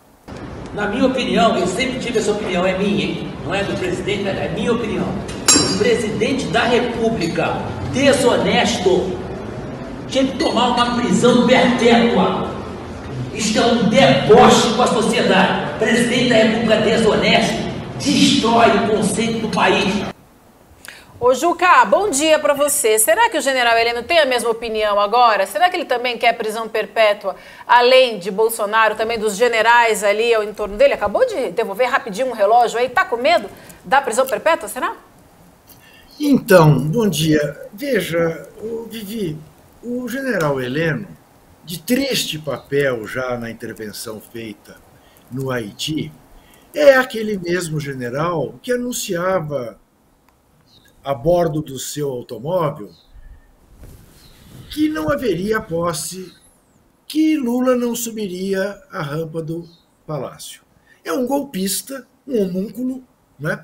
Na minha opinião, eu sempre tive essa opinião, é minha, hein? Não é do presidente, é minha opinião. O presidente da República desonesto tinha que tomar uma prisão perpétua. Isto é um deboche com a sociedade. O presidente da República desonesto destrói o conceito do país. Ô Juca, bom dia para você. Será que o general Heleno tem a mesma opinião agora? Será que ele também quer prisão perpétua, além de Bolsonaro, também dos generais ali ao entorno dele? Acabou de devolver rapidinho um relógio aí. Tá com medo da prisão perpétua, será? Então, bom dia. Veja, Vivi, o general Heleno, de triste papel já na intervenção feita no Haiti, é aquele mesmo general que anunciava a bordo do seu automóvel que não haveria posse, que Lula não subiria a rampa do palácio. É um golpista, um homúnculo, né?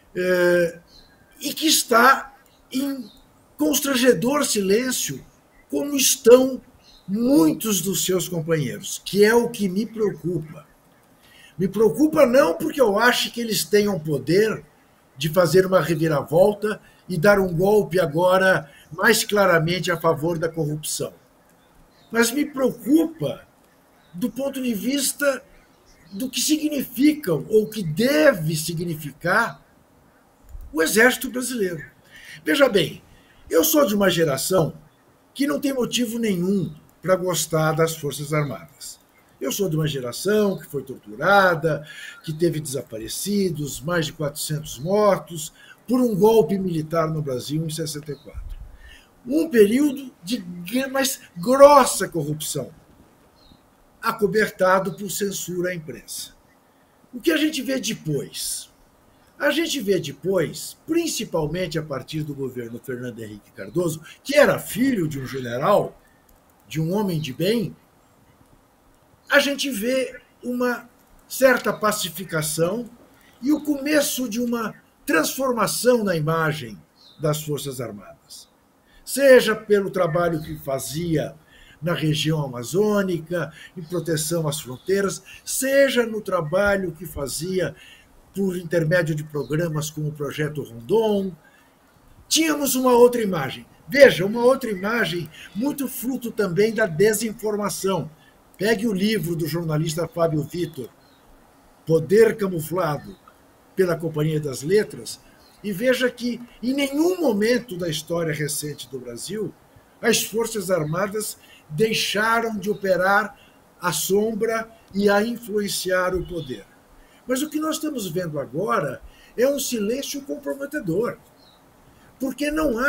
E que está em constrangedor silêncio, como estão muitos dos seus companheiros, que é o que me preocupa. Me preocupa não porque eu acho que eles tenham poder de fazer uma reviravolta e dar um golpe agora mais claramente a favor da corrupção. Mas me preocupa do ponto de vista do que significam ou que deve significar o Exército Brasileiro. Veja bem, eu sou de uma geração que não tem motivo nenhum para gostar das Forças Armadas. Eu sou de uma geração que foi torturada, que teve desaparecidos, mais de 400 mortos, por um golpe militar no Brasil em 64. Um período de mais grossa corrupção, acobertado por censura à imprensa. O que a gente vê depois? A gente vê depois, principalmente a partir do governo Fernando Henrique Cardoso, que era filho de um general, de um homem de bem, a gente vê uma certa pacificação e o começo de uma transformação na imagem das Forças Armadas. Seja pelo trabalho que fazia na região amazônica, em proteção às fronteiras, seja no trabalho que fazia por intermédio de programas como o Projeto Rondon. Tínhamos uma outra imagem. Veja, uma outra imagem muito fruto também da desinformação. Pegue o livro do jornalista Fábio Vitor, Poder Camuflado pela Companhia das Letras, e veja que em nenhum momento da história recente do Brasil as Forças Armadas deixaram de operar à sombra e a influenciar o poder. Mas o que nós estamos vendo agora é um silêncio comprometedor, porque não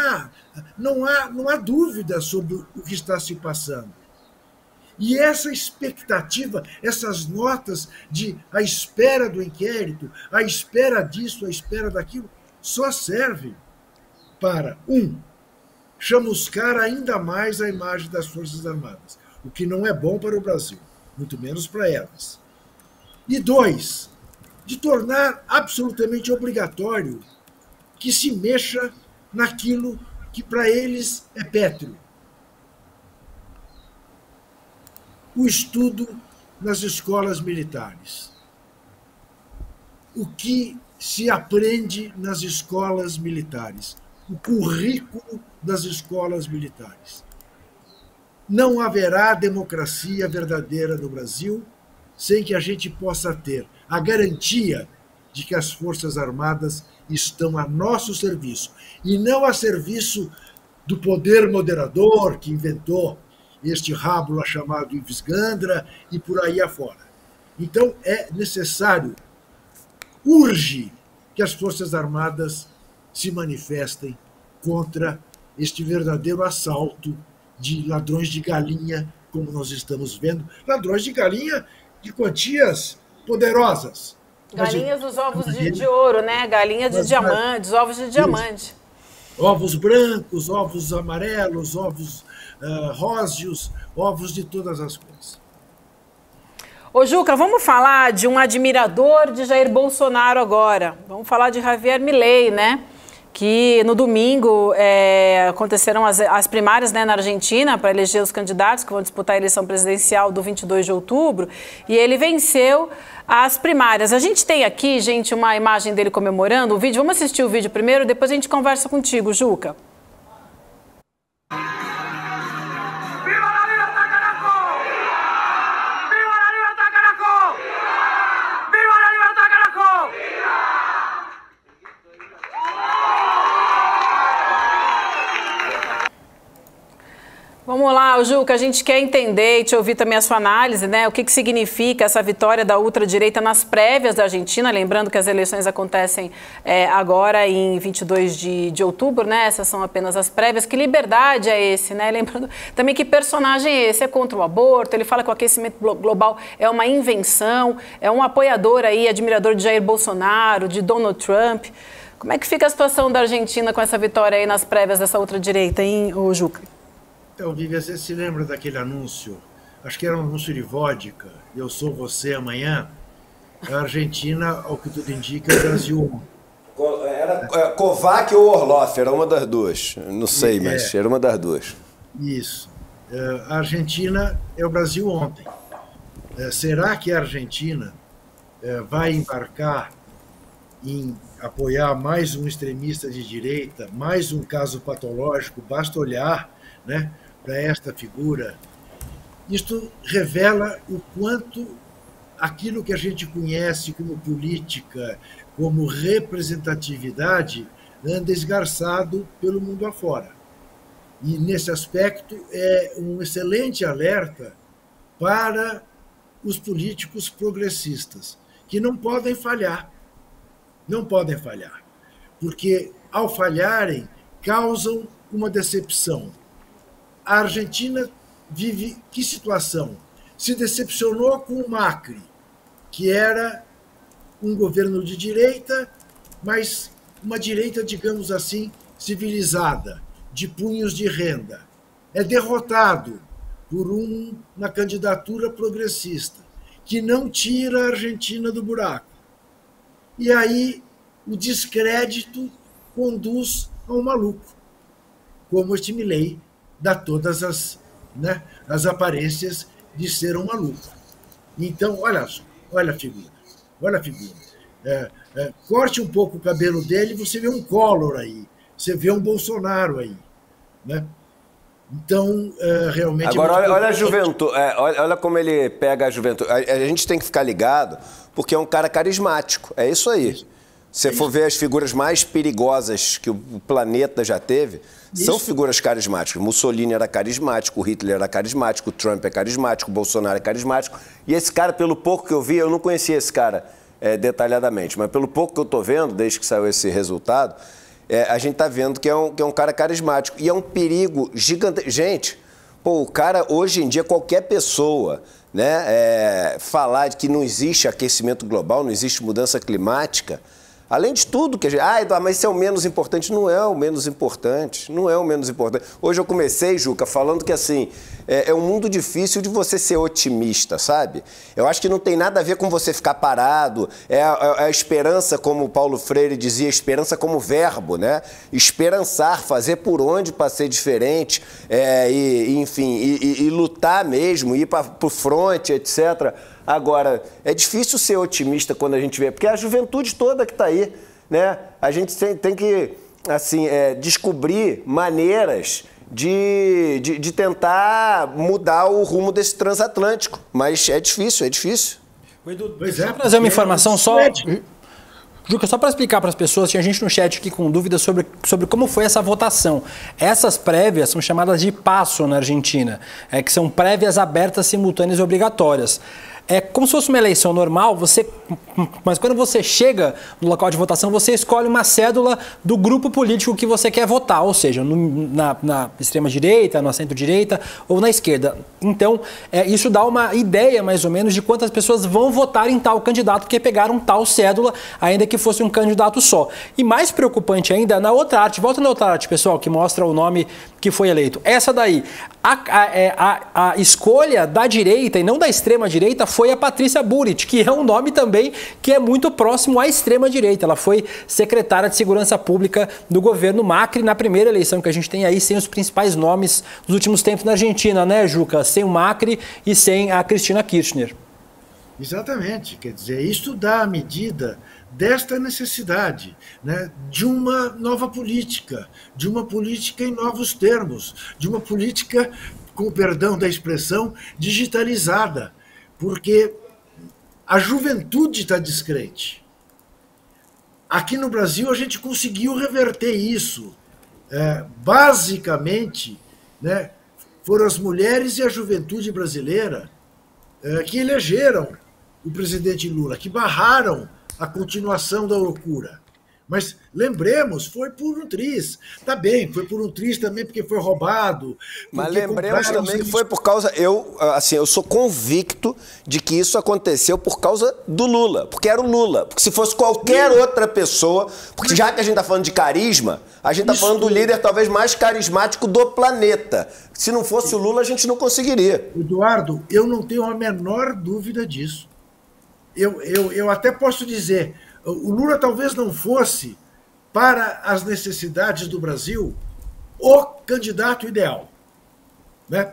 há dúvida sobre o que está se passando. E essa expectativa, essas notas de à espera do inquérito, à espera disso, à espera daquilo, só servem para, chamuscar ainda mais a imagem das Forças Armadas, o que não é bom para o Brasil, muito menos para elas. E 2, de tornar absolutamente obrigatório que se mexa naquilo que para eles é pétreo. O estudo nas escolas militares. O que se aprende nas escolas militares. O currículo das escolas militares. Não haverá democracia verdadeira no Brasil sem que a gente possa ter a garantia de que as Forças Armadas estão a nosso serviço e não a serviço do poder moderador que inventou este rábula chamado Ives Gandra e por aí afora. Então é necessário, urge que as Forças Armadas se manifestem contra este verdadeiro assalto de ladrões de galinha, como nós estamos vendo, ladrões de galinha de quantias poderosas. Galinhas dos ovos de ouro, né? Galinha de diamantes, ovos de diamante. Ovos brancos, ovos amarelos, ovos róseos, ovos de todas as cores. Ô Juca, vamos falar de um admirador de Jair Bolsonaro agora. Vamos falar de Javier Milei, né? que no domingo aconteceram as primárias, né, na Argentina para eleger os candidatos que vão disputar a eleição presidencial do 22 de outubro, e ele venceu as primárias. A gente tem aqui, gente, uma imagem dele comemorando o vídeo. Vamos assistir o vídeo primeiro, depois a gente conversa contigo, Juca. Vamos lá, Juca, a gente quer entender e te ouvir também a sua análise, né? O que significa essa vitória da ultradireita nas prévias da Argentina, lembrando que as eleições acontecem agora em 22 de outubro, né? Essas são apenas as prévias. Que liberdade é esse, né? Lembrando também que personagem é esse? É contra o aborto, ele fala que o aquecimento global é uma invenção, é um apoiador aí, admirador de Jair Bolsonaro, de Donald Trump. Como é que fica a situação da Argentina com essa vitória aí nas prévias dessa ultradireita, hein, Juca? Então, Vivian, você se lembra daquele anúncio? Acho que era um anúncio de vodka. Eu sou você amanhã. A Argentina, ao que tudo indica, é o Brasil. Era Kovac ou Orloff, era uma das duas. Não sei, mas era uma das duas. Isso. A Argentina é o Brasil ontem. Será que a Argentina vai embarcar em apoiar mais um extremista de direita, mais um caso patológico? Basta olhar, né, para esta figura. Isto revela o quanto aquilo que a gente conhece como política, como representatividade, anda esgarçado pelo mundo afora. E, nesse aspecto, é um excelente alerta para os políticos progressistas, que não podem falhar. Não podem falhar. Porque, ao falharem, causam uma decepção. A Argentina vive que situação? Se decepcionou com o Macri, que era um governo de direita, mas uma direita, digamos assim, civilizada, de punhos de renda. É derrotado por uma candidatura progressista, que não tira a Argentina do buraco. E aí o descrédito conduz a um maluco, como este Milei, dá todas as aparências de ser um maluco. Então, olha só, olha a figura. Corte um pouco o cabelo dele, você vê um Collor aí, você vê um Bolsonaro aí, né? Então, realmente... Agora, olha a juventude, olha como ele pega a juventude. A gente tem que ficar ligado, porque é um cara carismático, é isso aí. Se você for ver as figuras mais perigosas que o planeta já teve, são figuras carismáticas. Mussolini era carismático, Hitler era carismático, Trump é carismático, Bolsonaro é carismático. E esse cara, pelo pouco que eu vi, eu não conhecia esse cara detalhadamente, mas pelo pouco que eu estou vendo, desde que saiu esse resultado, a gente está vendo que é um cara carismático. E é um perigo gigante. Gente, o cara, hoje em dia, qualquer pessoa, né, falar de que não existe aquecimento global, não existe mudança climática, além de tudo que a gente... mas isso é o menos importante. Não é o menos importante. Não é o menos importante. Hoje eu comecei, Juca, falando que, assim, é um mundo difícil de você ser otimista, sabe? Eu acho que não tem nada a ver com você ficar parado. É a esperança, como o Paulo Freire dizia, esperança como verbo, né? Esperançar, fazer por onde para ser diferente, e lutar mesmo, ir para o fronte, etc. Agora, é difícil ser otimista quando a gente vê, porque é a juventude toda que está aí, né? A gente tem que, assim, descobrir maneiras de tentar mudar o rumo desse transatlântico. Mas é difícil, é difícil. Pois é. Só trazer uma informação só... Juca, só para explicar para as pessoas, tinha gente no chat aqui com dúvidas sobre como foi essa votação. Essas prévias são chamadas de PASO na Argentina, que são prévias abertas, simultâneas e obrigatórias. É como se fosse uma eleição normal, mas quando você chega no local de votação, você escolhe uma cédula do grupo político que você quer votar, ou seja, na extrema-direita, na centro-direita ou na esquerda. Então, isso dá uma ideia, mais ou menos, de quantas pessoas vão votar em tal candidato que pegaram tal cédula, ainda que fosse um candidato só. E mais preocupante ainda, na outra arte, volta na outra arte, pessoal, que mostra o nome que foi eleito. Essa daí, a escolha da direita e não da extrema-direita foi a Patrícia Bullrich, que é um nome também também que é muito próximo à extrema-direita. Ela foi secretária de Segurança Pública do governo Macri na primeira eleição que a gente tem aí, sem os principais nomes dos últimos tempos na Argentina, né, Juca? Sem o Macri e sem a Cristina Kirchner. Exatamente. Quer dizer, isso dá a medida desta necessidade, né, de uma nova política, de uma política em novos termos, de uma política, com o perdão da expressão, digitalizada, porque a juventude está descrente. Aqui no Brasil a gente conseguiu reverter isso. Basicamente, né, foram as mulheres e a juventude brasileira que elegeram o presidente Lula, que barraram a continuação da loucura. Mas lembremos, foi por um triz. Tá bem, foi por um triz também porque foi roubado. Mas lembremos também que foi por causa... Eu sou convicto de que isso aconteceu por causa do Lula. Porque era o Lula. Porque se fosse qualquer outra pessoa... Porque já que a gente está falando de carisma, a gente está falando do líder talvez mais carismático do planeta. Se não fosse o Lula, a gente não conseguiria. Eduardo, eu não tenho a menor dúvida disso. Eu até posso dizer... O Lula talvez não fosse, para as necessidades do Brasil, o candidato ideal, né?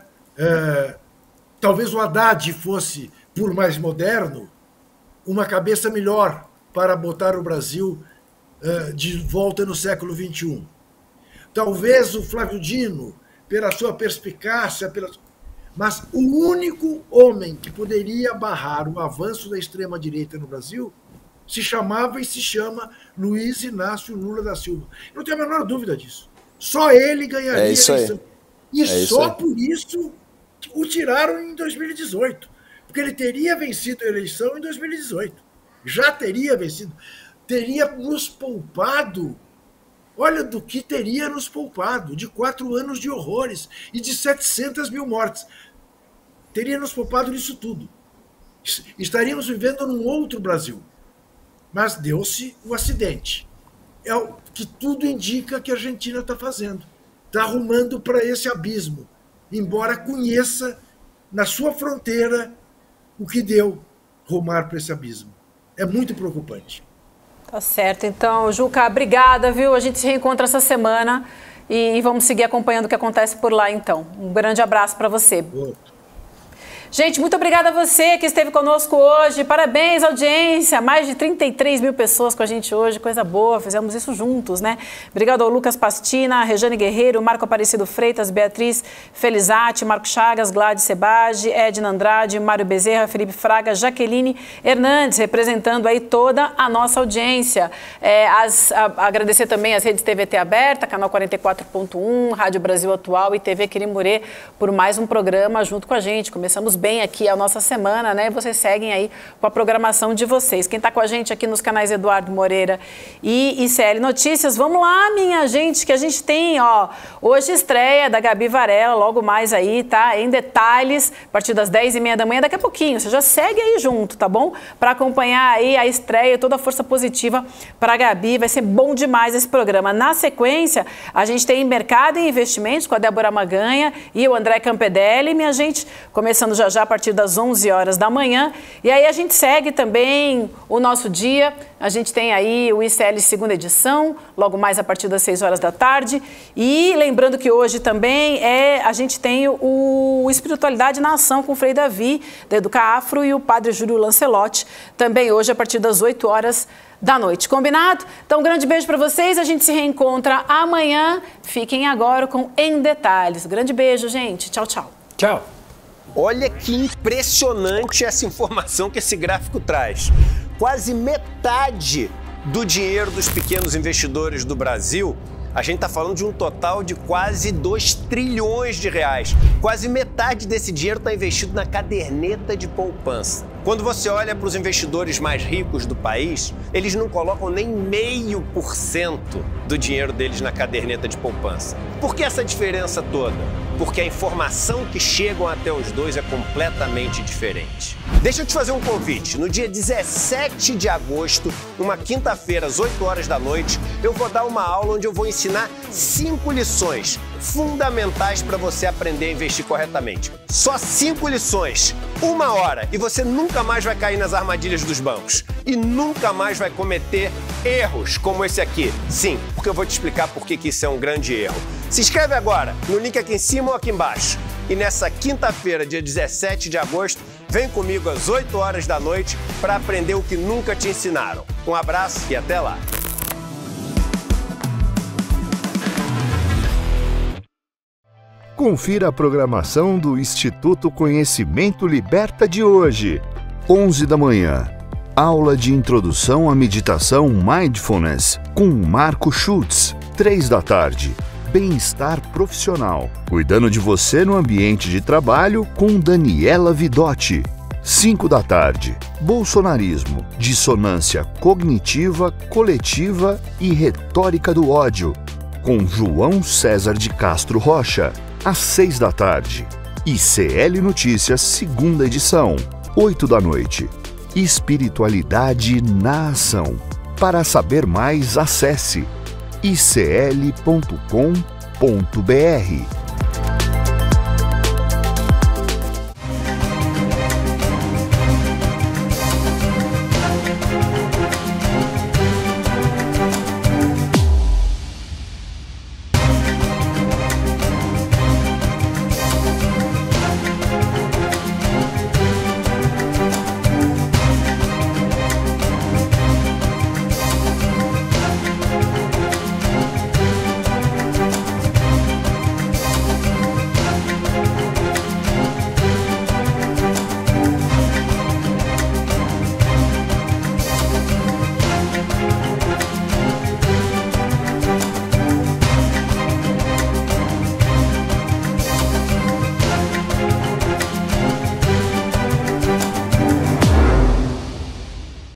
Talvez o Haddad fosse, por mais moderno, uma cabeça melhor para botar o Brasil de volta no século XXI. Talvez o Flávio Dino, pela sua perspicácia, mas o único homem que poderia barrar o avanço da extrema-direita no Brasil se chamava e se chama Luiz Inácio Lula da Silva. Não tenho a menor dúvida disso. Só ele ganharia a eleição. E só por isso o tiraram em 2018. Porque ele teria vencido a eleição em 2018. Já teria vencido. Teria nos poupado. Olha do que teria nos poupado. De 4 anos de horrores e de 700 mil mortes. Teria nos poupado nisso tudo. Estaríamos vivendo num outro Brasil. Mas deu-se o acidente. É o que tudo indica que a Argentina está fazendo. Está arrumando para esse abismo, embora conheça na sua fronteira o que deu rumar para esse abismo. É muito preocupante. Tá certo. Então, Juca, obrigada, viu? A gente se reencontra essa semana e vamos seguir acompanhando o que acontece por lá, então. Um grande abraço para você. Gente, muito obrigada a você que esteve conosco hoje. Parabéns, audiência. Mais de 33 mil pessoas com a gente hoje. Coisa boa. Fizemos isso juntos, né? Obrigado ao Lucas Pastina, Rejane Guerreiro, Marco Aparecido Freitas, Beatriz Felizati, Marco Chagas, Gladys Sebage, Edna Andrade, Mário Bezerra, Felipe Fraga, Jaqueline Hernandes, representando aí toda a nossa audiência. Agradecer também as redes TVT Aberta, Canal 44.1, Rádio Brasil Atual e TV Quirimurê por mais um programa junto com a gente. Começamos bem aqui a nossa semana, né? Vocês seguem aí com a programação de vocês. Quem está com a gente aqui nos canais Eduardo Moreira e ICL Notícias, vamos lá, minha gente, que a gente tem, ó, hoje estreia da Gabi Varela, logo mais aí, tá? Em detalhes, a partir das 10h30 da manhã, daqui a pouquinho. Você já segue aí junto, tá bom? Para acompanhar aí a estreia, toda a força positiva para a Gabi. Vai ser bom demais esse programa. Na sequência, a gente tem Mercado e Investimentos com a Débora Maganha e o André Campedelli, minha gente, começando já a partir das 11 horas da manhã. E aí a gente segue também o nosso dia. A gente tem aí o ICL segunda edição, logo mais a partir das 6 horas da tarde. E lembrando que hoje também a gente tem o Espiritualidade na Ação com o Frei Davi, da Educa Afro, e o Padre Júlio Lancelotti, também hoje a partir das 8 horas da noite. Combinado? Então, um grande beijo para vocês. A gente se reencontra amanhã. Fiquem agora com Em Detalhes. Grande beijo, gente. Tchau, tchau. Tchau. Olha que impressionante essa informação que esse gráfico traz. Quase metade do dinheiro dos pequenos investidores do Brasil, a gente está falando de um total de quase 2 trilhões de reais. Quase metade desse dinheiro está investido na caderneta de poupança. Quando você olha para os investidores mais ricos do país, eles não colocam nem 0,5% do dinheiro deles na caderneta de poupança. Por que essa diferença toda? Porque a informação que chegam até os dois é completamente diferente. Deixa eu te fazer um convite. No dia 17 de agosto, uma quinta-feira, às 8 horas da noite, eu vou dar uma aula onde eu vou ensinar 5 lições fundamentais para você aprender a investir corretamente. Só 5 lições, 1 hora, e você nunca mais vai cair nas armadilhas dos bancos. E nunca mais vai cometer erros como esse aqui. Sim, porque eu vou te explicar por que isso é um grande erro. Se inscreve agora, no link aqui em cima ou aqui embaixo. E nessa quinta-feira, dia 17 de agosto, vem comigo às 8 horas da noite para aprender o que nunca te ensinaram. Um abraço e até lá! Confira a programação do Instituto Conhecimento Liberta de hoje. 11 da manhã. Aula de Introdução à Meditação Mindfulness com Marco Schultz. 3 da tarde. Bem-estar profissional. Cuidando de você no ambiente de trabalho com Daniela Vidotti. 5 da tarde. Bolsonarismo. Dissonância cognitiva, coletiva e retórica do ódio. Com João César de Castro Rocha. Às 6 da tarde. ICL Notícias, segunda edição. 8 da noite. Espiritualidade na ação. Para saber mais, acesse icl.com.br.